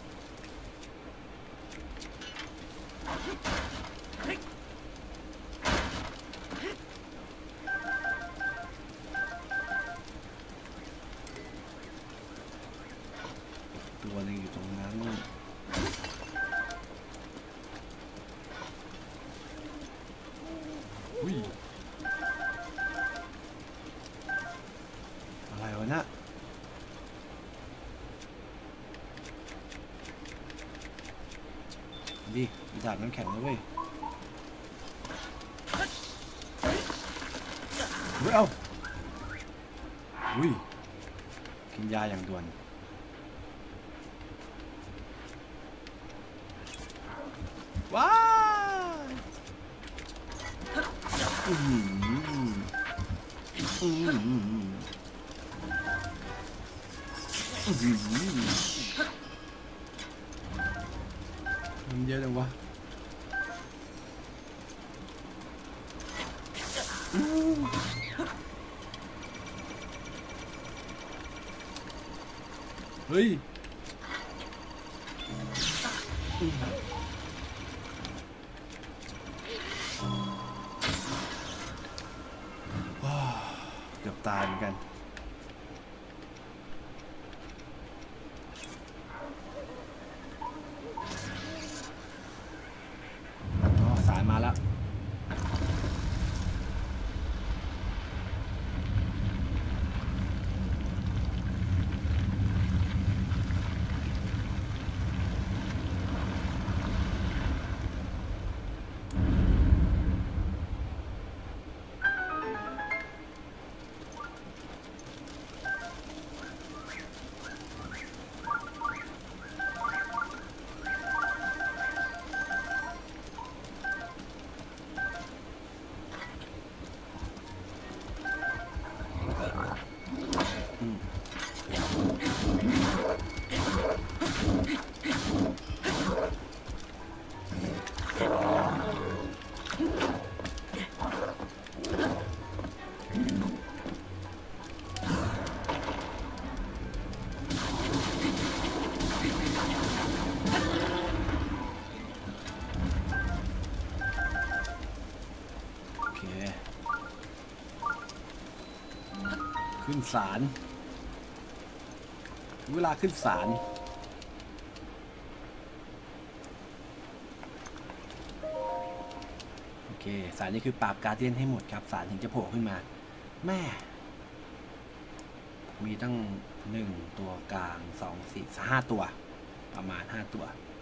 ตัวนึงอยู่ตรงนั้นอุ้ยอะไรวะเนี่ยดิดาบน้ำแข็งแล้วเว้ยเฮ้ยเอาอุ้ยกินยาอย่างด่วนว้าอืมอืมอืมมันเยอะจังวะเฮ้ยเกือบตายเหมือนกันสายมาแล้วขึ้นศาลเวลาขึ้นศาลโอเคศาลนี่คือปราบการเดียนให้หมดครับศาลถึงจะโผล่ขึ้นมาแม่มีตั้งหนึ่งตัวกลางสองสี่ห้าตัวประมาณห้าตัว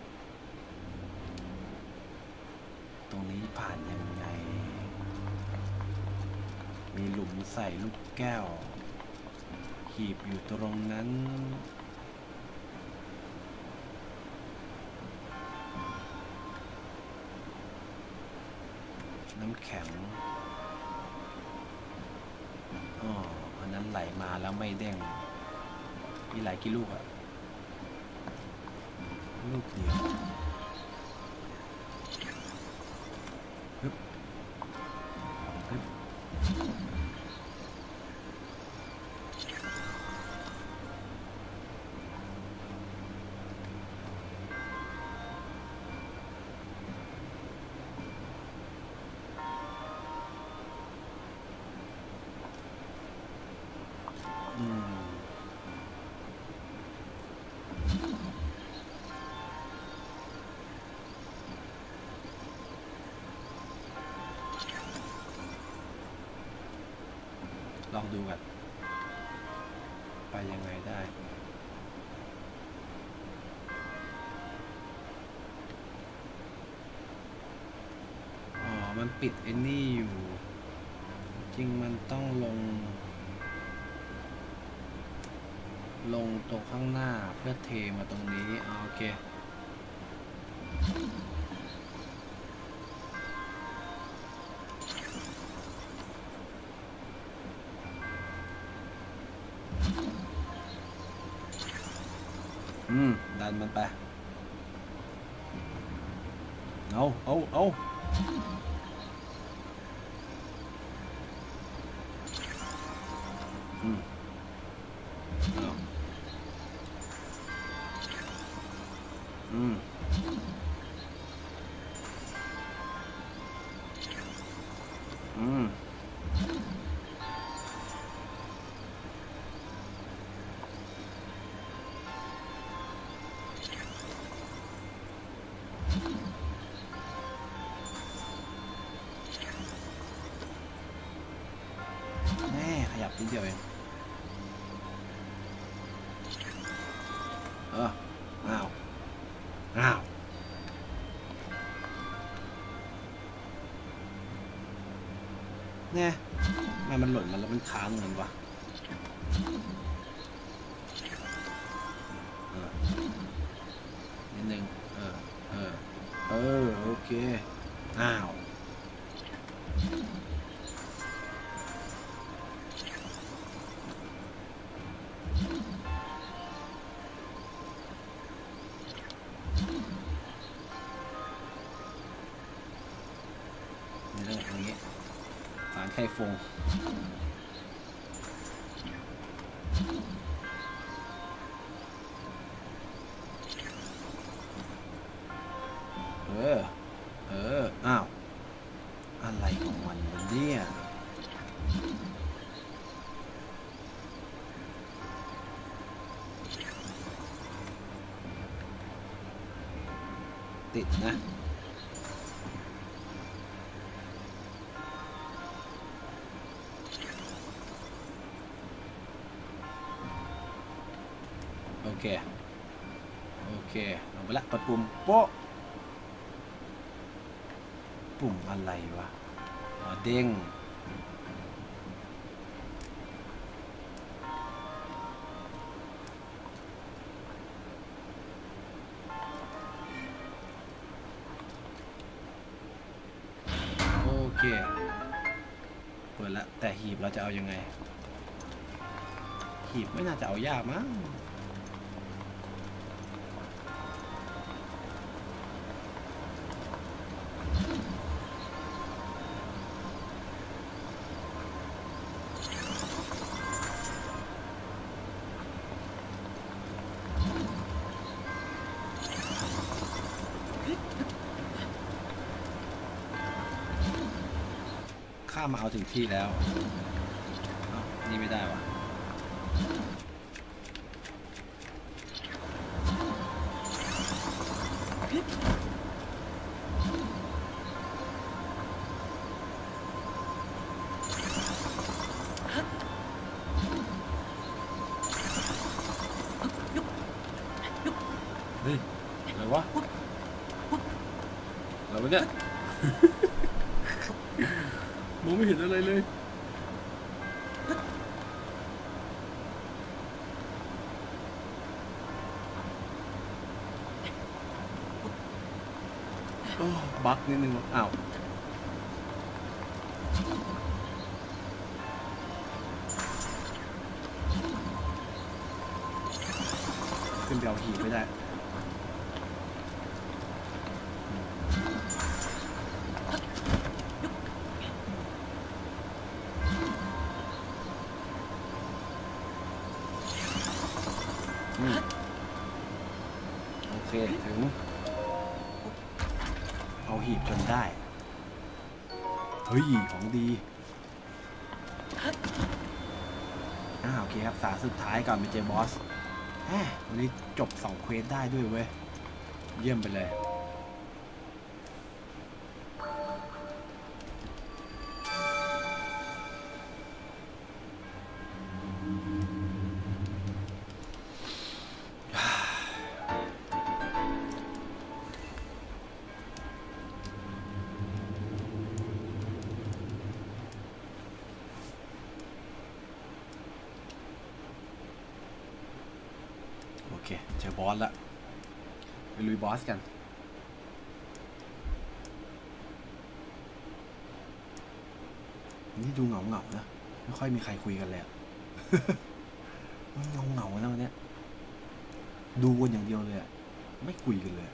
ตรงนี้ผ่านยังไงมีหลุมใส่ลูกแก้วหีบอยู่ตรงนั้นน้ำแข็งอ๋ออันนั้นนั้นไหลมาแล้วไม่เด้งมีไหลกี่ลูกอะลูกเดียวฮึบฮึบลองดูกันไปยังไงได้อ๋อมันปิดไอ้นี่อยู่จริงมันต้องลงลงตรงข้างหน้าเพื่อเทมาตรงนี้โอเคอืมดันมันไปเอาเอาเอาอืมเอาอืมอืมแม่ขยับนิดเดียวเองเอออ้าวอ้าวเนี่ยแม่มันหล่นมาแล้วมันค้างเหมือนวะนิดนึงเออเออเออโอเคอ้าวนี่เรื่องอย่างนี้สารไข่ฟงเออเอออ้าวอะไรของมันวะเนี่ยติดนะโอเคโอเคเอาไปละกดปุ่มโป๊ะปุ่มอะไรวะอ๋อเด้งโอเคเปิดละแต่หีบเราจะเอายังไงหีบไม่น่าจะเอายากมั้งข้ามาเอาถึงที่แล้วอ้าวนี่ไม่ได้วะเฮ้ยอะไรวะอะไรวะเนี่ย มองไม่เห็นอะไรเลยโอ้บั๊กนิดนึงอ้าวขึ้นไปเอาหีบไม่ได้โอเคถึงเอาหีบจนได้เฮ้ยของดีอ่าโอเคครับสาสุดท้ายก่อนไปเจอบอสแหมวันนี้จบสองเควสได้ด้วยเว้ยเยี่ยมไปเลยโอเคเจอบอสละไปลุยบอสกันนี่ดูเหงาเหงานะไม่ค่อยมีใครคุยกันเลยเงาเหงาแล้ววันนี้ดูวนอย่างเดียวเลยไม่คุยกันเลย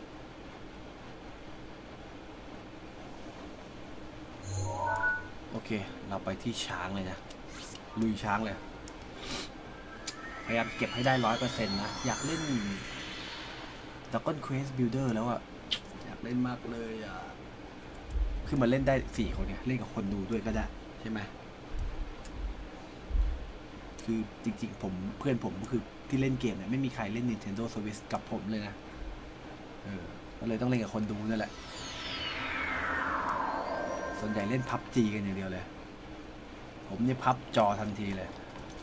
โอเคเราไปที่ช้างเลยนะลุยช้างเลยพยายามเก็บให้ได้ร้อยเปอร์เซ็นต์นะอยากเล่นDragon Quest Builder แล้วอ่ะอยากเล่นมากเลยอ่ะคือมันเล่นได้สี่คนเนี่ยเล่นกับคนดูด้วยก็ได้ใช่ไหมคือจริงๆผมเพื่อนผมก็คือที่เล่นเกมเนี่ยไม่มีใครเล่น Nintendo Switch กับผมเลยนะเออก็เลยต้องเล่นกับคนดูนั่นแหละส่วนใหญ่เล่น พับจี กันอย่างเดียวเลยผมเนี่ยพับจอทันทีเลย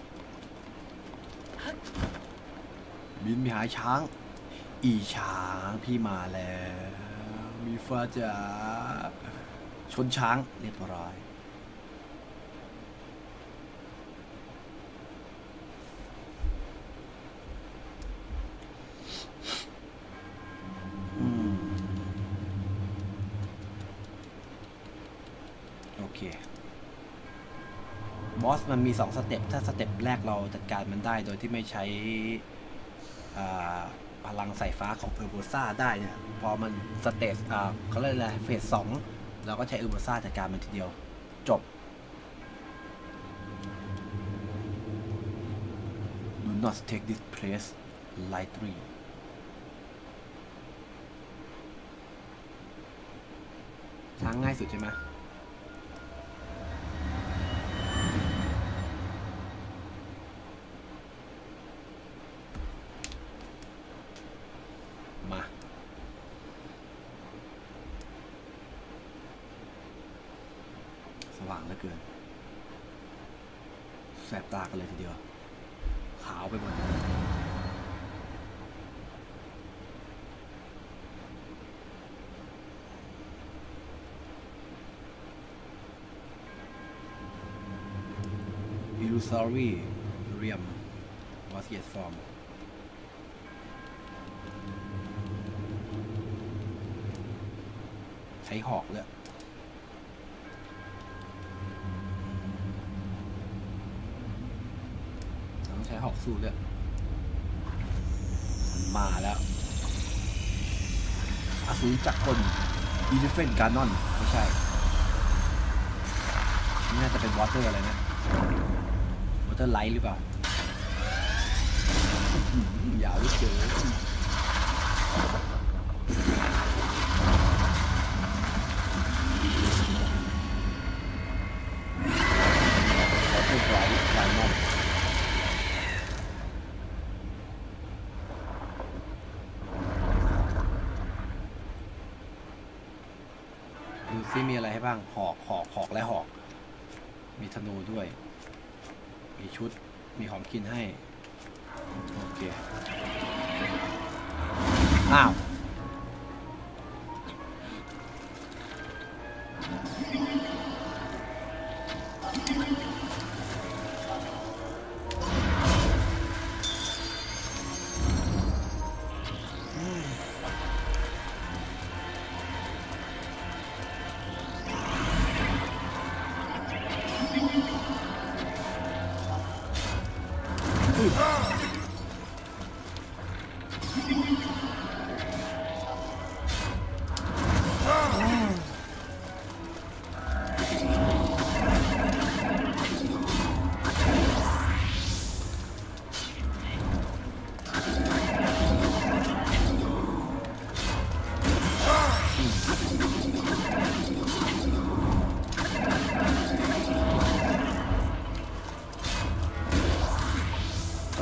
บินไปหาช้างอีช้างพี่มาแล้วมีฟ้าจ๋าชนช้างเรียบร้อยอืมโอเคบอสมันมีสองสเต็ปถ้าสเต็ปแรกเราจัดการมันได้โดยที่ไม่ใช้พลังสายฟ้าของเออร์โบซ่าได้เนี่ยพอมันสเตจเขาเรียกอะไรเฟสสองเราก็ใช้เออร์โบซ่าจัดการมันทีเดียวจบ Do not take this place lightly ช้างง่ายสุดใช่ไหมมาสว่างเหลือเกินแสบตากันเลยทีเดียวขาวไปหมดIllusory Realm was yet formedใช้หอกเลยต้องใช้หอกสู้เลยมาแล้วอสูรจักรกลอีเลฟเฟนการ์นอนไม่ใช่นี่น่าจะเป็นวอเตอร์อะไรนะวอเตอร์ไลท์หรือเปล่ายาวเกินดูซิมีอะไรให้บ้างหอกหอกหอกและหอกมีธนูด้วยมีชุดมีของกินให้โอเคอ้าว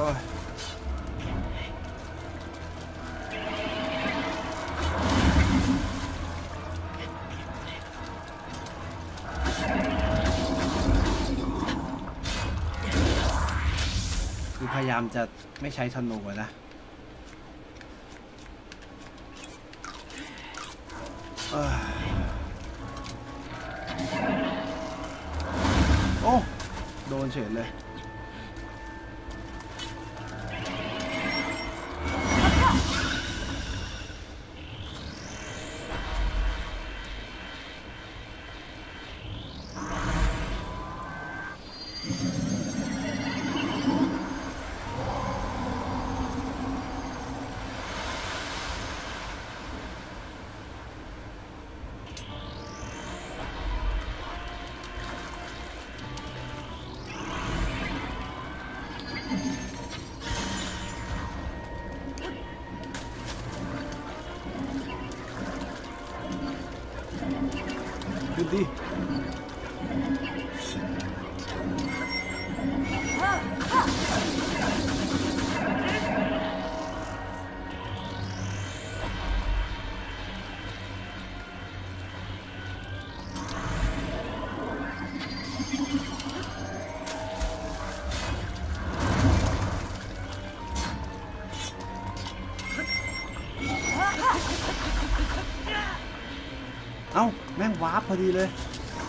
ยคือพยายามจะไม่ใช้ธนูนะโอ้โดนเฉยเลยดูดิเอ้าแม่งวาร์ปพอดีเลย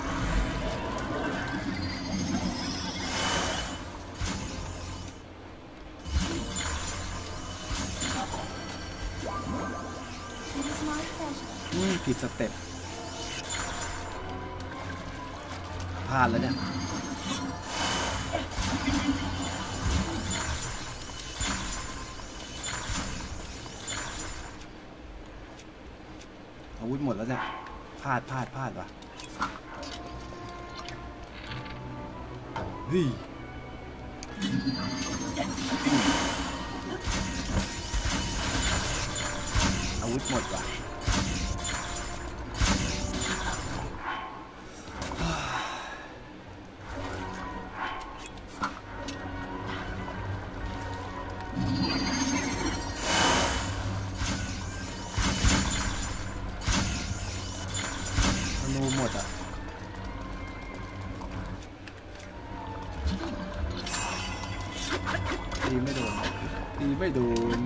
อืมผิดสเต็ปพลาดแล้วเนี่ยอาวุธหมดแล้วเนี่ยพลาดพลาดพลาดว่ะเฮ้ยอาวุธหมดว่ะหมดอ่ะตีไม่โดนตีไม่โดน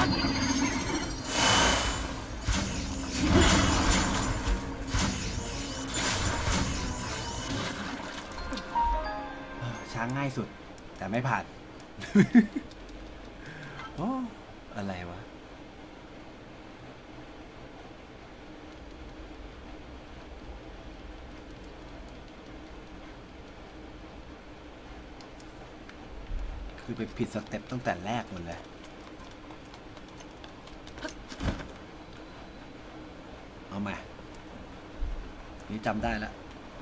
ช้างง่ายสุดแต่ไม่ผ่าน โอ้อะไรวะคือไปผิดสเต็ปตั้งแต่แรกหมดเลยเอามานี่จำได้แล้ว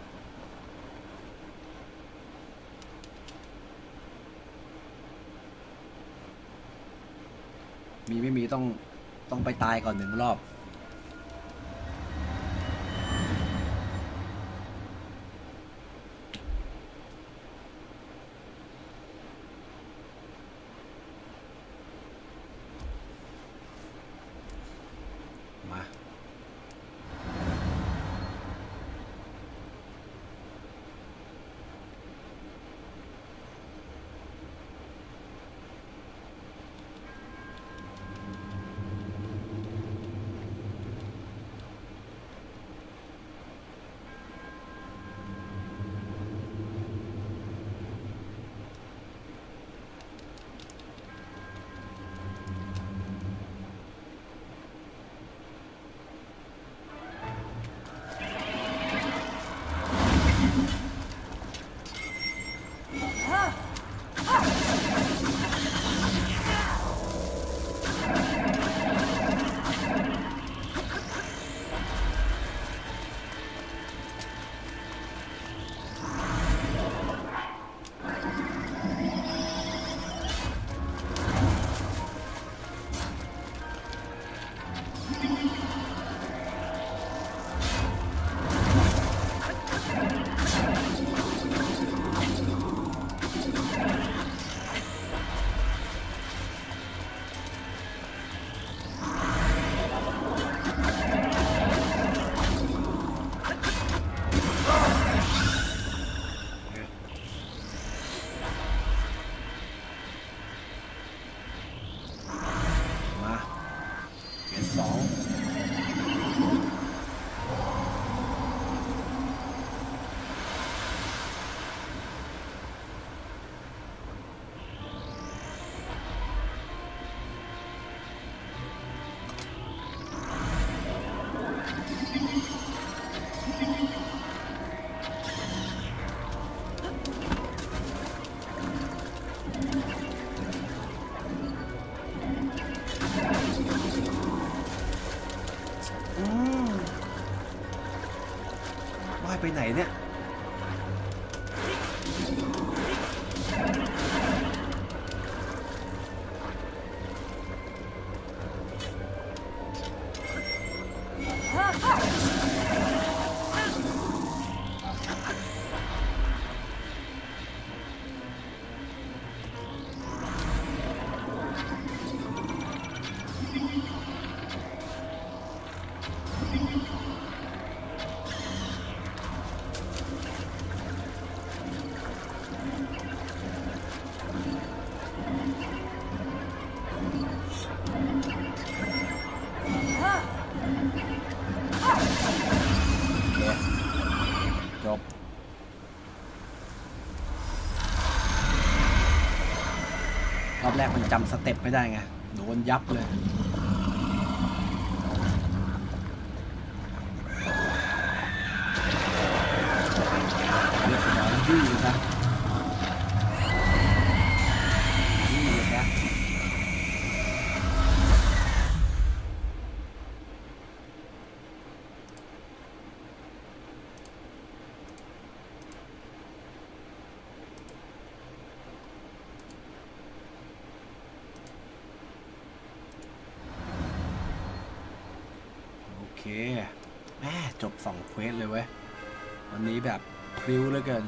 มีไม่มีต้องต้องไปตายก่อนหนึ่งรอบมาไปไหนเนี่ยรอบแรกมันจำสเต็ปไม่ได้ไงโดนยับเลยเรียบร้อยดื้อเลยครับดื้อเลยนะโอเคแม่จบสองเควสเลยเว้ยวันนี้แบบพริ้วเหลือเกิน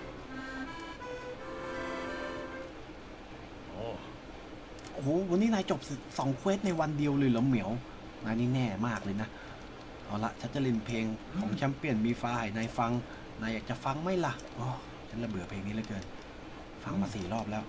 โอ้โหวันนี้นายจบสองเควสในวันเดียวเลยเหรอเหมียวนายนี่แน่มากเลยนะเอาละฉันจะเล่นเพลงของแชมเปี้ยนมีฟ้าให้นายฟังนายอยากจะฟังไหมล่ะอ๋อฉันระเบื่อเพลงนี้เหลือเกินฟังมาสี่รอบแล้ว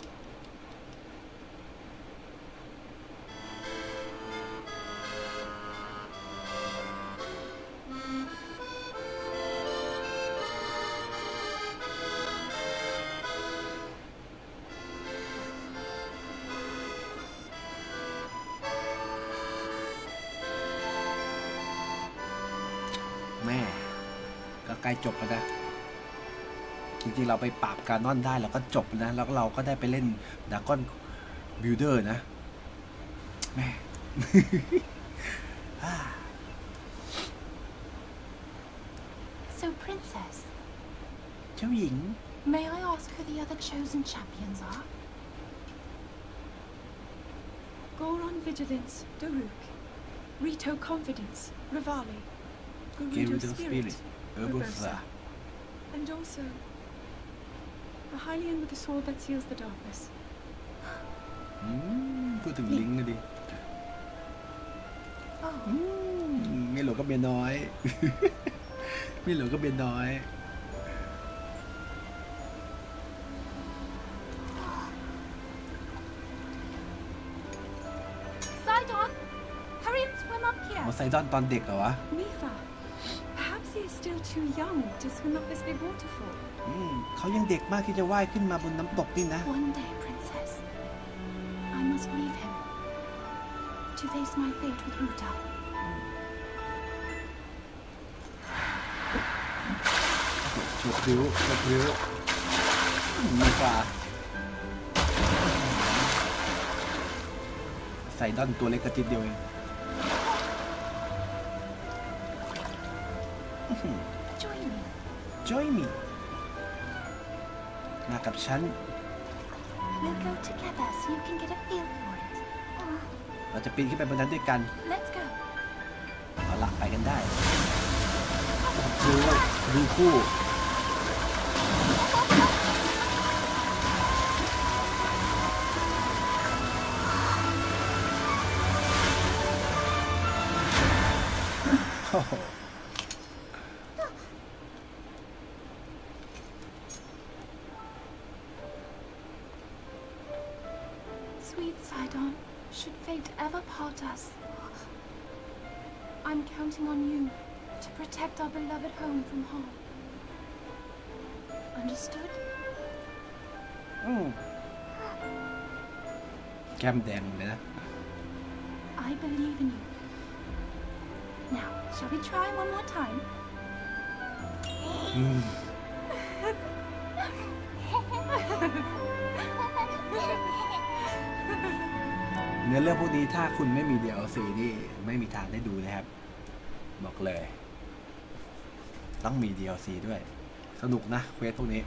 แม่ก็ใกล้จบแล้วนะจริงๆเราไปปราบการนอนได้เราก็จบนะแล้วเราก็ได้ไปเล่นดากอนบิลเดอร์นะแม่ So, Princess, เจ้าหญิง may I ask who the other chosen champions are? Goron Vigilance, Daruk. Rito Confidence, Rivali. Gerudo Gerudo Spirit, Spirit, Urbosa. And also, a Hylian with a sword that seals the darkness. อืมพูดถึงลิงก์เลยดิ Oh, อืมไม่หลงก็เมียน้อย ไม่หลงก็เมียน้อย Sidon, hurry and swim up อ๋ here. อไซดอนตอนเด็กเหรอวะ Mifa, perhaps he is still too young to swim up this big waterfall. อืมเขายังเด็กมากที่จะว่ายขึ้นมาบนน้ำตกนี่นะ One day, Princess, I must leave him to face my fate with Ruta. ชดริ้วชดริ้วมีฟ้าไซดอนตัวเล็กกระติดเดียวเอง Join me. Join me มากับฉัน We'll go together so you can get a feel for it. เราจะปีนขึ้นไปบนนั้นด้วยกัน Let's go. เอาละไปกันได้ดูดูคู่โอ้โห Sweet Sidon, should fate ever part us, I'm counting on you to protect our beloved home from harm. Understood? อืมแก้มแดงเลยนะ I believe in you. Now, shall we try one more time? อืมเนื้อเรื่องพวกนี้ถ้าคุณไม่มี ดี แอล ซี นี่ไม่มีทางได้ดูนะครับบอกเลยต้องมี ดี แอล ซี ด้วยสนุกนะเควสพวกนี้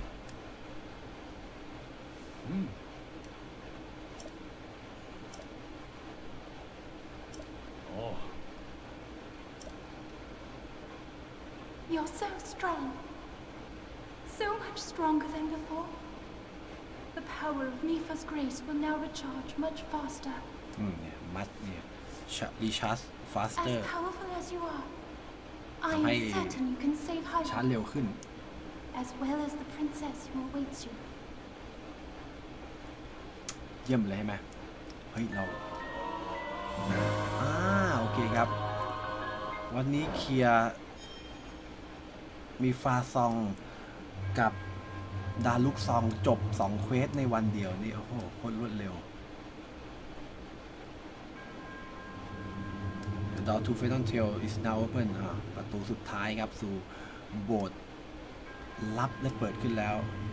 โอ้ You're so strong. So much stronger than before. The power of Mifa's grace will now recharge much faster. อืมเนี่ยมัดเนี่ยรีชาร์จฟาสเตอ As ร์ powerful as you are, I ทำให้ am certain you can save ชาร์จ Hyla, เร็วขึ้น as well as the princess who awaits you. เยี่ยมเลยใช่ไหมเฮ้ยเราอ่าโอเคครับวันนี้เคลียร์มีฟาซองกับดาลุกซองจบสองเควสในวันเดียวนี่โอ้โหโคตรรวดเร็ว The door to Phantom Tail is now open อ่าประตูสุดท้ายครับสู่โบสถ์ลับได้เปิดขึ้นแล้ว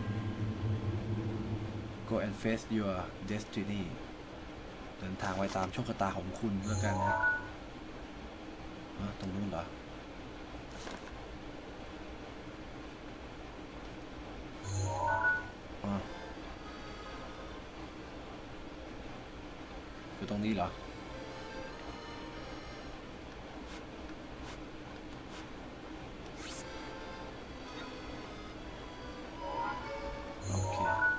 Go and face your destiny เดินทางไปตามโชคชะตาของคุณแล้วกันนะอ่ะตรงนู้นเหรออ่ะคือตรงนี้เหรอโอเค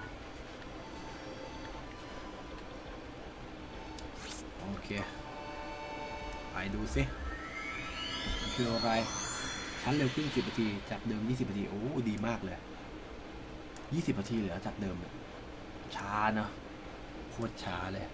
โอเคไปดูสิคืออะไรชั้นเร็วขึ้นสิบนาทีจากเดิมยี่สิบนาทีโอ้ดีมากเลยยี่สิบนาทีเหลือจากเดิมเลยช้าเนาะโคตรช้าเลย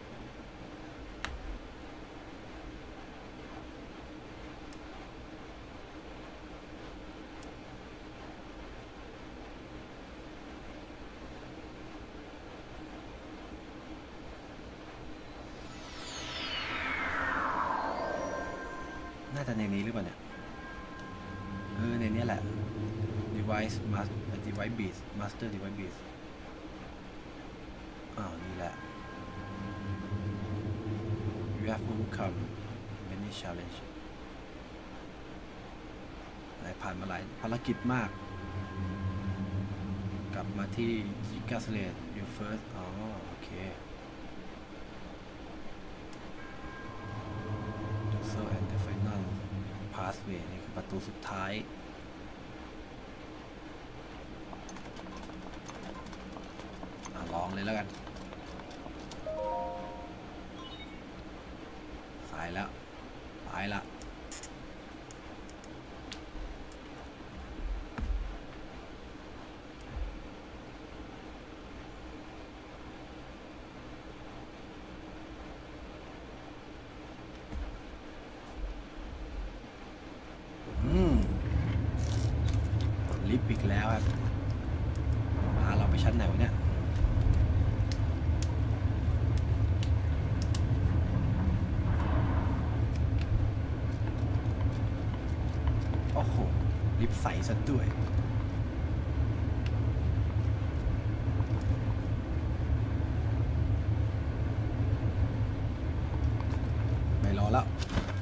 น่าจะในนี้หรือเปล่าเนี่ยเออในนี้แหละ device master device beat master device beat อ้าวนี่แหละ you have overcome many challenge หลายผ่านมาหลายภารกิจมากกลับมาที่ Giga Slate your first อ๋อโอเคSo and the final pathway นี่คือประตูสุดท้ายลองเลยแล้วกันสายแล้วตายละลิฟต์อีกแล้วครับพาเราไปชั้นไหนวะเนี่ยโอ้โหลิฟต์ใสซะด้วยไม่รอแล้ว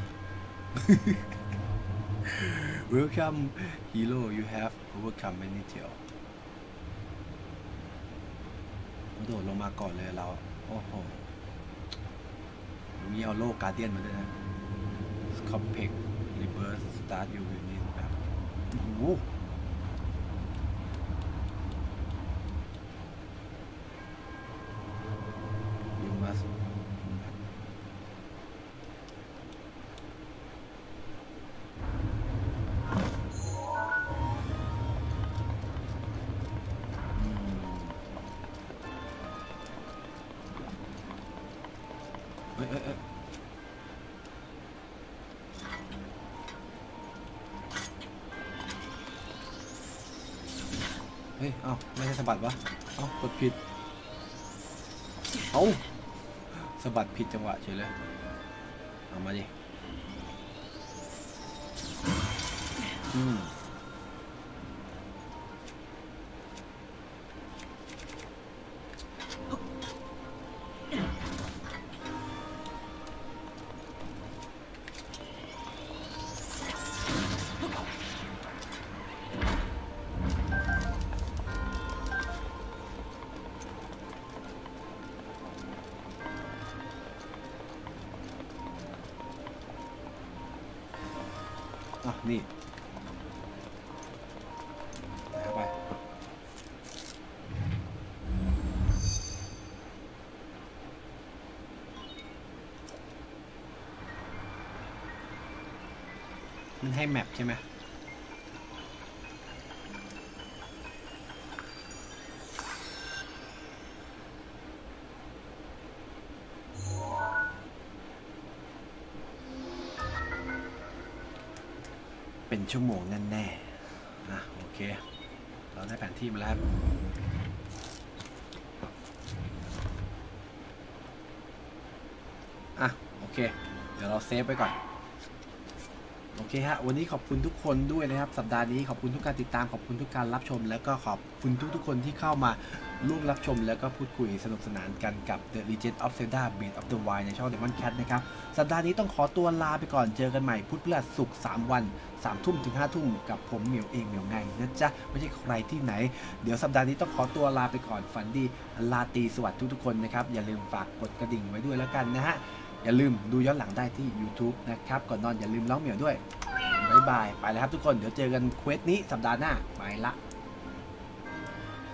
Welcome hero you have overcome many tail โดดลงมาก่อนเลยเราโอ้โหมีเอาโลกการเดียนมาด้วยนะ Compact Reverse Start you will need แบบโอ้โหYou mustเอ้ยเอ้ยเอ้ยเฮ้ยเอ้าไม่ใช่สะบัดวะเอ้ากดผิดเอ้าสะบัดผิดจังหวะเฉยเลยเอามาดิอืมอ่ะนี่เข้าไปมันให้แมปใช่ไหมเป็นชั่วโมงแน่ๆอ่ะโอเคเราได้แผนที่มาแล้วอ่ะโอเคเดี๋ยวเราเซฟไปก่อนโอเคฮะวันนี้ขอบคุณทุกคนด้วยนะครับสัปดาห์นี้ขอบคุณทุกการติดตามขอบคุณทุกการรับชมแล้วก็ขอบคุณทุกๆคนที่เข้ามาร่วมรับชมแล้วก็พูดคุยสนุกสนานกันกับ The Legend of Zelda Breath of the Wild ในช่อง Demon Cat นะครับสัปดาห์นี้ต้องขอตัวลาไปก่อนเจอกันใหม่พุธพฤหัสศุกร์สามวันสามทุ่มถึงห้าทุ่มกับผมเหมียวเองเหมียวไงนะจ๊ะไม่ใช่ใครที่ไหนเดี๋ยวสัปดาห์นี้ต้องขอตัวลาไปก่อนฝันดีลาตรีสวัสดิ์ทุกๆคนนะครับอย่าลืมฝากกดกระดิ่งไว้ด้วยแล้วกันนะฮะอย่าลืมดูย้อนหลังได้ที่ YouTube นะครับก่อนนอนอย่าลืมร้องเหมียวด้วยบ๊ายบายไปแล้วครับทุกคนเดี๋ยวเจอกันเควสนี้สัปดาห์หน้าไปละ